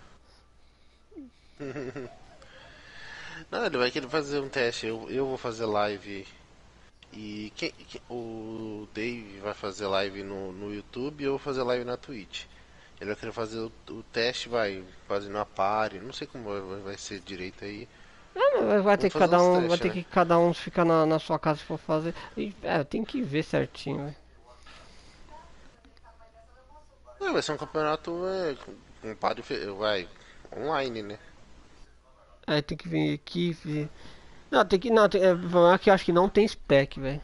Não, ele vai querer fazer um teste. Eu vou fazer live. E o Dave vai fazer live no YouTube e eu vou fazer live na Twitch. Ele vai querer fazer o teste, vai fazer na party. Não sei como vai ser direito aí. Vai ter que cada um ficar na sua casa se for fazer. Tem que ver certinho. Vai ser um campeonato com party, online, né? Tem que vir equipe. Não, tem que. Não, aqui eu acho que não tem spec, velho.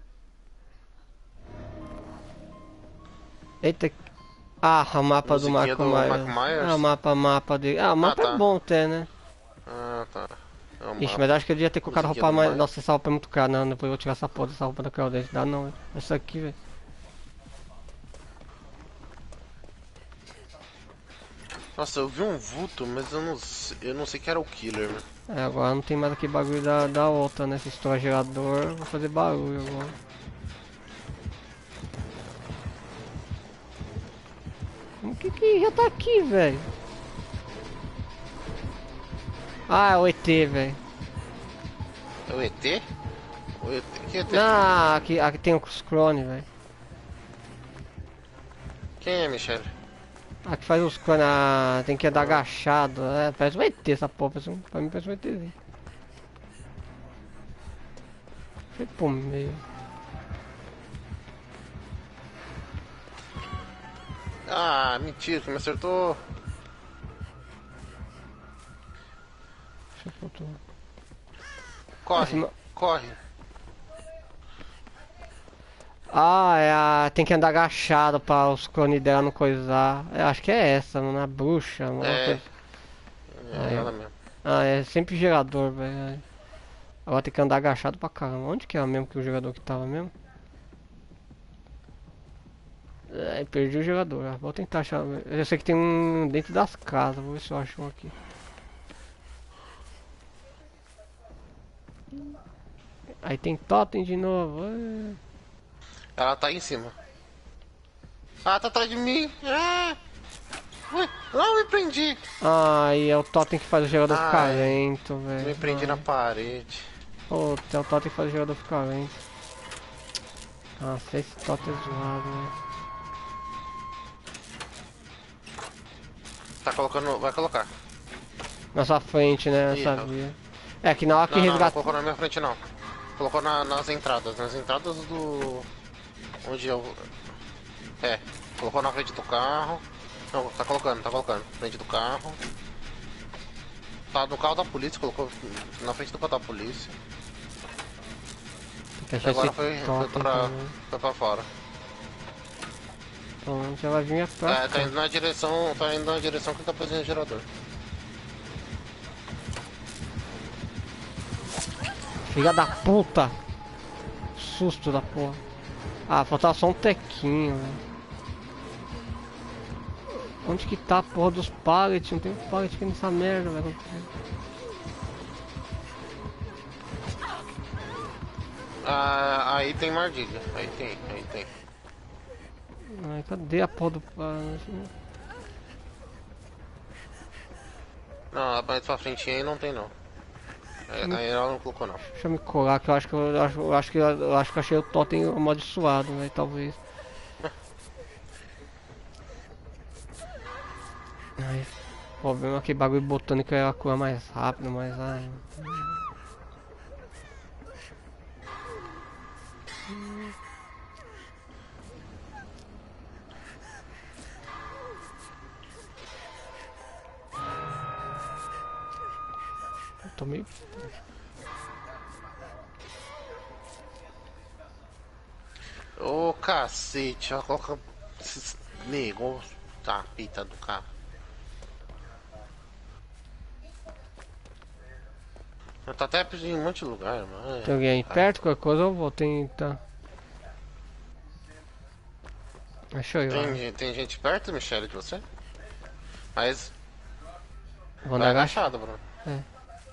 Eita. O mapa do Marco Myers. Mapa dele. O mapa é bom até, né? Tá. Ixi, mas acho que eu devia ter colocado roupa mais. Nossa, essa roupa é muito cara, não. Depois eu vou tirar essa porra dessa roupa da Claudete. Dá não, véio. Essa aqui, velho. Nossa, eu vi um vulto, mas eu não sei que era o killer, né? Agora não tem mais aquele bagulho da outra, né? Se estourar gerador, vou fazer barulho agora. Como que já tá aqui, velho? É o ET, velho. É o ET? O ET? Que ET? Aqui tem os clones, velho. Quem é, Michele? Aqui faz os clones, tem que andar agachado. Parece um ET essa porra, pra mim parece um ETzinho. Foi pro meio. Mentira, que me acertou. Corre. Tem que andar agachado para os clones dela não coisar. Eu acho que é essa, mano, a bruxa, mano. Ela mesmo. É sempre gerador, velho. Agora tem que andar agachado pra caramba. Onde que é mesmo que o jogador que tava mesmo? Perdi o jogador. Vou tentar achar. Eu sei que tem um dentro das casas. Vou ver se eu acho um aqui. Aí tem totem de novo. Ela tá aí em cima. Tá atrás de mim. Não, me prendi. E é o totem que faz o jogador ficar lento, velho. Me prendi na parede. É o totem que faz o jogador ficar lento. Nossa, esse totem é zoado, velho. Tá colocando, vai colocar. Na sua frente, né? Eu sabia. Que na hora que resgatar. Não colocou na minha frente não. Colocou nas entradas do... Onde eu... colocou na frente do carro. Não, tá colocando. Frente do carro. Tá no carro da polícia, colocou na frente do carro da polícia. Agora foi pra fora. Então já vai vir a próxima. Tá indo na direção que tá fazendo o gerador. Filha da puta! Susto da porra. Faltava só um tequinho, velho. Onde que tá a porra dos pallets? Não tem pallet aqui nessa merda, velho. Ah, aí tem mardilha. Aí tem. Ai, cadê a porra do... Não, mais pra frente aí não tem não. Aí ela não colocou não. Deixa eu me colar que eu acho que eu acho que eu achei o totem amaldiçoado, né? Talvez. Ai, o problema é que bagulho botânico é a cura mais rápido, mas ai. Eu tô meio... Ô cacete, ó, coloca esses negócios. Tá, pita do carro. Tá até pedindo em um monte de lugar, mano. Tem alguém aí perto? Qualquer coisa eu vou tentar. Deixa eu ir lá. Tem gente perto, Michele, de você? Mas. Vou Vai dar agachado, Bruno. É.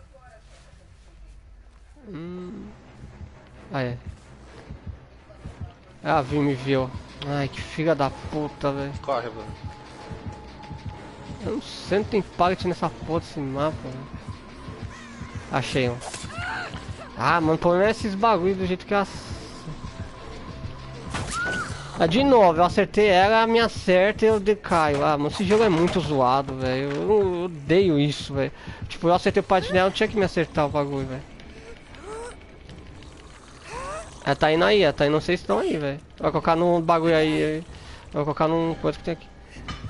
Ah, é. Ah, me viu. Ai, que filha da puta, velho. Corre, Bruno. Eu não sei, não tem pallet nessa porra desse mapa, velho. Achei um. Ah, mano, o problema é esses bagulhos do jeito que eu... Ah, de novo, eu acertei ela, me acerta e eu decaio. Ah, mano, esse jogo é muito zoado, velho. Eu odeio isso, velho. Tipo, eu acertei o pallet nela, não tinha que me acertar o bagulho, velho. Ela tá indo aí, ela tá indo, não sei se estão aí, velho. Vai colocar num bagulho aí. Vai colocar num coisa que tem aqui.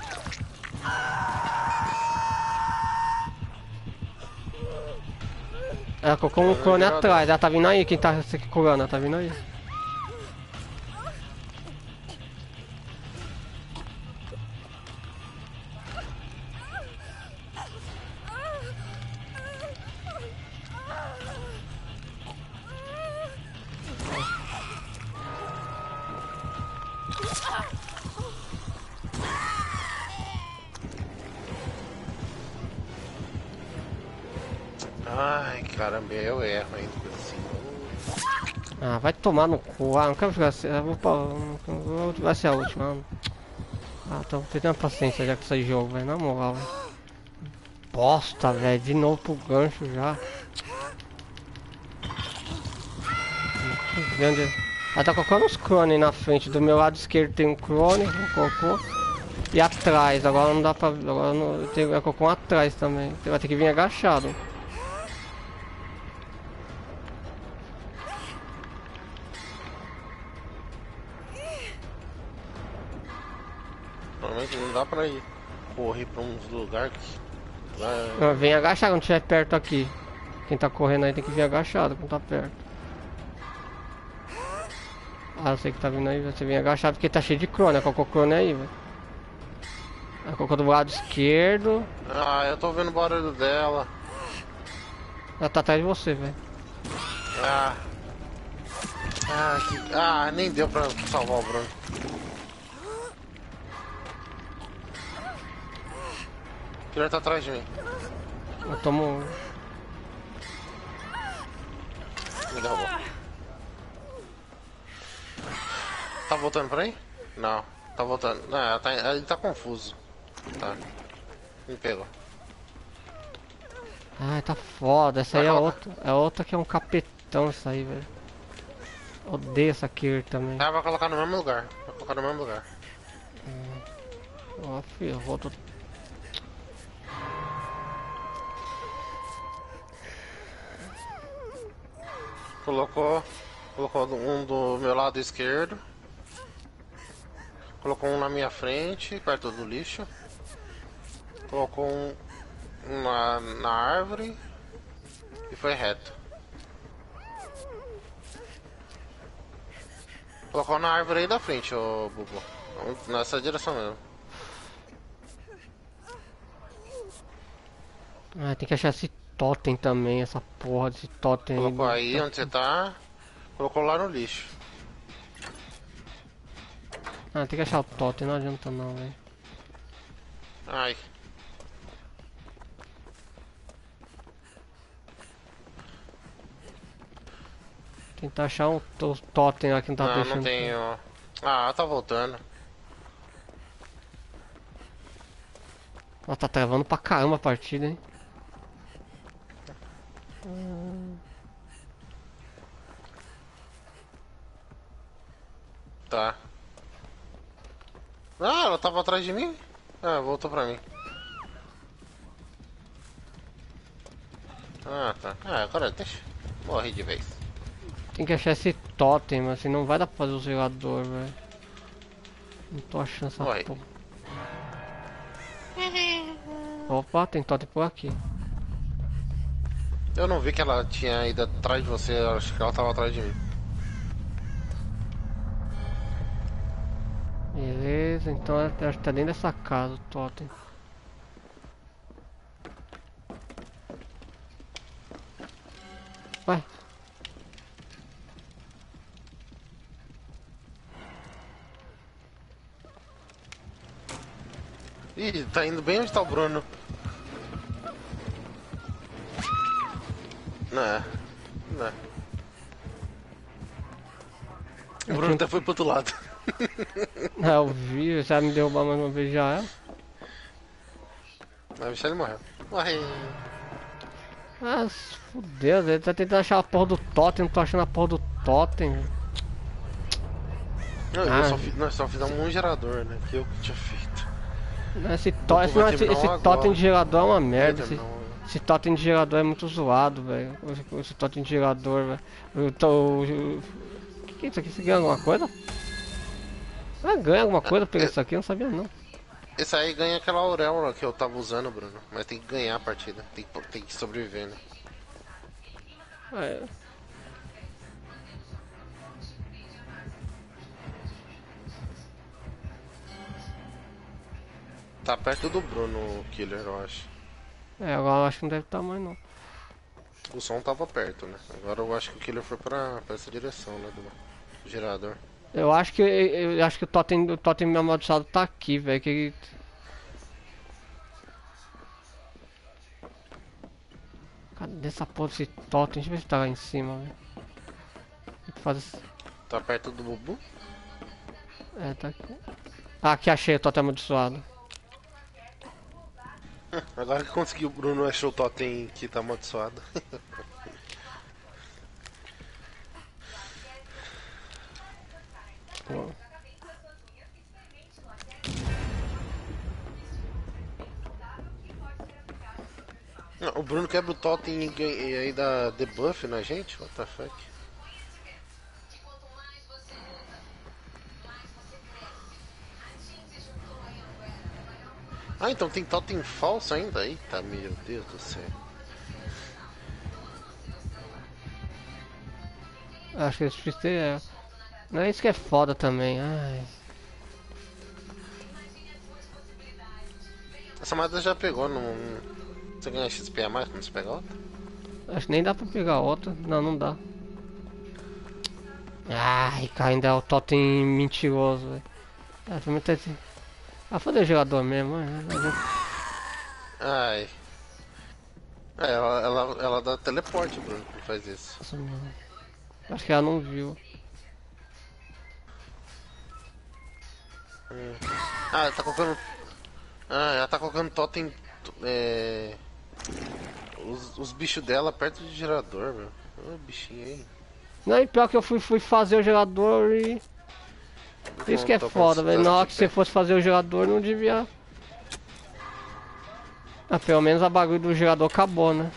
Ela colocou um clone atrás, ela tá vindo aí, quem tá se curando, ela tá vindo aí. Ai, caramba, eu erro ainda assim. Ah, vai tomar no cu. Ah, não quero jogar assim. Vai ser a última. Ah, tô tendo paciência já com esse jogo, velho. Na moral, velho. Bosta, velho. De novo pro gancho já. Grande. Ela tá colocando os clones na frente. Do meu lado esquerdo tem um clone. Colocou. E atrás. Agora não dá pra. Agora não. Ela colocou um atrás também. Você vai ter que vir agachado. Normalmente não dá pra ir correr pra uns lugares que. Não, vem agachado quando estiver perto aqui. Quem tá correndo aí tem que vir agachado quando tá perto. Ah, eu sei que tá vindo aí, você vem agachado porque tá cheio de clone. Colocou clone aí, velho. Ela colocou do lado esquerdo. Ah, eu tô vendo o barulho dela. Ela tá atrás de você, velho. Nem deu pra salvar o Bruno. O killer tá atrás de mim. Eu tomo. Me derrubou. Tá voltando pra aí? Não, tá voltando. Não, ele tá confuso. Tá. Me pegou. Ai, tá foda. Essa aí é outra. É outra que é um capetão, isso aí, velho. Odeio essa Kier também. Ah, vai colocar no mesmo lugar. Vai colocar no mesmo lugar. Ó, filho, volto. Colocou um do meu lado esquerdo. Colocou um na minha frente, perto do lixo. Colocou um na árvore. E foi reto. Colocou na árvore aí da frente, ô Bubu. Nessa direção mesmo. Ah, tem que achar esse totem também, essa porra desse totem. Colocou aí onde você tá. Colocou lá no lixo. Ah, tem que achar o totem, não adianta não, velho. Ai. Tentar achar um totem lá que não tá deixando. Não tenho. Ah, tá voltando. Ó, tá travando pra caramba a partida, hein? Tá. Ah, ela tava atrás de mim? Ah, voltou pra mim. Ah, tá. Ah, agora deixa. Morri de vez. Tem que achar esse totem, mas assim não vai dar pra fazer o zelador, velho. Não tô achando essa Morri. porra. Opa, tem totem por aqui. Eu não vi que ela tinha ido atrás de você, eu acho que ela tava atrás de mim. Beleza, então acho que tá dentro dessa casa o totem. Vai. Ih, tá indo bem onde tá o Bruno. Não. O Bruno até foi pro outro lado. Ah, eu vi, já me derrubar mais uma vez já é. Mas o Michele morreu. Morre. Ah, se fudeu, ele tá tentando achar a porra do totem, não tô achando a porra do totem. Não, nós só fizemos um gerador, né? Que eu que tinha feito. Esse totem de gerador é uma merda. Esse totem de gerador é muito zoado, velho. Esse totem de gerador, velho. O que é isso aqui? Você ganha alguma coisa? Ah, ganha alguma coisa por isso aqui? Eu não sabia não. Esse aí ganha aquela auréola que eu tava usando, Bruno. Mas tem que ganhar a partida. Tem que sobreviver, né? É. Tá perto do Bruno, o Killer, eu acho. É, agora eu acho que não deve estar mais não. O som tava perto, né? Agora eu acho que o Killer foi pra essa direção, né? Do gerador. Eu acho que o totem amaldiçoado tá aqui, velho. Que... Cadê essa porra desse totem? Deixa eu ver se tá lá em cima, velho. Tá perto do Bubu? É, tá aqui. Ah, aqui achei o totem amaldiçoado. Agora que conseguiu, o Bruno achou o totem que tá amaldiçoado. Não, o Bruno quebra o totem e aí dá debuff na gente? What the fuck? Ah, então tem totem falso ainda? Eita, meu Deus do céu. Acho que esse é... Não é isso que é foda também, ai. Essa moeda já pegou, não... Você ganha XP a mais quando você pega outra? Acho que nem dá pra pegar outra. Não, não dá. Ai, cara, ainda é o totem mentiroso, velho. Ah, foi muito assim. Ah, foda o jogador mesmo, Ai. É, ela dá teleporte, Bruno, que faz isso. Nossa, acho que ela não viu. Ah, ela tá colocando... Ah, ela tá colocando totem... Os bichos dela perto do gerador, meu. Ô, bichinho aí. Não, e pior que eu fui fazer o gerador e... Isso que é foda, velho. Na hora que você fosse fazer o gerador, não devia... Ah, pelo menos a bagulho do gerador acabou, né?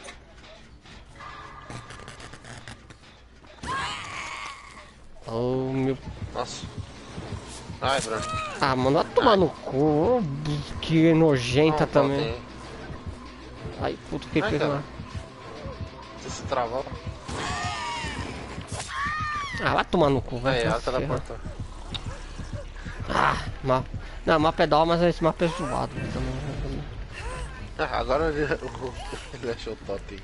Oh, meu... Nossa. Ai, Bruno. Ah, mano, vai tomar no cu. Oh, que nojenta também. Ai, puta, que fez lá. Você se travou. Ah, vai tomar no cu, vai. Ela teleportou. Ah, mapa. Não, mapa é da hora, mas esse mapa é zoado também. Ah, agora ele achou o totem.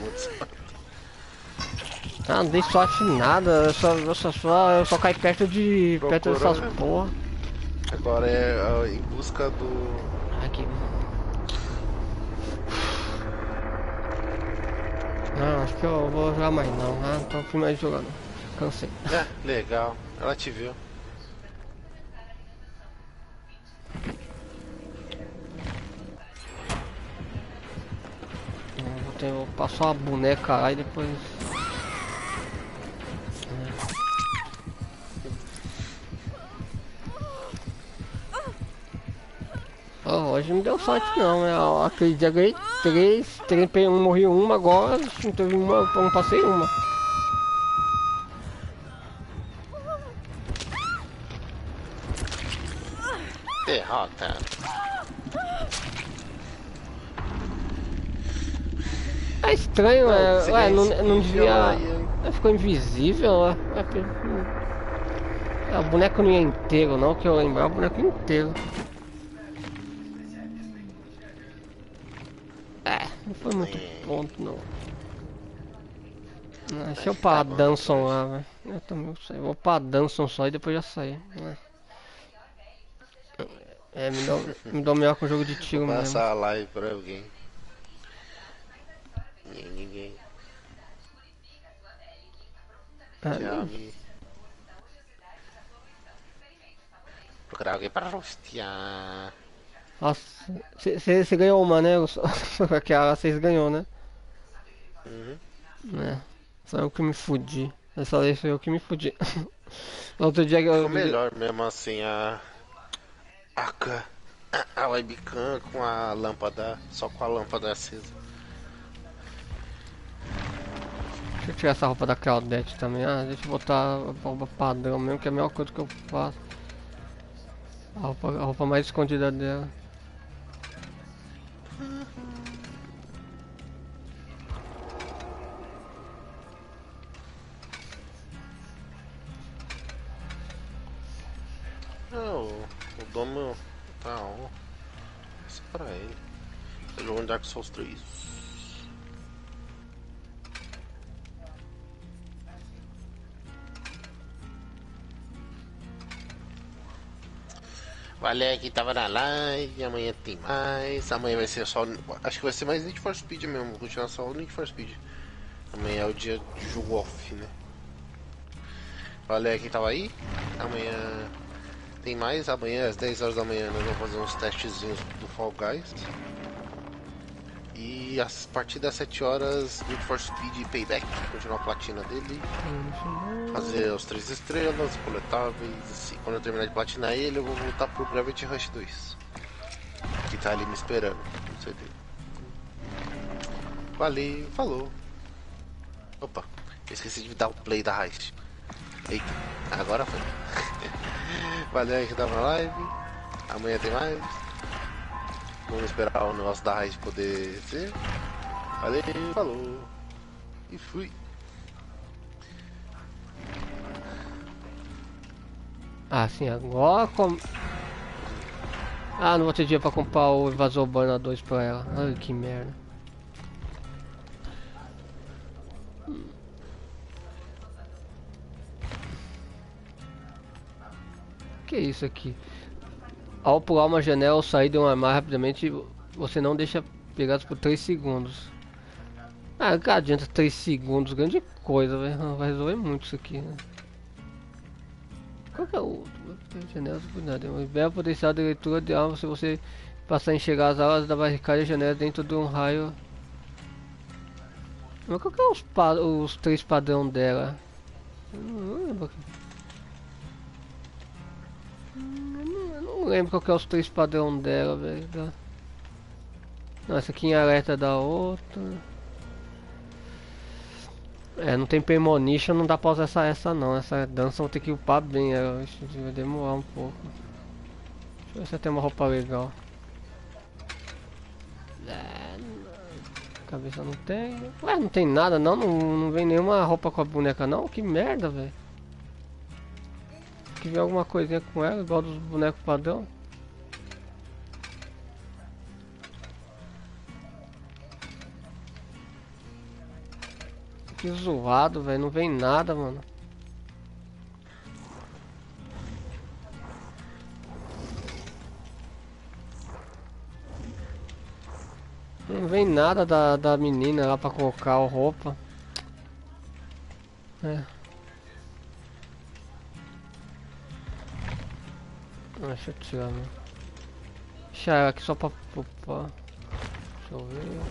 Ah, não dei sorte em nada, eu só caí perto dessas porra. Agora é em busca do... Aqui. Ah, acho que eu vou jogar mais não. Ah, não tô fim mais jogando. Cansei. É, legal. Ela te viu. Vou passar uma boneca lá e depois... Oh, hoje não deu sorte não, né? Aquele dia ganhei 3, trempei um, morri uma, agora não teve uma, não passei uma. Derrota. É estranho, não devia... Ficou invisível, o boneco não ia inteiro não, que eu lembrar, o boneco inteiro. Não foi muito ponto não. Deixa eu pra Danson lá, velho. Eu também vou pra Danson só e depois já sair. Me dou melhor com o jogo de tiro mesmo. Passar a live pra alguém. Ninguém. Procurar alguém para rostear. Nossa, você ganhou uma, né? Aquela vocês ganhou, né? Uhum. Só eu que me fudi. Essa vez foi eu que me fudi. Outro dia Ficou melhor mesmo assim a webcam com a lâmpada, só com a lâmpada acesa. Deixa eu tirar essa roupa da Claudette também. Deixa eu botar a roupa padrão mesmo, que é a melhor coisa que eu faço. A roupa mais escondida dela. O domo tá on. Isso pra ele. Ele jogou no Dark Souls 3. O Alec tava na live, amanhã tem mais. Amanhã vai ser só. Acho que vai ser mais Need for Speed mesmo. Vou continuar só o Need for Speed. Amanhã é o dia de jogo off, né? O Alec tava aí. Amanhã tem mais. Amanhã às 10 horas da manhã nós vamos fazer uns testezinhos do Fall Guys. E a partir das 7 horas, Need for Speed Payback, continuar a platina dele, fazer os 3 estrelas, coletáveis, e quando eu terminar de platinar ele, eu vou voltar pro Gravity Rush 2, que tá ali me esperando, com certeza. Valeu, falou. Opa, eu esqueci de dar o play da Heist. Eita, agora foi. Valeu aí que tava na live, amanhã tem mais. Vamos esperar o negócio da Raid poder ser. Valeu, falou. E fui. Sim, agora não vou ter dinheiro pra comprar o Invasor Urbana 2 pra ela. Ai, que merda. Que é isso aqui? Ao pular uma janela ou sair de um armário rapidamente, você não deixa pegados por 3 segundos. Que adianta 3 segundos, grande coisa, velho. Vai resolver muito isso aqui, né? Qual que é o janelas cuidado? O belo potencial de leitura de alma se você passar a enxergar as alas da barricada e janelas dentro de um raio. Mas qual que é os 3 padrão dela? Eu não lembro aqui. Não lembro qual que é os 3 padrão dela, velho. Não, essa aqui em alerta da outra. Não tem Premonition, não dá pra usar essa não. Essa dança eu vou ter que upar bem, vai demorar um pouco. Deixa eu ver se tem uma roupa legal. Cabeça não tem. Não tem nada não vem nenhuma roupa com a boneca não? Que merda, velho. Que vem alguma coisinha com ela, igual dos bonecos padrão. Que zoado, velho. Não vem nada, mano. Não vem nada da menina lá pra colocar a roupa. É. Deixa eu tirar, né? Deixa ela aqui só pra poupar. Deixa eu ver.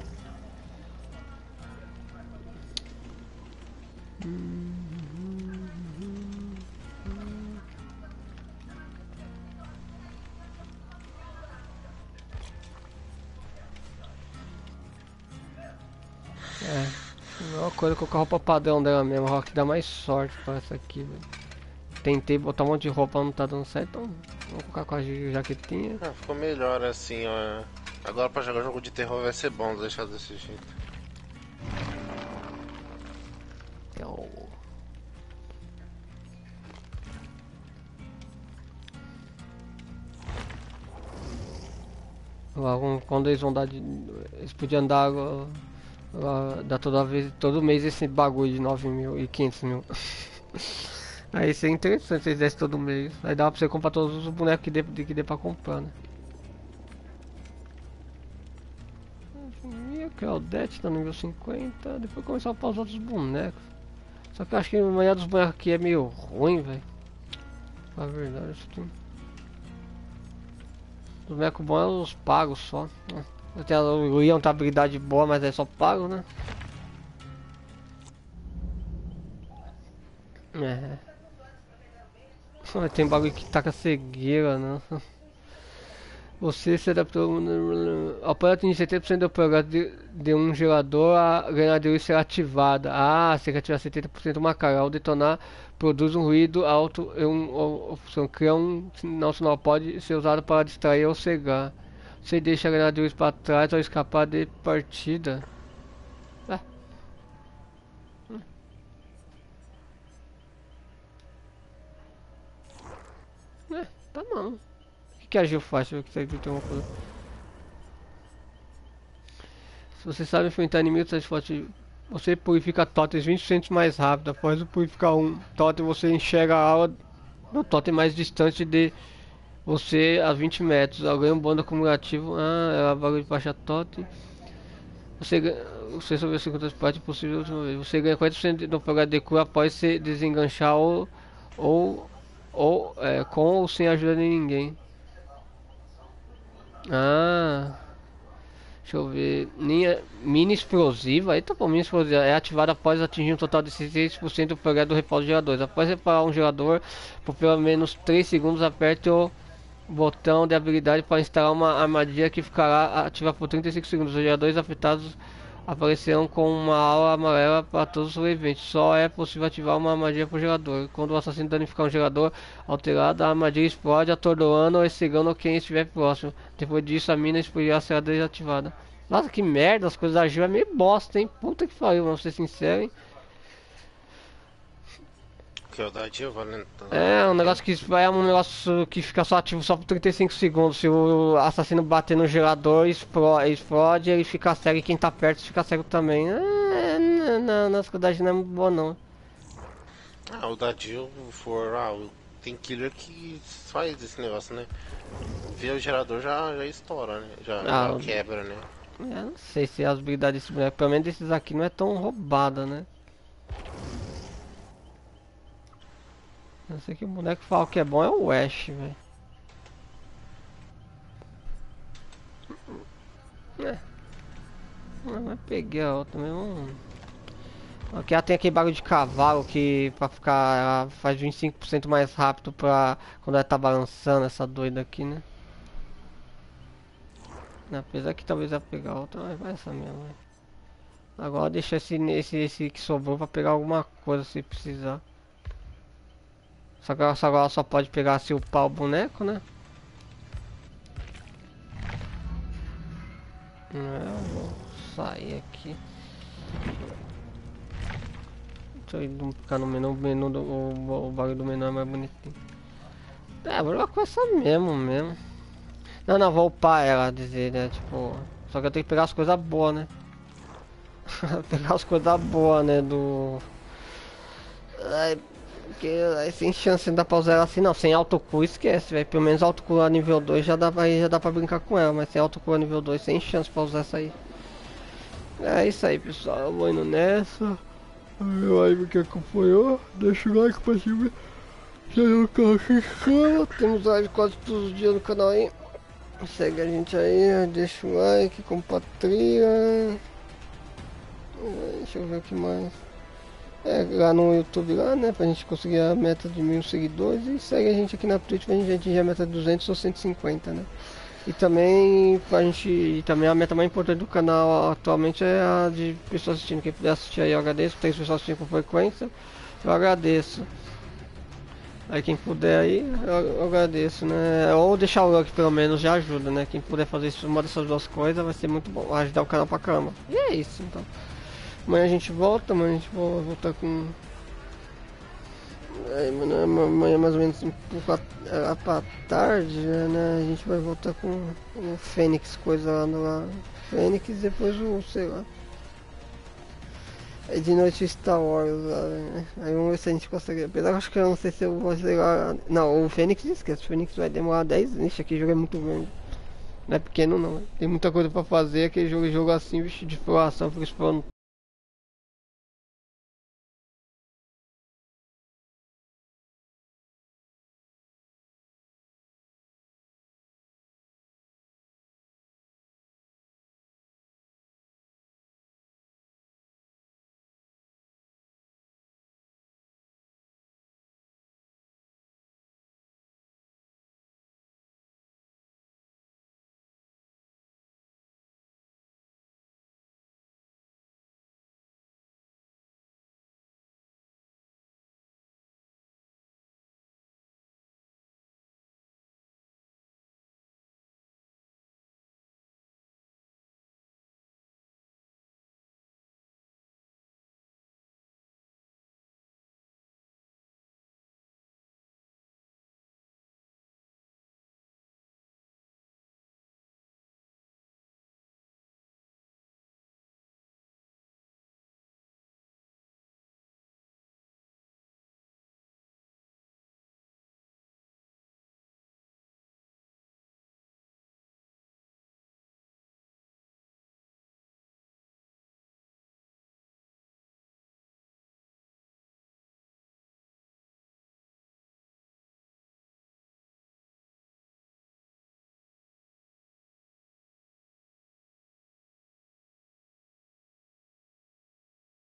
É, uma coisa colocar a roupa padrão dela mesmo, a que dá mais sorte pra essa aqui, velho. Tentei botar um monte de roupa, não tá dando certo, então vou colocar com a jaquetinha. Ah, ficou melhor assim, ó. Agora pra jogar jogo de terror vai ser bom deixar desse jeito. Quando eles vão dar de... Eles podiam dar... Dá toda vez, todo mês esse bagulho de 9 mil e 500 mil. Aí seria interessante se eles dessem todo mês. Aí dava pra você comprar todos os bonecos que dê pra comprar, né? E aqui, ó, o Det tá no nível 50. Depois começar a upar os outros bonecos. Só que eu acho que a maioria dos bonecos aqui é meio ruim, velho. Na verdade, isso aqui. Os bonecos bons é os pagos só. O Ian tem habilidade boa, mas é só pago, né? É. Tem bagulho que taca cegueira, né? Você se adaptou. Após atingir 70% do progresso de um gerador, a granadeirinha será ativada. Ah, você quer ativar 70% uma cara. Ao detonar, produz um ruído alto e opção. Cria um sinal sonoro. Pode ser usado para distrair ou cegar. Você deixa a granadeirinha para trás ao escapar de partida. Tá bom. O que a Gil faz? Deixa eu ver se tem uma coisa. Se você sabe enfrentar inimigos mais fortes, você purifica totens 20% mais rápido. Após o purificar um totem, você enxerga a aula do totem mais distante de você a 20 metros. Ganha um bônus acumulativo. É a bagulho de baixar totem. Você sobre as 50 partes possível última vez. Você ganha 40% do progresso de cura após se desenganchar ou com ou sem ajuda de ninguém. Deixa eu ver. Mini explosiva. Eita, pô, mini explosiva é ativada após atingir um total de 66% do progresso do repauso de geradores. Após reparar um gerador por pelo menos 3 segundos, aperte o botão de habilidade para instalar uma armadilha que ficará ativa por 35 segundos. Os geradores afetados aparecerão com uma aura amarela para todos os sobreviventes. Só é possível ativar uma armadilha por gerador. Quando o assassino danificar um gerador alterado, a armadilha explode, atordoando ou cegando quem estiver próximo. Depois disso, a mina explodirá será desativada. Nossa, que merda, as coisas da Gil é meio bosta, hein? Puta que pariu, vamos ser sinceros, hein? Que é o da Gil, valendo. É, um negócio que fica só ativo só por 35 segundos. Se o assassino bater no gerador, explode, ele fica cego e quem tá perto fica cego também. Não, as coisas da Gil não é muito boa não. O da Gil tem killer que faz esse negócio, né? Vê o gerador já estoura, né? Já quebra, né? Não sei se as habilidades desse boneco, pelo menos desses aqui, não é tão roubada, né? Eu sei que o boneco que fala que é bom é o Ash, velho. Mas peguei a outra mesmo. Aqui ela tem aquele bagulho de cavalo que pra ficar. Ela faz 25% mais rápido pra quando ela tá balançando essa doida aqui, né? Apesar que talvez ela pegar a outra, mas vai essa mesmo, véio. Agora deixa esse que sobrou pra pegar alguma coisa se precisar. Só que agora só pode pegar se upar o boneco, né? Eu vou sair aqui. Deixa eu ficar no menu. O bagulho do menu é mais bonitinho. Vou jogar com essa mesmo. Não, vou upar ela, dizer, né? Tipo. Só que eu tenho que pegar as coisas boas, né? Pegar as coisas boas, né? Porque aí sem chance de dar pra usar ela assim não, sem autocura esquece, velho. Pelo menos autocura nível 2 já dá pra brincar com ela, mas sem autocura nível 2 sem chance pra usar essa aí. É isso aí pessoal, eu vou indo nessa. Aí que acompanhou, deixa o like pra cima. Temos live quase todos os dias no canal aí. Segue a gente aí, deixa o like, compartilha. Deixa eu ver o que mais. Lá no YouTube lá, né, pra gente conseguir a meta de 1000 seguidores. E segue a gente aqui na Twitch pra gente atingir a meta de 200 ou 150, né. E também também a meta mais importante do canal atualmente é a de pessoas assistindo. Quem puder assistir aí eu agradeço, 3 pessoas assistindo com frequência, eu agradeço. Aí quem puder aí, eu agradeço, né? Ou deixar o like pelo menos já ajuda, né? Quem puder fazer isso, uma dessas duas coisas vai ser muito bom, vai ajudar o canal pra caramba. E é isso então. Amanhã a gente volta, amanhã a gente vai voltar com... amanhã mais ou menos um pouco pra tarde, né? A gente vai voltar com o Fênix, coisa lá no lá. Fênix e depois o, sei lá. Aí de noite Star Wars lá, né? Aí vamos ver se a gente consegue. Apesar que eu acho que eu não sei se eu vou chegar. Não, o Fênix esquece, o Fênix vai demorar 10 anos. Aquele jogo é muito grande. Não é pequeno não, tem muita coisa pra fazer, aquele jogo assim, bicho de exploração, fica explorando